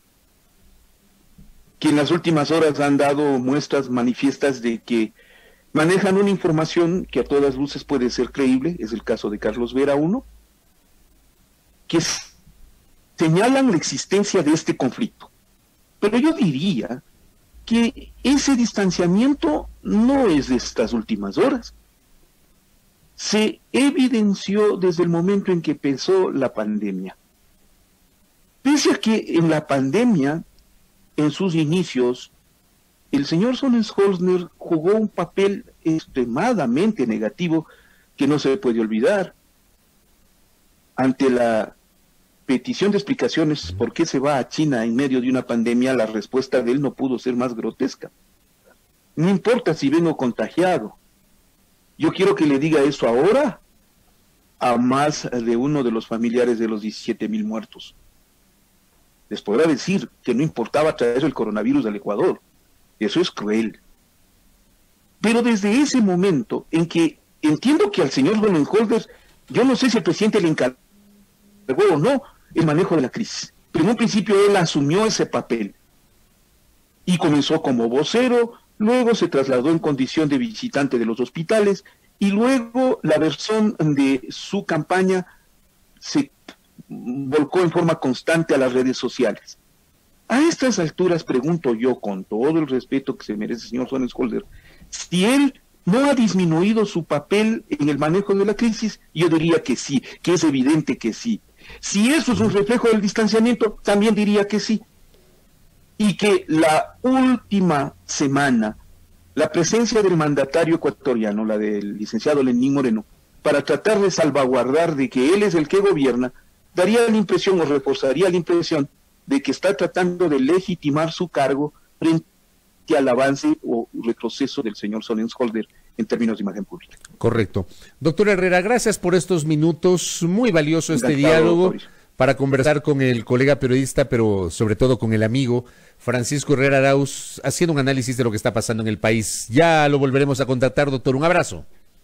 que en las últimas horas han dado muestras manifiestas de que manejan una información que a todas luces puede ser creíble, es el caso de Carlos Vera uno, que señalan la existencia de este conflicto. Pero yo diría que ese distanciamiento no es de estas últimas horas. Se evidenció desde el momento en que empezó la pandemia. Pese a que en la pandemia, en sus inicios, el señor Sonnenholzner jugó un papel extremadamente negativo que no se puede olvidar. Ante la petición de explicaciones por qué se va a China en medio de una pandemia, la respuesta de él no pudo ser más grotesca. No importa si vengo contagiado. Yo quiero que le diga eso ahora a más de uno de los familiares de los diecisiete mil muertos. Les podrá decir que no importaba traer el coronavirus al Ecuador. Eso es cruel. Pero desde ese momento en que entiendo que al señor Sonnenholzner, yo no sé si el presidente le encargó o no el manejo de la crisis, pero en un principio él asumió ese papel y comenzó como vocero, luego se trasladó en condición de visitante de los hospitales y luego la versión de su campaña se volcó en forma constante a las redes sociales. A estas alturas pregunto yo, con todo el respeto que se merece el señor Sonnenholzner, si él no ha disminuido su papel en el manejo de la crisis. Yo diría que sí, que es evidente que sí. Si eso es un reflejo del distanciamiento, también diría que sí. Y que la última semana la presencia del mandatario ecuatoriano, la del licenciado Lenín Moreno, para tratar de salvaguardar de que él es el que gobierna, daría la impresión o reforzaría la impresión de que está tratando de legitimar su cargo frente al avance o retroceso del señor Solensholder en términos de imagen pública. Correcto. Doctor Herrera, gracias por estos minutos, muy valioso este Encantado, diálogo Mauricio. para conversar con el colega periodista, pero sobre todo con el amigo Francisco Herrera Arauz, haciendo un análisis de lo que está pasando en el país. Ya lo volveremos a contactar, doctor. Un abrazo.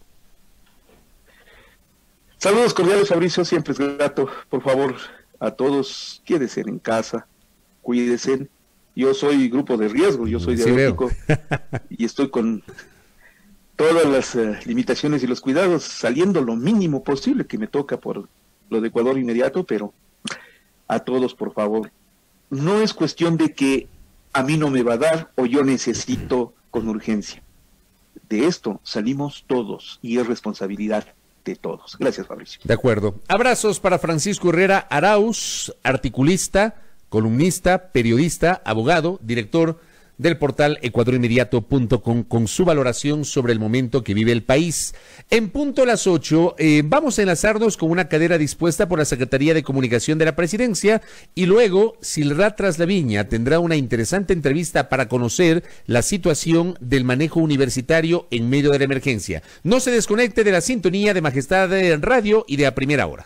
Saludos cordiales, Fabricio, siempre es grato. Por favor, a todos, quédense en casa, cuídense. Yo soy grupo de riesgo, yo soy Sí, diabético y estoy con todas las uh, limitaciones y los cuidados, saliendo lo mínimo posible que me toca por lo de Ecuador inmediato, pero a todos, por favor, no es cuestión de que a mí no me va a dar o yo necesito con urgencia. De esto salimos todos y es responsabilidad de todos. Gracias, Fabricio. De acuerdo. Abrazos para Francisco Herrera Arauz, articulista, columnista, periodista, abogado, director del portal ecuador inmediato punto com, con su valoración sobre el momento que vive el país. En punto a las ocho, eh, vamos a enlazarnos con una cadena dispuesta por la Secretaría de Comunicación de la Presidencia y luego Silra Traslaviña tendrá una interesante entrevista para conocer la situación del manejo universitario en medio de la emergencia. No se desconecte de la sintonía de Majestad Radio y de A Primera Hora.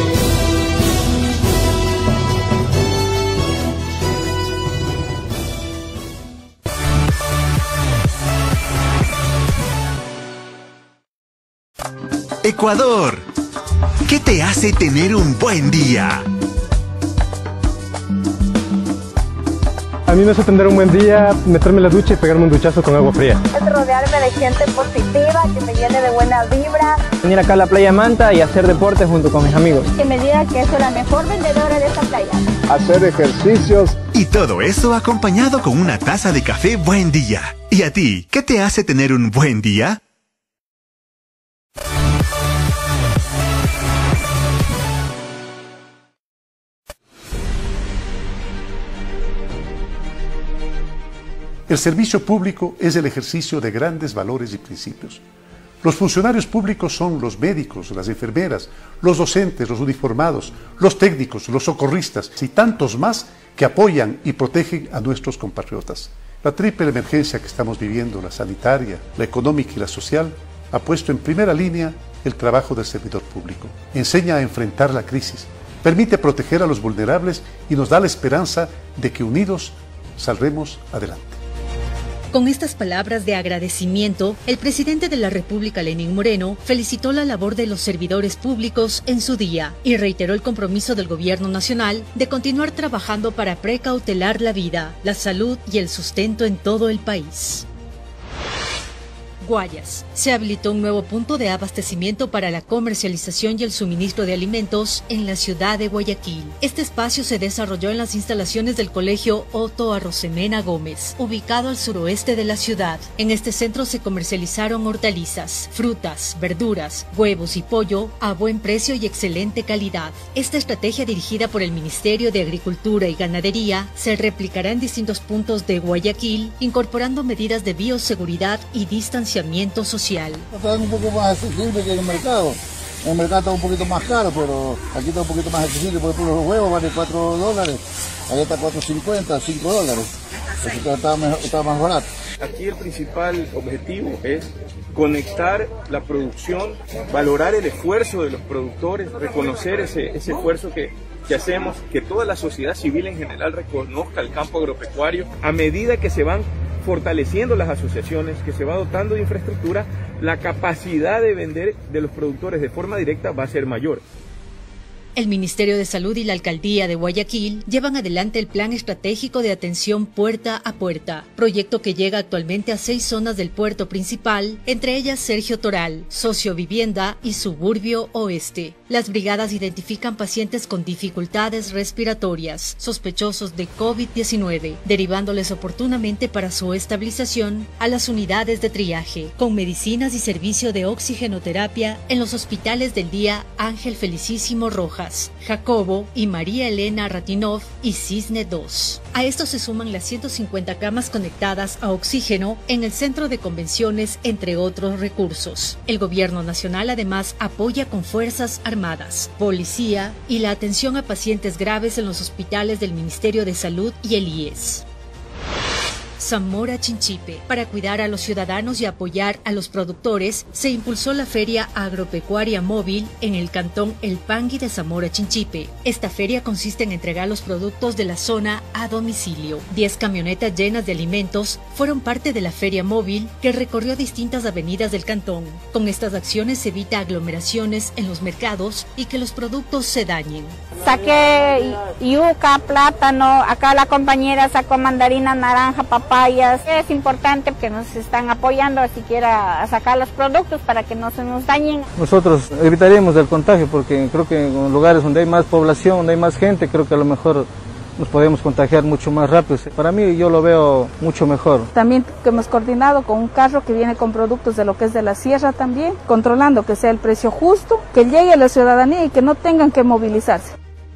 Ecuador, ¿qué te hace tener un buen día? A mí me hace tener un buen día, meterme en la ducha y pegarme un duchazo con agua fría. Es rodearme de gente positiva, que me llene de buena vibra. Venir acá a la playa Manta y hacer deporte junto con mis amigos. Que me diga que soy la mejor vendedora de esta playa. Hacer ejercicios. Y todo eso acompañado con una taza de café Buen Día. ¿Y a ti, qué te hace tener un buen día? El servicio público es el ejercicio de grandes valores y principios. Los funcionarios públicos son los médicos, las enfermeras, los docentes, los uniformados, los técnicos, los socorristas y tantos más que apoyan y protegen a nuestros compatriotas. La triple emergencia que estamos viviendo, la sanitaria, la económica y la social, ha puesto en primera línea el trabajo del servidor público. Enseña a enfrentar la crisis, permite proteger a los vulnerables y nos da la esperanza de que unidos saldremos adelante. Con estas palabras de agradecimiento, el presidente de la República, Lenín Moreno, felicitó la labor de los servidores públicos en su día y reiteró el compromiso del gobierno nacional de continuar trabajando para precautelar la vida, la salud y el sustento en todo el país. Guayas. Se habilitó un nuevo punto de abastecimiento para la comercialización y el suministro de alimentos en la ciudad de Guayaquil. Este espacio se desarrolló en las instalaciones del Colegio Otto Arrosemena Gómez, ubicado al suroeste de la ciudad. En este centro se comercializaron hortalizas, frutas, verduras, huevos y pollo a buen precio y excelente calidad. Esta estrategia, dirigida por el Ministerio de Agricultura y Ganadería, se replicará en distintos puntos de Guayaquil, incorporando medidas de bioseguridad y distanciamiento social. Está un poco más accesible que en el mercado. En el mercado está un poquito más caro, pero aquí está un poquito más accesible. Por ejemplo, los huevos valen cuatro dólares, allá está cuatro cincuenta, cinco dólares. Eso está, mejor, está más barato. Aquí el principal objetivo es conectar la producción, valorar el esfuerzo de los productores, reconocer ese, ese esfuerzo que, que hacemos, que toda la sociedad civil en general reconozca el campo agropecuario. A medida que se van fortaleciendo las asociaciones, que se va dotando de infraestructura, la capacidad de vender de los productores de forma directa va a ser mayor. El Ministerio de Salud y la Alcaldía de Guayaquil llevan adelante el Plan Estratégico de Atención Puerta a Puerta, proyecto que llega actualmente a seis zonas del puerto principal, entre ellas Sergio Toral, Sociovivienda y Suburbio Oeste. Las brigadas identifican pacientes con dificultades respiratorias, sospechosos de COVID diecinueve, derivándoles oportunamente para su estabilización a las unidades de triaje, con medicinas y servicio de oxigenoterapia en los hospitales del día Ángel Felicísimo Rojas, Lucas, Jacobo y María Elena Ratinov y Cisne dos. A esto se suman las ciento cincuenta camas conectadas a oxígeno en el centro de convenciones, entre otros recursos. El gobierno nacional además apoya con Fuerzas Armadas, policía y la atención a pacientes graves en los hospitales del Ministerio de Salud y el I E S. Zamora Chinchipe. Para cuidar a los ciudadanos y apoyar a los productores, se impulsó la Feria Agropecuaria Móvil en el cantón El Pangui de Zamora Chinchipe. Esta feria consiste en entregar los productos de la zona a domicilio. Diez camionetas llenas de alimentos fueron parte de la feria móvil que recorrió distintas avenidas del cantón. Con estas acciones se evita aglomeraciones en los mercados y que los productos se dañen. Saqué yuca, plátano, acá la compañera sacó mandarina, naranja, papayas. Es importante que nos están apoyando siquiera a sacar los productos para que no se nos dañen. Nosotros evitaríamos el contagio porque creo que en lugares donde hay más población, donde hay más gente, creo que a lo mejor nos podemos contagiar mucho más rápido. Para mí yo lo veo mucho mejor. También que hemos coordinado con un carro que viene con productos de lo que es de la sierra también, controlando que sea el precio justo, que llegue a la ciudadanía y que no tengan que movilizarse.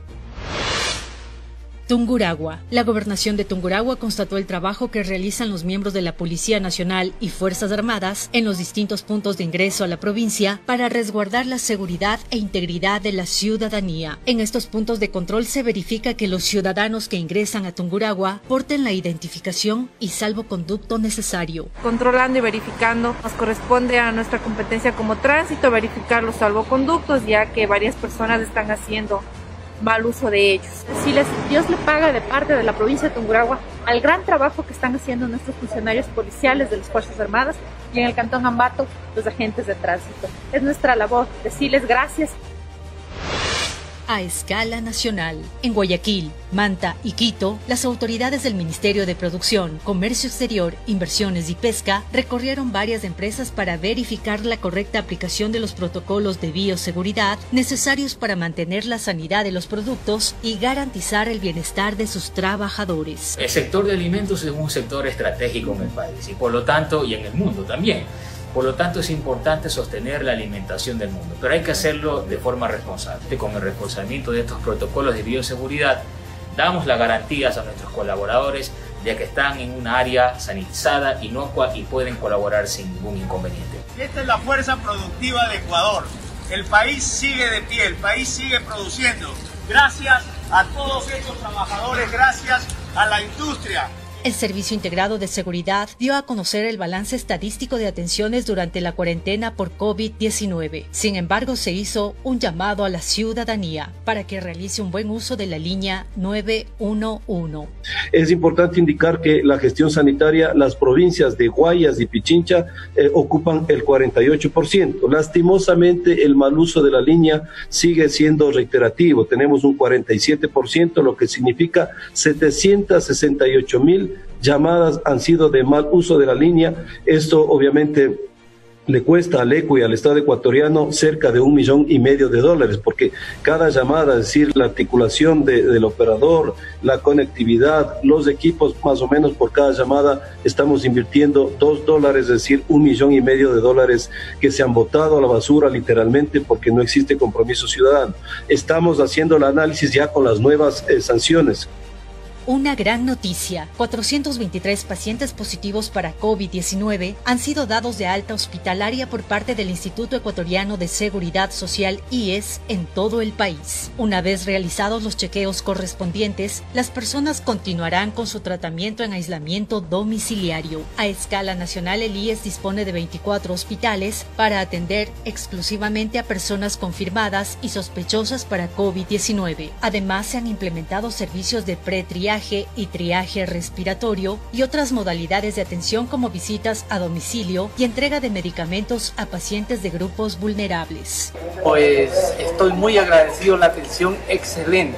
Tungurahua. La gobernación de Tungurahua constató el trabajo que realizan los miembros de la Policía Nacional y Fuerzas Armadas en los distintos puntos de ingreso a la provincia para resguardar la seguridad e integridad de la ciudadanía. En estos puntos de control se verifica que los ciudadanos que ingresan a Tungurahua porten la identificación y salvoconducto necesario. Controlando y verificando, nos corresponde a nuestra competencia como tránsito verificar los salvoconductos, ya que varias personas están haciendo mal uso de ellos. Si les, Dios le paga de parte de la provincia de Tungurahua al gran trabajo que están haciendo nuestros funcionarios policiales de las Fuerzas Armadas y en el Cantón Ambato los agentes de tránsito. Es nuestra labor decirles gracias. A escala nacional. En Guayaquil, Manta y Quito, las autoridades del Ministerio de Producción, Comercio Exterior, Inversiones y Pesca recorrieron varias empresas para verificar la correcta aplicación de los protocolos de bioseguridad necesarios para mantener la sanidad de los productos y garantizar el bienestar de sus trabajadores. El sector de alimentos es un sector estratégico en el país y por lo tanto, y en el mundo también. Por lo tanto, es importante sostener la alimentación del mundo, pero hay que hacerlo de forma responsable. Con el reforzamiento de estos protocolos de bioseguridad, damos las garantías a nuestros colaboradores de que están en un área sanitizada, inocua y pueden colaborar sin ningún inconveniente. Esta es la fuerza productiva de Ecuador. El país sigue de pie, el país sigue produciendo. Gracias a todos estos trabajadores, gracias a la industria. El Servicio Integrado de Seguridad dio a conocer el balance estadístico de atenciones durante la cuarentena por COVID diecinueve. Sin embargo, se hizo un llamado a la ciudadanía para que realice un buen uso de la línea nueve uno uno. Es importante indicar que la gestión sanitaria, las provincias de Guayas y Pichincha eh, ocupan el cuarenta y ocho por ciento. Lastimosamente, el mal uso de la línea sigue siendo reiterativo. Tenemos un cuarenta y siete por ciento, lo que significa setecientos sesenta y ocho mil llamadas han sido de mal uso de la línea. Esto obviamente le cuesta al ECO y al Estado ecuatoriano cerca de un millón y medio de dólares, porque cada llamada, es decir, la articulación de, del operador, la conectividad, los equipos, más o menos por cada llamada estamos invirtiendo dos dólares, es decir, un millón y medio de dólares que se han botado a la basura literalmente porque no existe compromiso ciudadano. Estamos haciendo el análisis ya con las nuevas eh, sanciones. Una gran noticia, cuatrocientos veintitrés pacientes positivos para COVID diecinueve han sido dados de alta hospitalaria por parte del Instituto Ecuatoriano de Seguridad Social I E S en todo el país. Una vez realizados los chequeos correspondientes, las personas continuarán con su tratamiento en aislamiento domiciliario. A escala nacional, el I E S dispone de veinticuatro hospitales para atender exclusivamente a personas confirmadas y sospechosas para COVID diecinueve. Además, se han implementado servicios de pretriaje y triaje respiratorio y otras modalidades de atención como visitas a domicilio y entrega de medicamentos a pacientes de grupos vulnerables. Pues estoy muy agradecido, la atención excelente,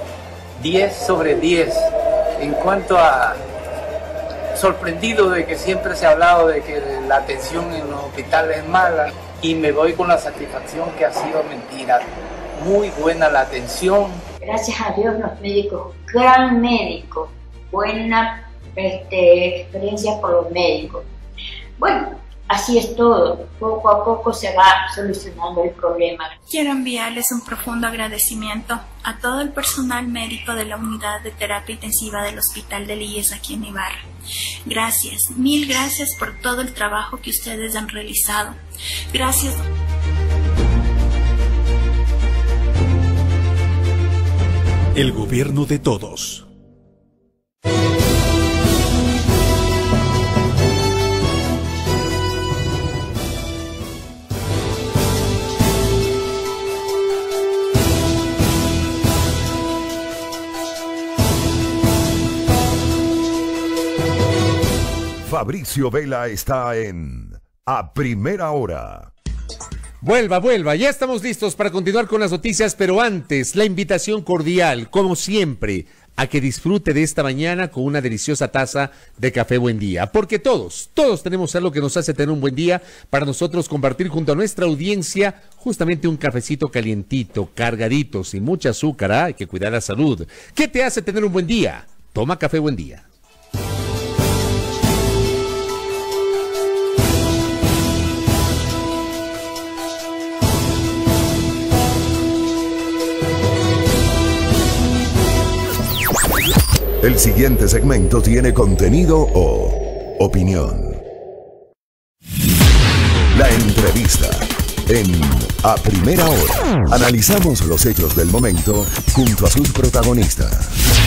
diez sobre diez. En cuanto a sorprendido de que siempre se ha hablado de que la atención en los hospitales es mala y me voy con la satisfacción que ha sido mentira. Muy buena la atención. Gracias a Dios los médicos, gran médico, buena este, experiencia por los médicos. Bueno, Así es todo, poco a poco se va solucionando el problema. Quiero enviarles un profundo agradecimiento a todo el personal médico de la unidad de terapia intensiva del Hospital del I E S aquí en Ibarra. Gracias, mil gracias por todo el trabajo que ustedes han realizado. Gracias. El gobierno de todos. Fabricio Vela está en A Primera Hora. Vuelva, vuelva, ya estamos listos para continuar con las noticias, pero antes, la invitación cordial, como siempre, a que disfrute de esta mañana con una deliciosa taza de café Buen Día, porque todos, todos tenemos algo que nos hace tener un buen día, para nosotros compartir junto a nuestra audiencia justamente un cafecito calientito, cargadito, sin mucha azúcar, ¿ah? Hay que cuidar la salud. ¿Qué te hace tener un buen día? Toma café Buen Día. El siguiente segmento tiene contenido o opinión. La entrevista en A Primera Hora. Analizamos los hechos del momento junto a sus protagonistas.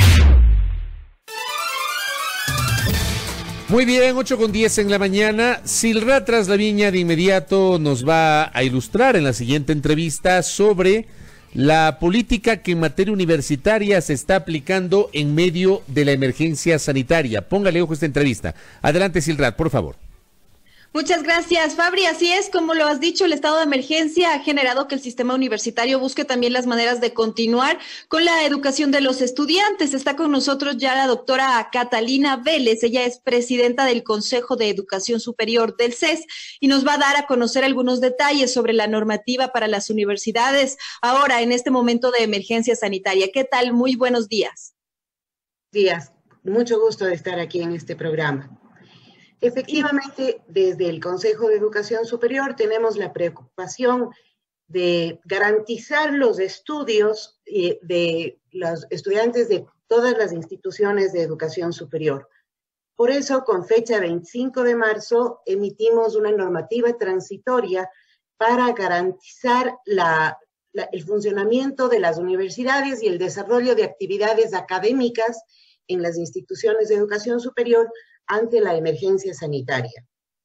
Muy bien, ocho con diez en la mañana. Silra Tras la Viña de inmediato nos va a ilustrar en la siguiente entrevista sobre la política que en materia universitaria se está aplicando en medio de la emergencia sanitaria. Póngale ojo a esta entrevista. Adelante, Silrat, por favor. Muchas gracias, Fabri. Así es, como lo has dicho, el estado de emergencia ha generado que el sistema universitario busque también las maneras de continuar con la educación de los estudiantes. Está con nosotros ya la doctora Catalina Vélez. Ella es presidenta del Consejo de Educación Superior del C E S y nos va a dar a conocer algunos detalles sobre la normativa para las universidades ahora en este momento de emergencia sanitaria. ¿Qué tal? Muy buenos días. Días. Mucho gusto de estar aquí en este programa. Efectivamente, desde el Consejo de Educación Superior tenemos la preocupación de garantizar los estudios eh, de los estudiantes de todas las instituciones de educación superior. Por eso, con fecha veinticinco de marzo, emitimos una normativa transitoria para garantizar la, la, el funcionamiento de las universidades y el desarrollo de actividades académicas en las instituciones de educación superior ante la emergencia sanitaria.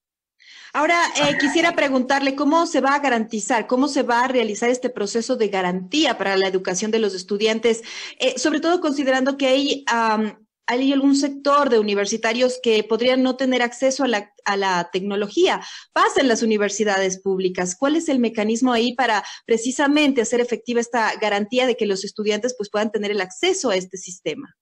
Ahora, eh, quisiera preguntarle cómo se va a garantizar, cómo se va a realizar este proceso de garantía para la educación de los estudiantes, eh, sobre todo considerando que hay, um, hay algún sector de universitarios que podrían no tener acceso a la, a la tecnología. Pasa en las universidades públicas. ¿Cuál es el mecanismo ahí para precisamente hacer efectiva esta garantía de que los estudiantes pues, puedan tener el acceso a este sistema?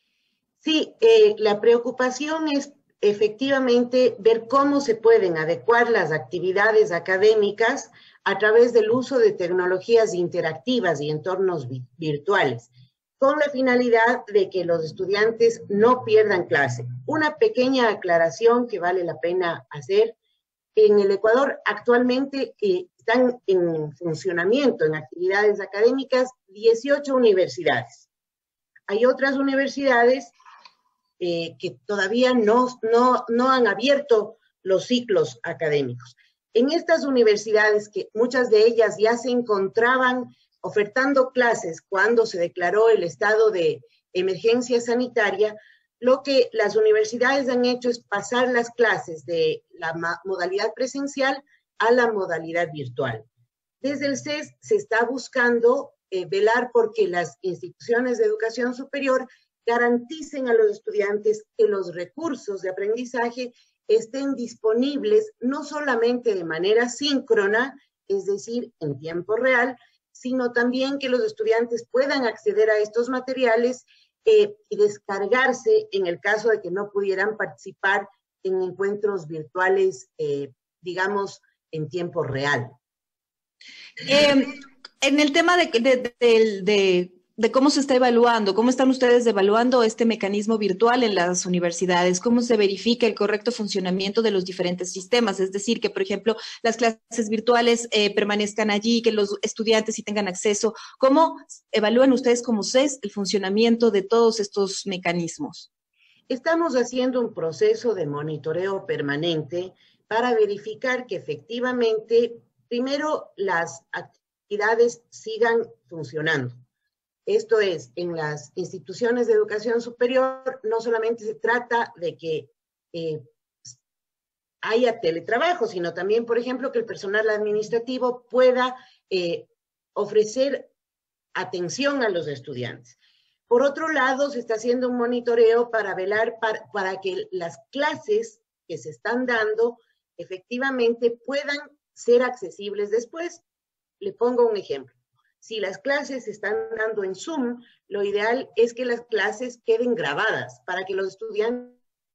Sí, eh, la preocupación es efectivamente ver cómo se pueden adecuar las actividades académicas a través del uso de tecnologías interactivas y entornos vi- virtuales, con la finalidad de que los estudiantes no pierdan clase. Una pequeña aclaración que vale la pena hacer. En el Ecuador actualmente eh, están en funcionamiento, en actividades académicas, dieciocho universidades. Hay otras universidades Eh, que todavía no, no, no han abierto los ciclos académicos. En estas universidades, que muchas de ellas ya se encontraban ofertando clases cuando se declaró el estado de emergencia sanitaria, lo que las universidades han hecho es pasar las clases de la modalidad presencial a la modalidad virtual. Desde el C E S se está buscando eh, velar porque las instituciones de educación superior garanticen a los estudiantes que los recursos de aprendizaje estén disponibles no solamente de manera síncrona, es decir, en tiempo real, sino también que los estudiantes puedan acceder a estos materiales eh, y descargarse en el caso de que no pudieran participar en encuentros virtuales, eh, digamos, en tiempo real. Eh, en el tema de, de, de, de de cómo se está evaluando, cómo están ustedes evaluando este mecanismo virtual en las universidades, cómo se verifica el correcto funcionamiento de los diferentes sistemas, es decir, que por ejemplo las clases virtuales eh, permanezcan allí, que los estudiantes sí tengan acceso. ¿Cómo evalúan ustedes como C E S el funcionamiento de todos estos mecanismos? Estamos haciendo un proceso de monitoreo permanente para verificar que efectivamente, primero, las actividades sigan funcionando. Esto es, en las instituciones de educación superior no solamente se trata de que eh, haya teletrabajo, sino también, por ejemplo, que el personal administrativo pueda eh, ofrecer atención a los estudiantes. Por otro lado, se está haciendo un monitoreo para velar para, para que las clases que se están dando efectivamente puedan ser accesibles después. Le pongo un ejemplo. Si las clases se están dando en Zoom, lo ideal es que las clases queden grabadas para que los estudiantes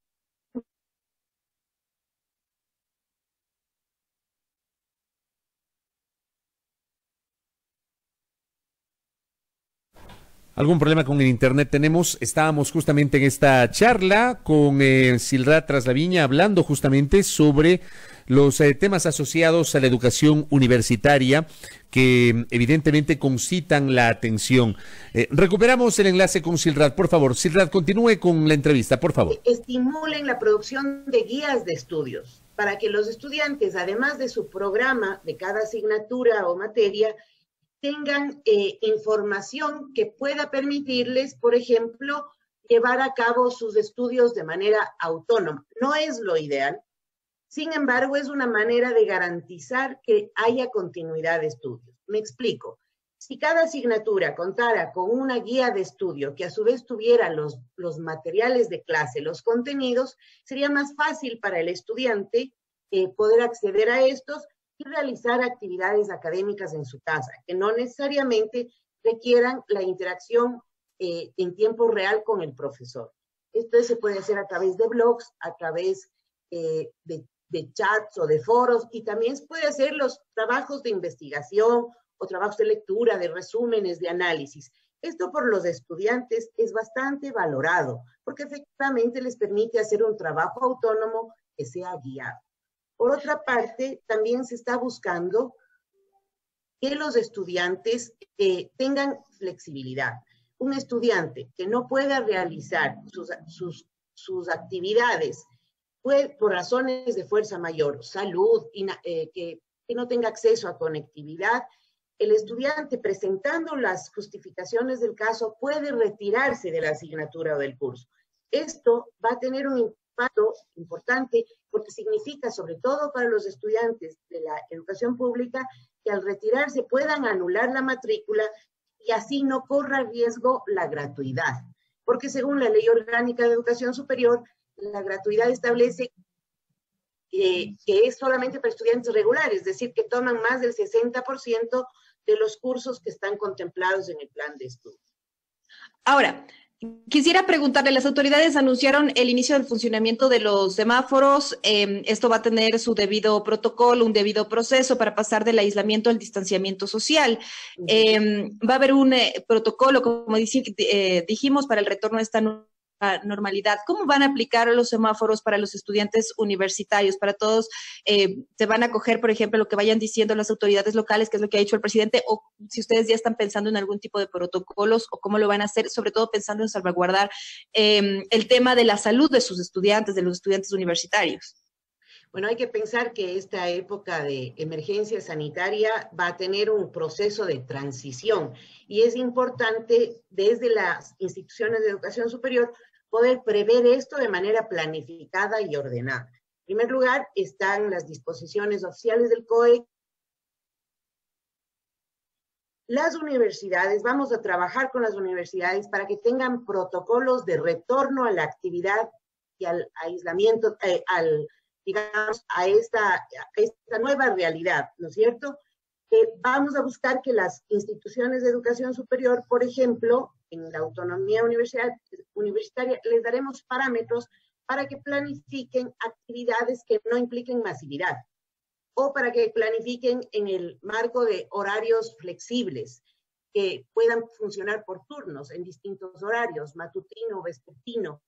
¿Algún problema con el internet tenemos? Estábamos justamente en esta charla con eh, Silrat Traslaviña hablando justamente sobre los eh, temas asociados a la educación universitaria que evidentemente concitan la atención. Eh, recuperamos el enlace con Silrat, por favor. Silrat, continúe con la entrevista, por favor. Estimulen la producción de guías de estudios para que los estudiantes, además de su programa de cada asignatura o materia, tengan eh, información que pueda permitirles, por ejemplo, llevar a cabo sus estudios de manera autónoma. No es lo ideal, sin embargo, es una manera de garantizar que haya continuidad de estudios. Me explico. Si cada asignatura contara con una guía de estudio que a su vez tuviera los, los materiales de clase, los contenidos, sería más fácil para el estudiante eh, poder acceder a estos y realizar actividades académicas en su casa, que no necesariamente requieran la interacción eh, en tiempo real con el profesor. Esto se puede hacer a través de blogs, a través eh, de, de chats o de foros, y también se puede hacer los trabajos de investigación o trabajos de lectura, de resúmenes, de análisis. Esto por los estudiantes es bastante valorado, porque efectivamente les permite hacer un trabajo autónomo que sea guiado. Por otra parte, también se está buscando que los estudiantes eh, tengan flexibilidad. Un estudiante que no pueda realizar sus, sus, sus actividades pues, por razones de fuerza mayor, salud, eh, que, que no tenga acceso a conectividad, el estudiante presentando las justificaciones del caso puede retirarse de la asignatura o del curso. Esto va a tener un impacto importante porque significa, sobre todo para los estudiantes de la educación pública, que al retirarse puedan anular la matrícula y así no corra riesgo la gratuidad. Porque según la Ley Orgánica de Educación Superior, la gratuidad establece eh, que es solamente para estudiantes regulares, es decir, que toman más del sesenta por ciento de los cursos que están contemplados en el plan de estudio. Ahora, quisiera preguntarle, las autoridades anunciaron el inicio del funcionamiento de los semáforos. Eh, esto va a tener su debido protocolo, un debido proceso para pasar del aislamiento al distanciamiento social. Eh, va a haber un eh, protocolo, como dice, eh, dijimos, para el retorno a esta nueva normalidad. ¿Cómo van a aplicar los semáforos para los estudiantes universitarios? Para todos, eh, ¿se van a coger, por ejemplo, lo que vayan diciendo las autoridades locales, que es lo que ha dicho el presidente, o si ustedes ya están pensando en algún tipo de protocolos o cómo lo van a hacer, sobre todo pensando en salvaguardar eh, el tema de la salud de sus estudiantes, de los estudiantes universitarios? Bueno, hay que pensar que esta época de emergencia sanitaria va a tener un proceso de transición y es importante desde las instituciones de educación superior poder prever esto de manera planificada y ordenada. En primer lugar, están las disposiciones oficiales del C O E. Las universidades, vamos a trabajar con las universidades para que tengan protocolos de retorno a la actividad y al aislamiento, eh, al digamos, a esta, a esta nueva realidad, ¿no es cierto? Eh, vamos a buscar que las instituciones de educación superior, por ejemplo, en la autonomía universitaria, universitaria les daremos parámetros para que planifiquen actividades que no impliquen masividad o para que planifiquen en el marco de horarios flexibles. que puedan funcionar por turnos en distintos horarios, matutino o vespertino.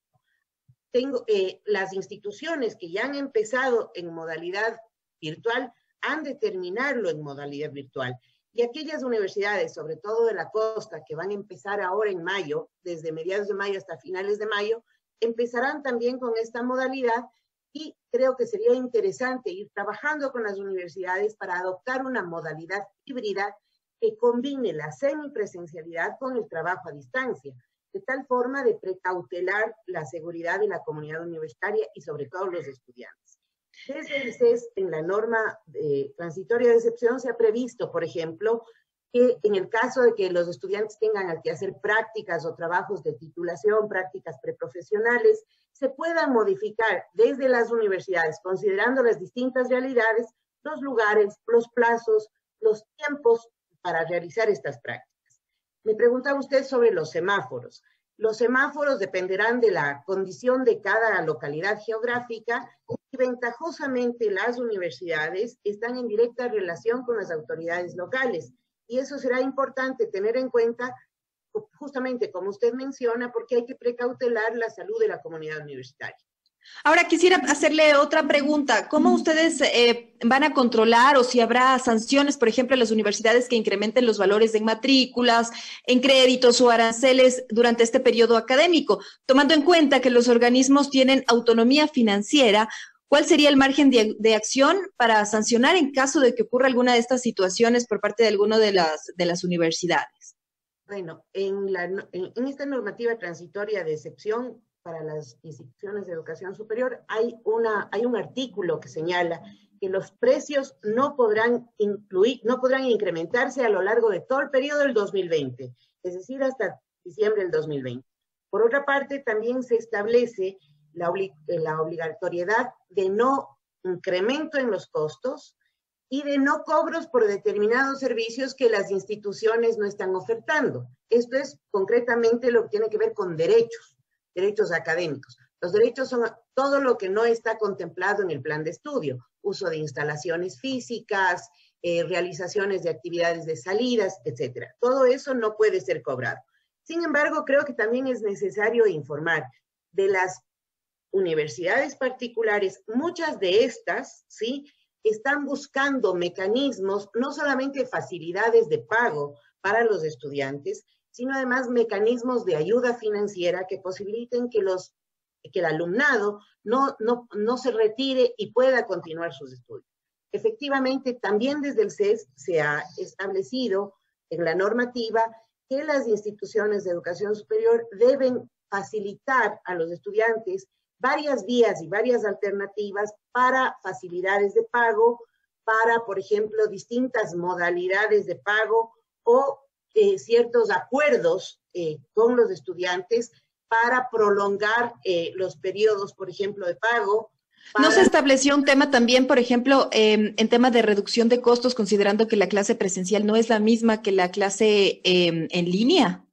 Tengo, eh, las instituciones que ya han empezado en modalidad virtual han de terminarlo en modalidad virtual. Y aquellas universidades, sobre todo de la costa, que van a empezar ahora en mayo, desde mediados de mayo hasta finales de mayo, empezarán también con esta modalidad y creo que sería interesante ir trabajando con las universidades para adoptar una modalidad híbrida que combine la semipresencialidad con el trabajo a distancia, de tal forma de precautelar la seguridad de la comunidad universitaria y sobre todo los estudiantes. Desde el C E S, en la norma eh, transitoria de excepción, se ha previsto, por ejemplo, que en el caso de que los estudiantes tengan que hacer prácticas o trabajos de titulación, prácticas preprofesionales, se puedan modificar desde las universidades, considerando las distintas realidades, los lugares, los plazos, los tiempos para realizar estas prácticas. Me preguntaba usted sobre los semáforos. Los semáforos dependerán de la condición de cada localidad geográfica y ventajosamente las universidades están en directa relación con las autoridades locales. Y eso será importante tener en cuenta, justamente como usted menciona, porque hay que precautelar la salud de la comunidad universitaria. Ahora quisiera hacerle otra pregunta. ¿Cómo ustedes eh, van a controlar o si habrá sanciones, por ejemplo, en las universidades que incrementen los valores en matrículas, en créditos o aranceles durante este periodo académico? Tomando en cuenta que los organismos tienen autonomía financiera, ¿cuál sería el margen de, de acción para sancionar en caso de que ocurra alguna de estas situaciones por parte de alguna de las, de las universidades? Bueno, en, la, en, en esta normativa transitoria de excepción para las instituciones de educación superior hay, una, hay un artículo que señala que los precios no podrán, incluir, no podrán incrementarse a lo largo de todo el periodo del dos mil veinte, es decir, hasta diciembre del dos mil veinte. Por otra parte, también se establece la, obli la obligatoriedad de no incremento en los costos y de no cobros por determinados servicios que las instituciones no están ofertando. Esto es concretamente lo que tiene que ver con derechos. Derechos académicos. Los derechos son todo lo que no está contemplado en el plan de estudio, uso de instalaciones físicas, eh, realizaciones de actividades de salidas, etcétera. Todo eso no puede ser cobrado. Sin embargo, creo que también es necesario informar de las universidades particulares, muchas de estas, ¿sí?, están buscando mecanismos, no solamente facilidades de pago para los estudiantes, sino además mecanismos de ayuda financiera que posibiliten que, los, que el alumnado no, no, no se retire y pueda continuar sus estudios. Efectivamente, también desde el C E S se ha establecido en la normativa que las instituciones de educación superior deben facilitar a los estudiantes varias vías y varias alternativas para facilidades de pago, para, por ejemplo, distintas modalidades de pago o Eh, ciertos acuerdos eh, con los estudiantes para prolongar eh, los periodos, por ejemplo, de pago. Para... ¿No se estableció un tema también, por ejemplo, eh, en tema de reducción de costos, considerando que la clase presencial no es la misma que la clase eh, en línea?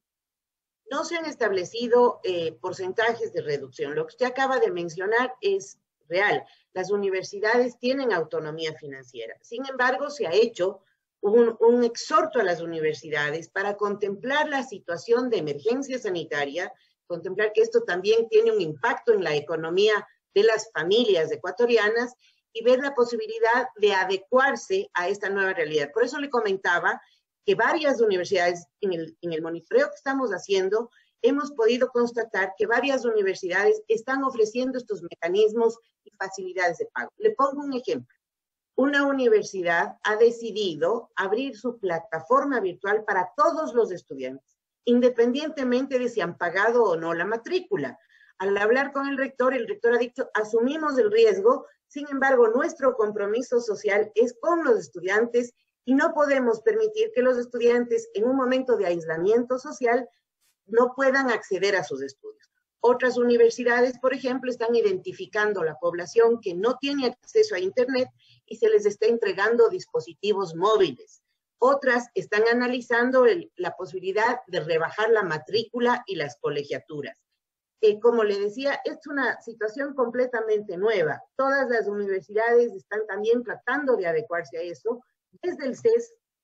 No se han establecido eh, porcentajes de reducción. Lo que usted acaba de mencionar es real. Las universidades tienen autonomía financiera. Sin embargo, se ha hecho Un, un exhorto a las universidades para contemplar la situación de emergencia sanitaria, contemplar que esto también tiene un impacto en la economía de las familias ecuatorianas y ver la posibilidad de adecuarse a esta nueva realidad. Por eso le comentaba que varias universidades, en el, en el monitoreo que estamos haciendo, hemos podido constatar que varias universidades están ofreciendo estos mecanismos y facilidades de pago. Le pongo un ejemplo. Una universidad ha decidido abrir su plataforma virtual para todos los estudiantes, independientemente de si han pagado o no la matrícula. Al hablar con el rector, el rector ha dicho, asumimos el riesgo, sin embargo, nuestro compromiso social es con los estudiantes y no podemos permitir que los estudiantes en un momento de aislamiento social no puedan acceder a sus estudios. Otras universidades, por ejemplo, están identificando la población que no tiene acceso a Internet y se les está entregando dispositivos móviles. Otras están analizando el, la posibilidad de rebajar la matrícula y las colegiaturas. Eh, como le decía, es una situación completamente nueva. Todas las universidades están también tratando de adecuarse a eso. Desde el C E S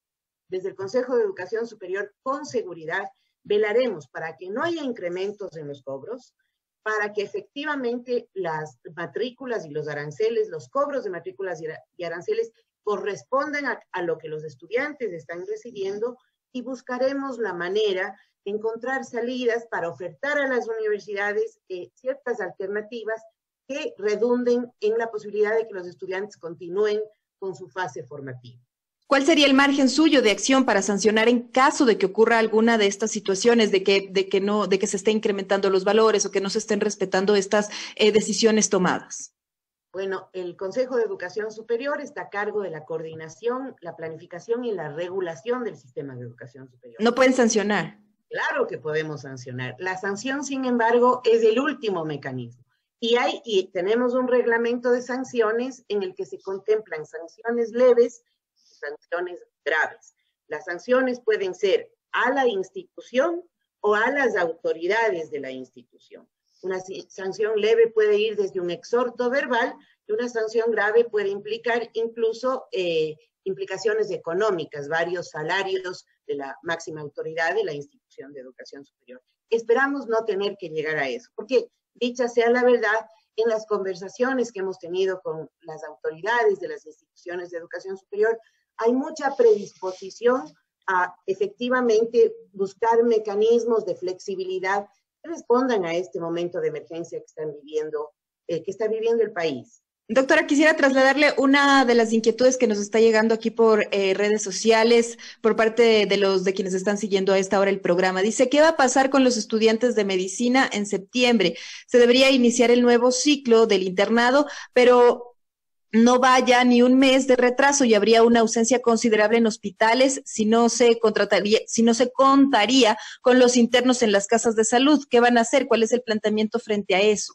desde el Consejo de Educación Superior, con seguridad, velaremos para que no haya incrementos en los cobros, para que efectivamente las matrículas y los aranceles, los cobros de matrículas y aranceles correspondan a, a lo que los estudiantes están recibiendo, y buscaremos la manera de encontrar salidas para ofertar a las universidades eh, ciertas alternativas que redunden en la posibilidad de que los estudiantes continúen con su fase formativa. ¿Cuál sería el margen suyo de acción para sancionar en caso de que ocurra alguna de estas situaciones, de que, de que, no, de que se estén incrementando los valores o que no se estén respetando estas eh, decisiones tomadas? Bueno, el Consejo de Educación Superior está a cargo de la coordinación, la planificación y la regulación del sistema de educación superior. ¿No pueden sancionar? Claro que podemos sancionar. La sanción, sin embargo, es el último mecanismo. Y, hay, y tenemos un reglamento de sanciones en el que se contemplan sanciones leves y sanciones graves. Las sanciones pueden ser a la institución o a las autoridades de la institución. Una sanción leve puede ir desde un exhorto verbal y una sanción grave puede implicar incluso eh, implicaciones económicas, varios salarios de la máxima autoridad de la institución de educación superior. Esperamos no tener que llegar a eso, porque dicha sea la verdad, en las conversaciones que hemos tenido con las autoridades de las instituciones de educación superior, hay mucha predisposición a efectivamente buscar mecanismos de flexibilidad que respondan a este momento de emergencia que están viviendo, eh, que está viviendo el país. Doctora, quisiera trasladarle una de las inquietudes que nos está llegando aquí por eh, redes sociales por parte de, de los de quienes están siguiendo a esta hora el programa. Dice, ¿qué va a pasar con los estudiantes de medicina en septiembre? Se debería iniciar el nuevo ciclo del internado, pero no vaya ni un mes de retraso y habría una ausencia considerable en hospitales si no se contrataría, si no se contaría con los internos en las casas de salud. ¿Qué van a hacer? ¿Cuál es el planteamiento frente a eso?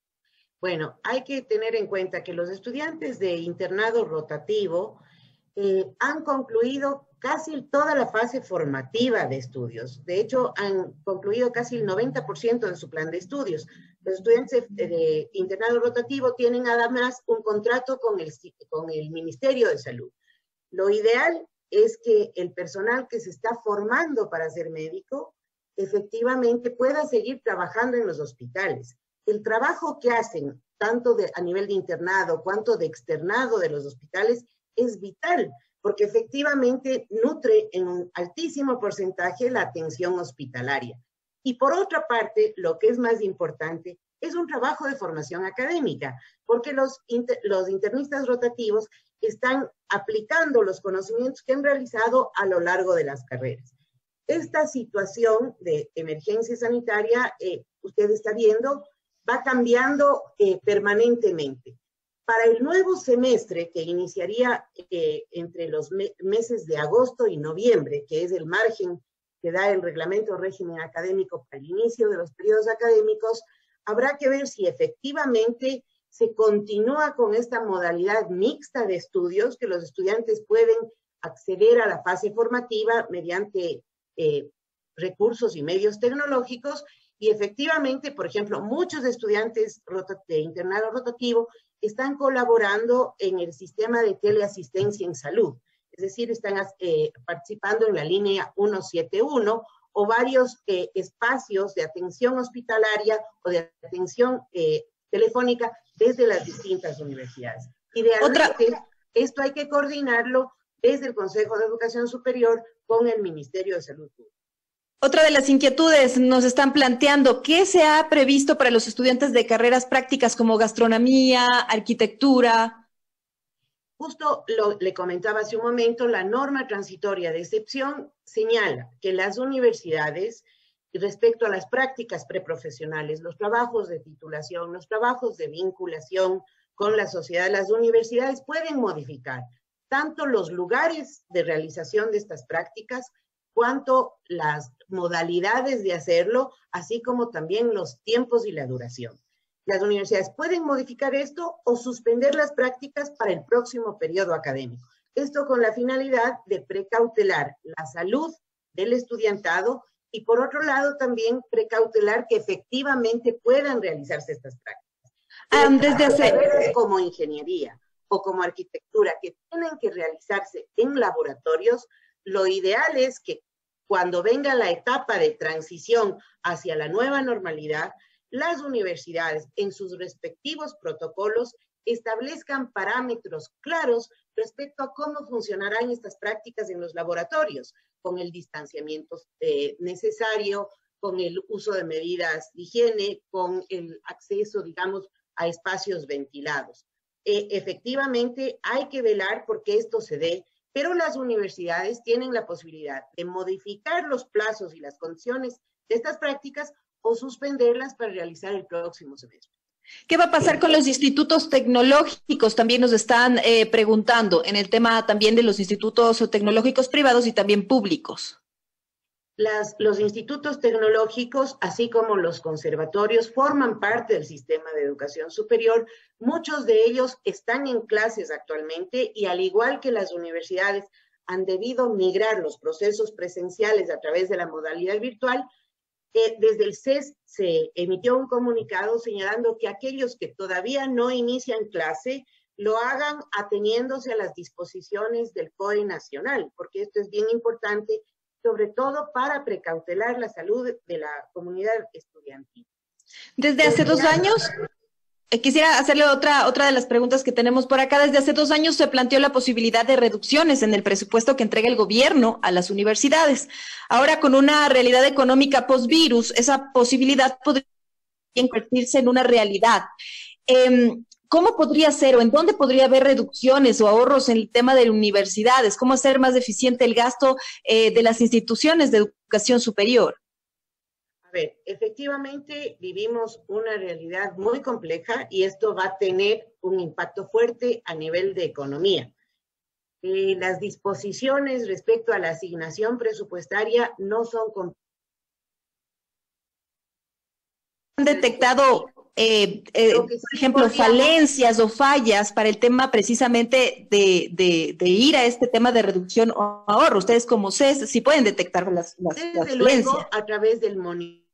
Bueno, hay que tener en cuenta que los estudiantes de internado rotativo eh, han concluido casi toda la fase formativa de estudios. De hecho, han concluido casi el noventa por ciento de su plan de estudios. Los estudiantes de internado rotativo tienen además un contrato con el, con el Ministerio de Salud. Lo ideal es que el personal que se está formando para ser médico efectivamente pueda seguir trabajando en los hospitales. El trabajo que hacen, tanto de, a nivel de internado cuanto de externado de los hospitales, es vital, porque efectivamente nutre en un altísimo porcentaje la atención hospitalaria. Y por otra parte, lo que es más importante, es un trabajo de formación académica, porque los, inter, los internistas rotativos están aplicando los conocimientos que han realizado a lo largo de las carreras. Esta situación de emergencia sanitaria, eh, usted está viendo, va cambiando eh, permanentemente. Para el nuevo semestre, que iniciaría eh, entre los me meses de agosto y noviembre, que es el margen que da el reglamento régimen académico para el inicio de los periodos académicos, habrá que ver si efectivamente se continúa con esta modalidad mixta de estudios, que los estudiantes pueden acceder a la fase formativa mediante eh, recursos y medios tecnológicos, y efectivamente, por ejemplo, muchos estudiantes de internado rotativo están colaborando en el sistema de teleasistencia en salud, es decir, están eh, participando en la línea ciento setenta y uno o varios eh, espacios de atención hospitalaria o de atención eh, telefónica desde las distintas universidades. Idealmente, Otra... esto hay que coordinarlo desde el Consejo de Educación Superior con el Ministerio de Salud Pública. Otra de las inquietudes nos están planteando, ¿qué se ha previsto para los estudiantes de carreras prácticas como gastronomía, arquitectura? Justo lo, le comentaba hace un momento, la norma transitoria de excepción señala que las universidades, respecto a las prácticas preprofesionales, los trabajos de titulación, los trabajos de vinculación con la sociedad, las universidades pueden modificar tanto los lugares de realización de estas prácticas, cuanto las modalidades de hacerlo, así como también los tiempos y la duración. Las universidades pueden modificar esto o suspender las prácticas para el próximo periodo académico. Esto con la finalidad de precautelar la salud del estudiantado y por otro lado también precautelar que efectivamente puedan realizarse estas prácticas. Um, desde hace... como ingeniería o como arquitectura que tienen que realizarse en laboratorios, lo ideal es que cuando venga la etapa de transición hacia la nueva normalidad, las universidades en sus respectivos protocolos establezcan parámetros claros respecto a cómo funcionarán estas prácticas en los laboratorios, con el distanciamiento eh, necesario, con el uso de medidas de higiene, con el acceso, digamos, a espacios ventilados. Eh, efectivamente, hay que velar porque esto se dé, pero las universidades tienen la posibilidad de modificar los plazos y las condiciones de estas prácticas o suspenderlas para realizar el próximo semestre. ¿Qué va a pasar con los institutos tecnológicos? También nos están eh, preguntando en el tema también de los institutos tecnológicos privados y también públicos. Las, los institutos tecnológicos, así como los conservatorios, forman parte del sistema de educación superior. Muchos de ellos están en clases actualmente y, al igual que las universidades, han debido migrar los procesos presenciales a través de la modalidad virtual. Eh, desde el C E S se emitió un comunicado señalando que aquellos que todavía no inician clase lo hagan ateniéndose a las disposiciones del C O E nacional, porque esto es bien importante, sobre todo para precautelar la salud de la comunidad estudiantil. Desde hace dos años, eh, quisiera hacerle otra, otra de las preguntas que tenemos por acá. Desde hace dos años se planteó la posibilidad de reducciones en el presupuesto que entrega el gobierno a las universidades. Ahora, con una realidad económica post-virus, esa posibilidad podría convertirse en una realidad. Eh, ¿Cómo podría ser o en dónde podría haber reducciones o ahorros en el tema de universidades? ¿Cómo hacer más eficiente el gasto eh, de las instituciones de educación superior? A ver, efectivamente vivimos una realidad muy compleja y esto va a tener un impacto fuerte a nivel de economía. Eh, las disposiciones respecto a la asignación presupuestaria no son complejas. ¿Han detectado Eh, eh, por ejemplo, falencias o fallas para el tema precisamente de, de, de ir a este tema de reducción o ahorro? Ustedes como C E S sí pueden detectar las, las, Desde las luego, falencias. a través del monitoreo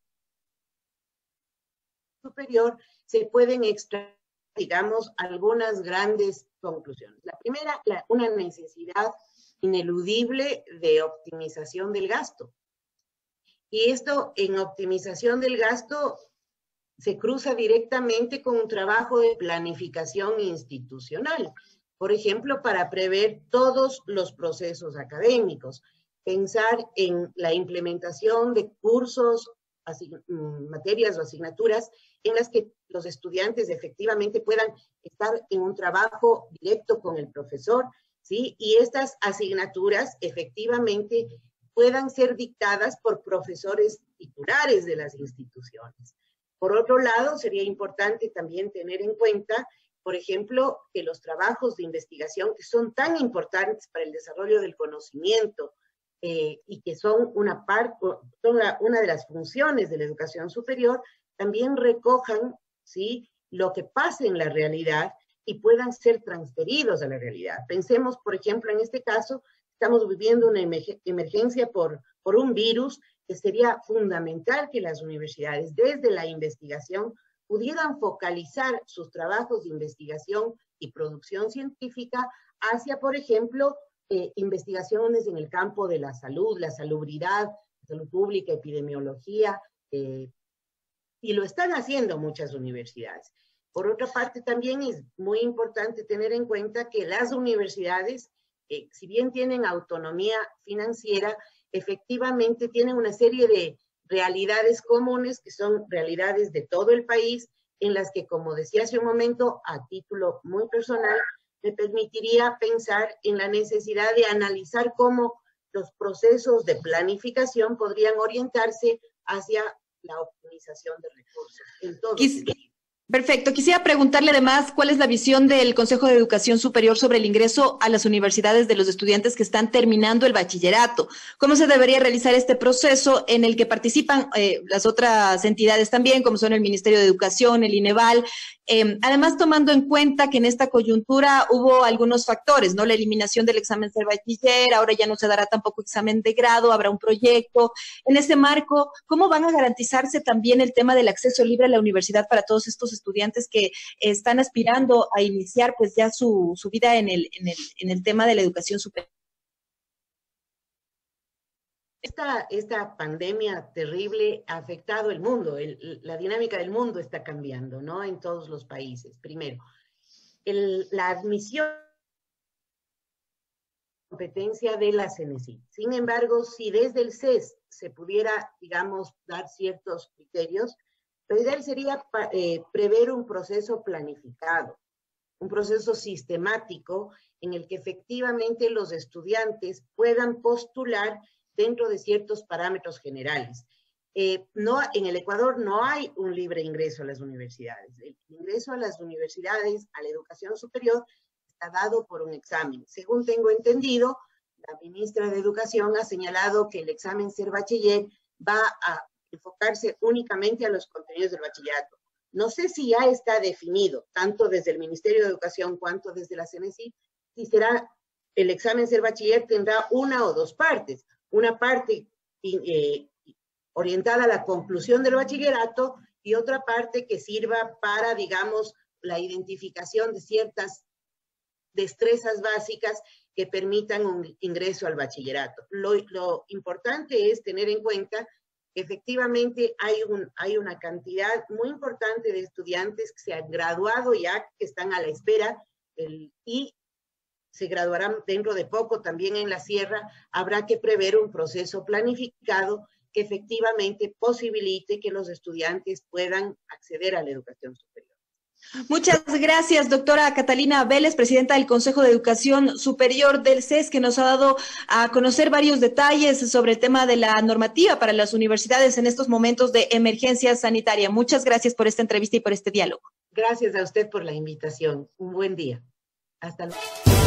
superior se pueden extraer, digamos, algunas grandes conclusiones. La primera, la, una necesidad ineludible de optimización del gasto. Y esto en optimización del gasto se cruza directamente con un trabajo de planificación institucional. Por ejemplo, para prever todos los procesos académicos, pensar en la implementación de cursos, materias o asignaturas en las que los estudiantes efectivamente puedan estar en un trabajo directo con el profesor, ¿sí? Y estas asignaturas efectivamente puedan ser dictadas por profesores titulares de las instituciones. Por otro lado, sería importante también tener en cuenta, por ejemplo, que los trabajos de investigación que son tan importantes para el desarrollo del conocimiento eh, y que son una parte, son la, una de las funciones de la educación superior, también recojan, ¿sí?, lo que pasa en la realidad y puedan ser transferidos a la realidad. Pensemos, por ejemplo, en este caso, estamos viviendo una emergencia por, por un virus, que sería fundamental que las universidades, desde la investigación, pudieran focalizar sus trabajos de investigación y producción científica hacia, por ejemplo, eh, investigaciones en el campo de la salud, la salubridad, salud pública, epidemiología, eh, y lo están haciendo muchas universidades. Por otra parte, también es muy importante tener en cuenta que las universidades, eh, si bien tienen autonomía financiera, efectivamente tienen una serie de realidades comunes que son realidades de todo el país, en las que, como decía hace un momento, a título muy personal, me permitiría pensar en la necesidad de analizar cómo los procesos de planificación podrían orientarse hacia la optimización de recursos en todo el país. Perfecto. Quisiera preguntarle además cuál es la visión del Consejo de Educación Superior sobre el ingreso a las universidades de los estudiantes que están terminando el bachillerato. ¿Cómo se debería realizar este proceso en el que participan eh, las otras entidades también, como son el Ministerio de Educación, el INEVAL? Eh, además, tomando en cuenta que en esta coyuntura hubo algunos factores, ¿no? La eliminación del examen de bachiller, ahora ya no se dará tampoco examen de grado, habrá un proyecto. En ese marco, ¿cómo van a garantizarse también el tema del acceso libre a la universidad para todos estos estudiantes que están aspirando a iniciar pues ya su, su vida en el, en, el, en el tema de la educación superior? Esta, esta pandemia terrible ha afectado el mundo, el, la dinámica del mundo está cambiando, ¿no? En todos los países. Primero, el, la admisión competencia de la CENESID. Sin embargo, si desde el C E S se pudiera, digamos, dar ciertos criterios, lo ideal sería eh, prever un proceso planificado, un proceso sistemático en el que efectivamente los estudiantes puedan postular dentro de ciertos parámetros generales. Eh, no, en el Ecuador no hay un libre ingreso a las universidades. El ingreso a las universidades, a la educación superior, está dado por un examen. Según tengo entendido, la ministra de Educación ha señalado que el examen Ser Bachiller va a enfocarse únicamente a los contenidos del bachillerato. No sé si ya está definido, tanto desde el Ministerio de Educación cuanto desde la CENESID, si será el examen Ser Bachiller tendrá una o dos partes. Una parte eh, orientada a la conclusión del bachillerato y otra parte que sirva para, digamos, la identificación de ciertas destrezas básicas que permitan un ingreso al bachillerato. Lo, lo importante es tener en cuenta que efectivamente hay, un, hay una cantidad muy importante de estudiantes que se han graduado ya, que están a la espera el, y se graduarán dentro de poco también en la Sierra. Habrá que prever un proceso planificado que efectivamente posibilite que los estudiantes puedan acceder a la educación superior. Muchas gracias, doctora Catalina Vélez, presidenta del Consejo de Educación Superior del C E S, que nos ha dado a conocer varios detalles sobre el tema de la normativa para las universidades en estos momentos de emergencia sanitaria. Muchas gracias por esta entrevista y por este diálogo. Gracias a usted por la invitación. Un buen día. Hasta luego.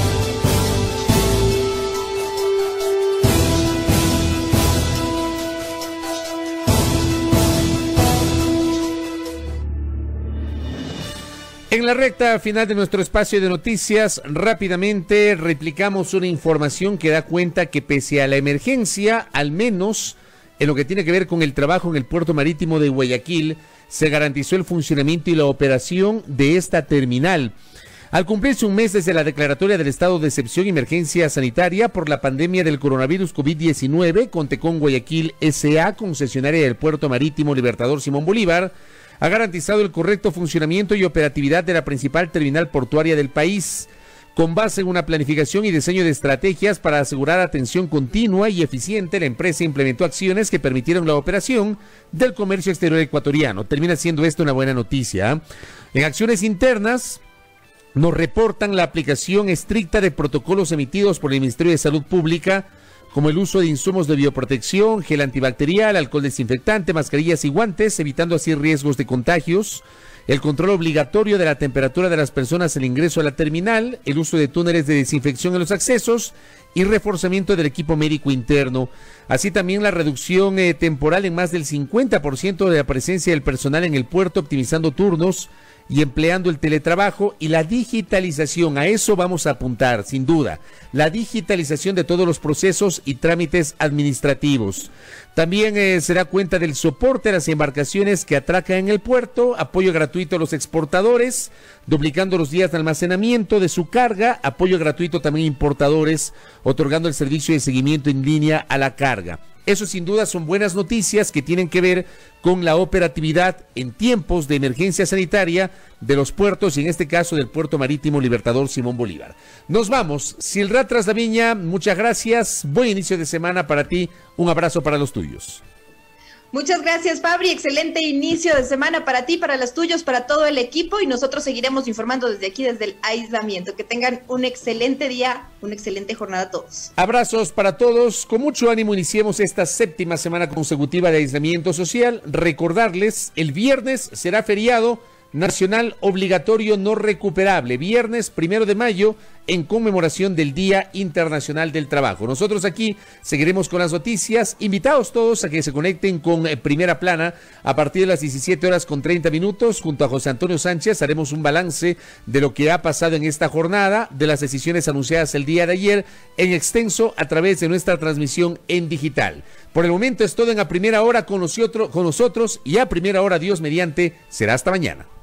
En la recta final de nuestro espacio de noticias, rápidamente replicamos una información que da cuenta que pese a la emergencia, al menos en lo que tiene que ver con el trabajo en el puerto marítimo de Guayaquil, se garantizó el funcionamiento y la operación de esta terminal. Al cumplirse un mes desde la declaratoria del estado de excepción y emergencia sanitaria por la pandemia del coronavirus COVID diecinueve, Contecón Guayaquil S A, concesionaria del puerto marítimo Libertador Simón Bolívar, ha garantizado el correcto funcionamiento y operatividad de la principal terminal portuaria del país, con base en una planificación y diseño de estrategias para asegurar atención continua y eficiente. La empresa implementó acciones que permitieron la operación del comercio exterior ecuatoriano. Termina siendo esto una buena noticia. En acciones internas, nos reportan la aplicación estricta de protocolos emitidos por el Ministerio de Salud Pública, como el uso de insumos de bioprotección, gel antibacterial, alcohol desinfectante, mascarillas y guantes, evitando así riesgos de contagios, el control obligatorio de la temperatura de las personas al ingreso a la terminal, el uso de túneles de desinfección en los accesos y reforzamiento del equipo médico interno. Así también la reducción eh, temporal en más del cincuenta por ciento de la presencia del personal en el puerto, optimizando turnos y empleando el teletrabajo y la digitalización. A eso vamos a apuntar, sin duda, la digitalización de todos los procesos y trámites administrativos. También eh, se da cuenta del soporte a las embarcaciones que atracan en el puerto, apoyo gratuito a los exportadores, duplicando los días de almacenamiento de su carga, apoyo gratuito también a importadores, otorgando el servicio de seguimiento en línea a la carga. Eso sin duda son buenas noticias que tienen que ver con la operatividad en tiempos de emergencia sanitaria de los puertos y en este caso del puerto marítimo Libertador Simón Bolívar. Nos vamos. Silrat Trasdaviña, muchas gracias. Buen inicio de semana para ti. Un abrazo para los tuyos. Muchas gracias, Fabri. Excelente inicio de semana para ti, para los tuyos, para todo el equipo, y nosotros seguiremos informando desde aquí, desde el aislamiento. Que tengan un excelente día, una excelente jornada a todos. Abrazos para todos. Con mucho ánimo iniciemos esta séptima semana consecutiva de aislamiento social. Recordarles, el viernes será feriado nacional obligatorio no recuperable, viernes primero de mayo, en conmemoración del Día Internacional del Trabajo. Nosotros aquí seguiremos con las noticias, invitados todos a que se conecten con eh, Primera Plana a partir de las diecisiete horas con treinta minutos, junto a José Antonio Sánchez haremos un balance de lo que ha pasado en esta jornada, de las decisiones anunciadas el día de ayer, en extenso a través de nuestra transmisión en digital. Por el momento es todo en A Primera Hora con nosotros, con nosotros y a Primera Hora, Dios mediante, será hasta mañana.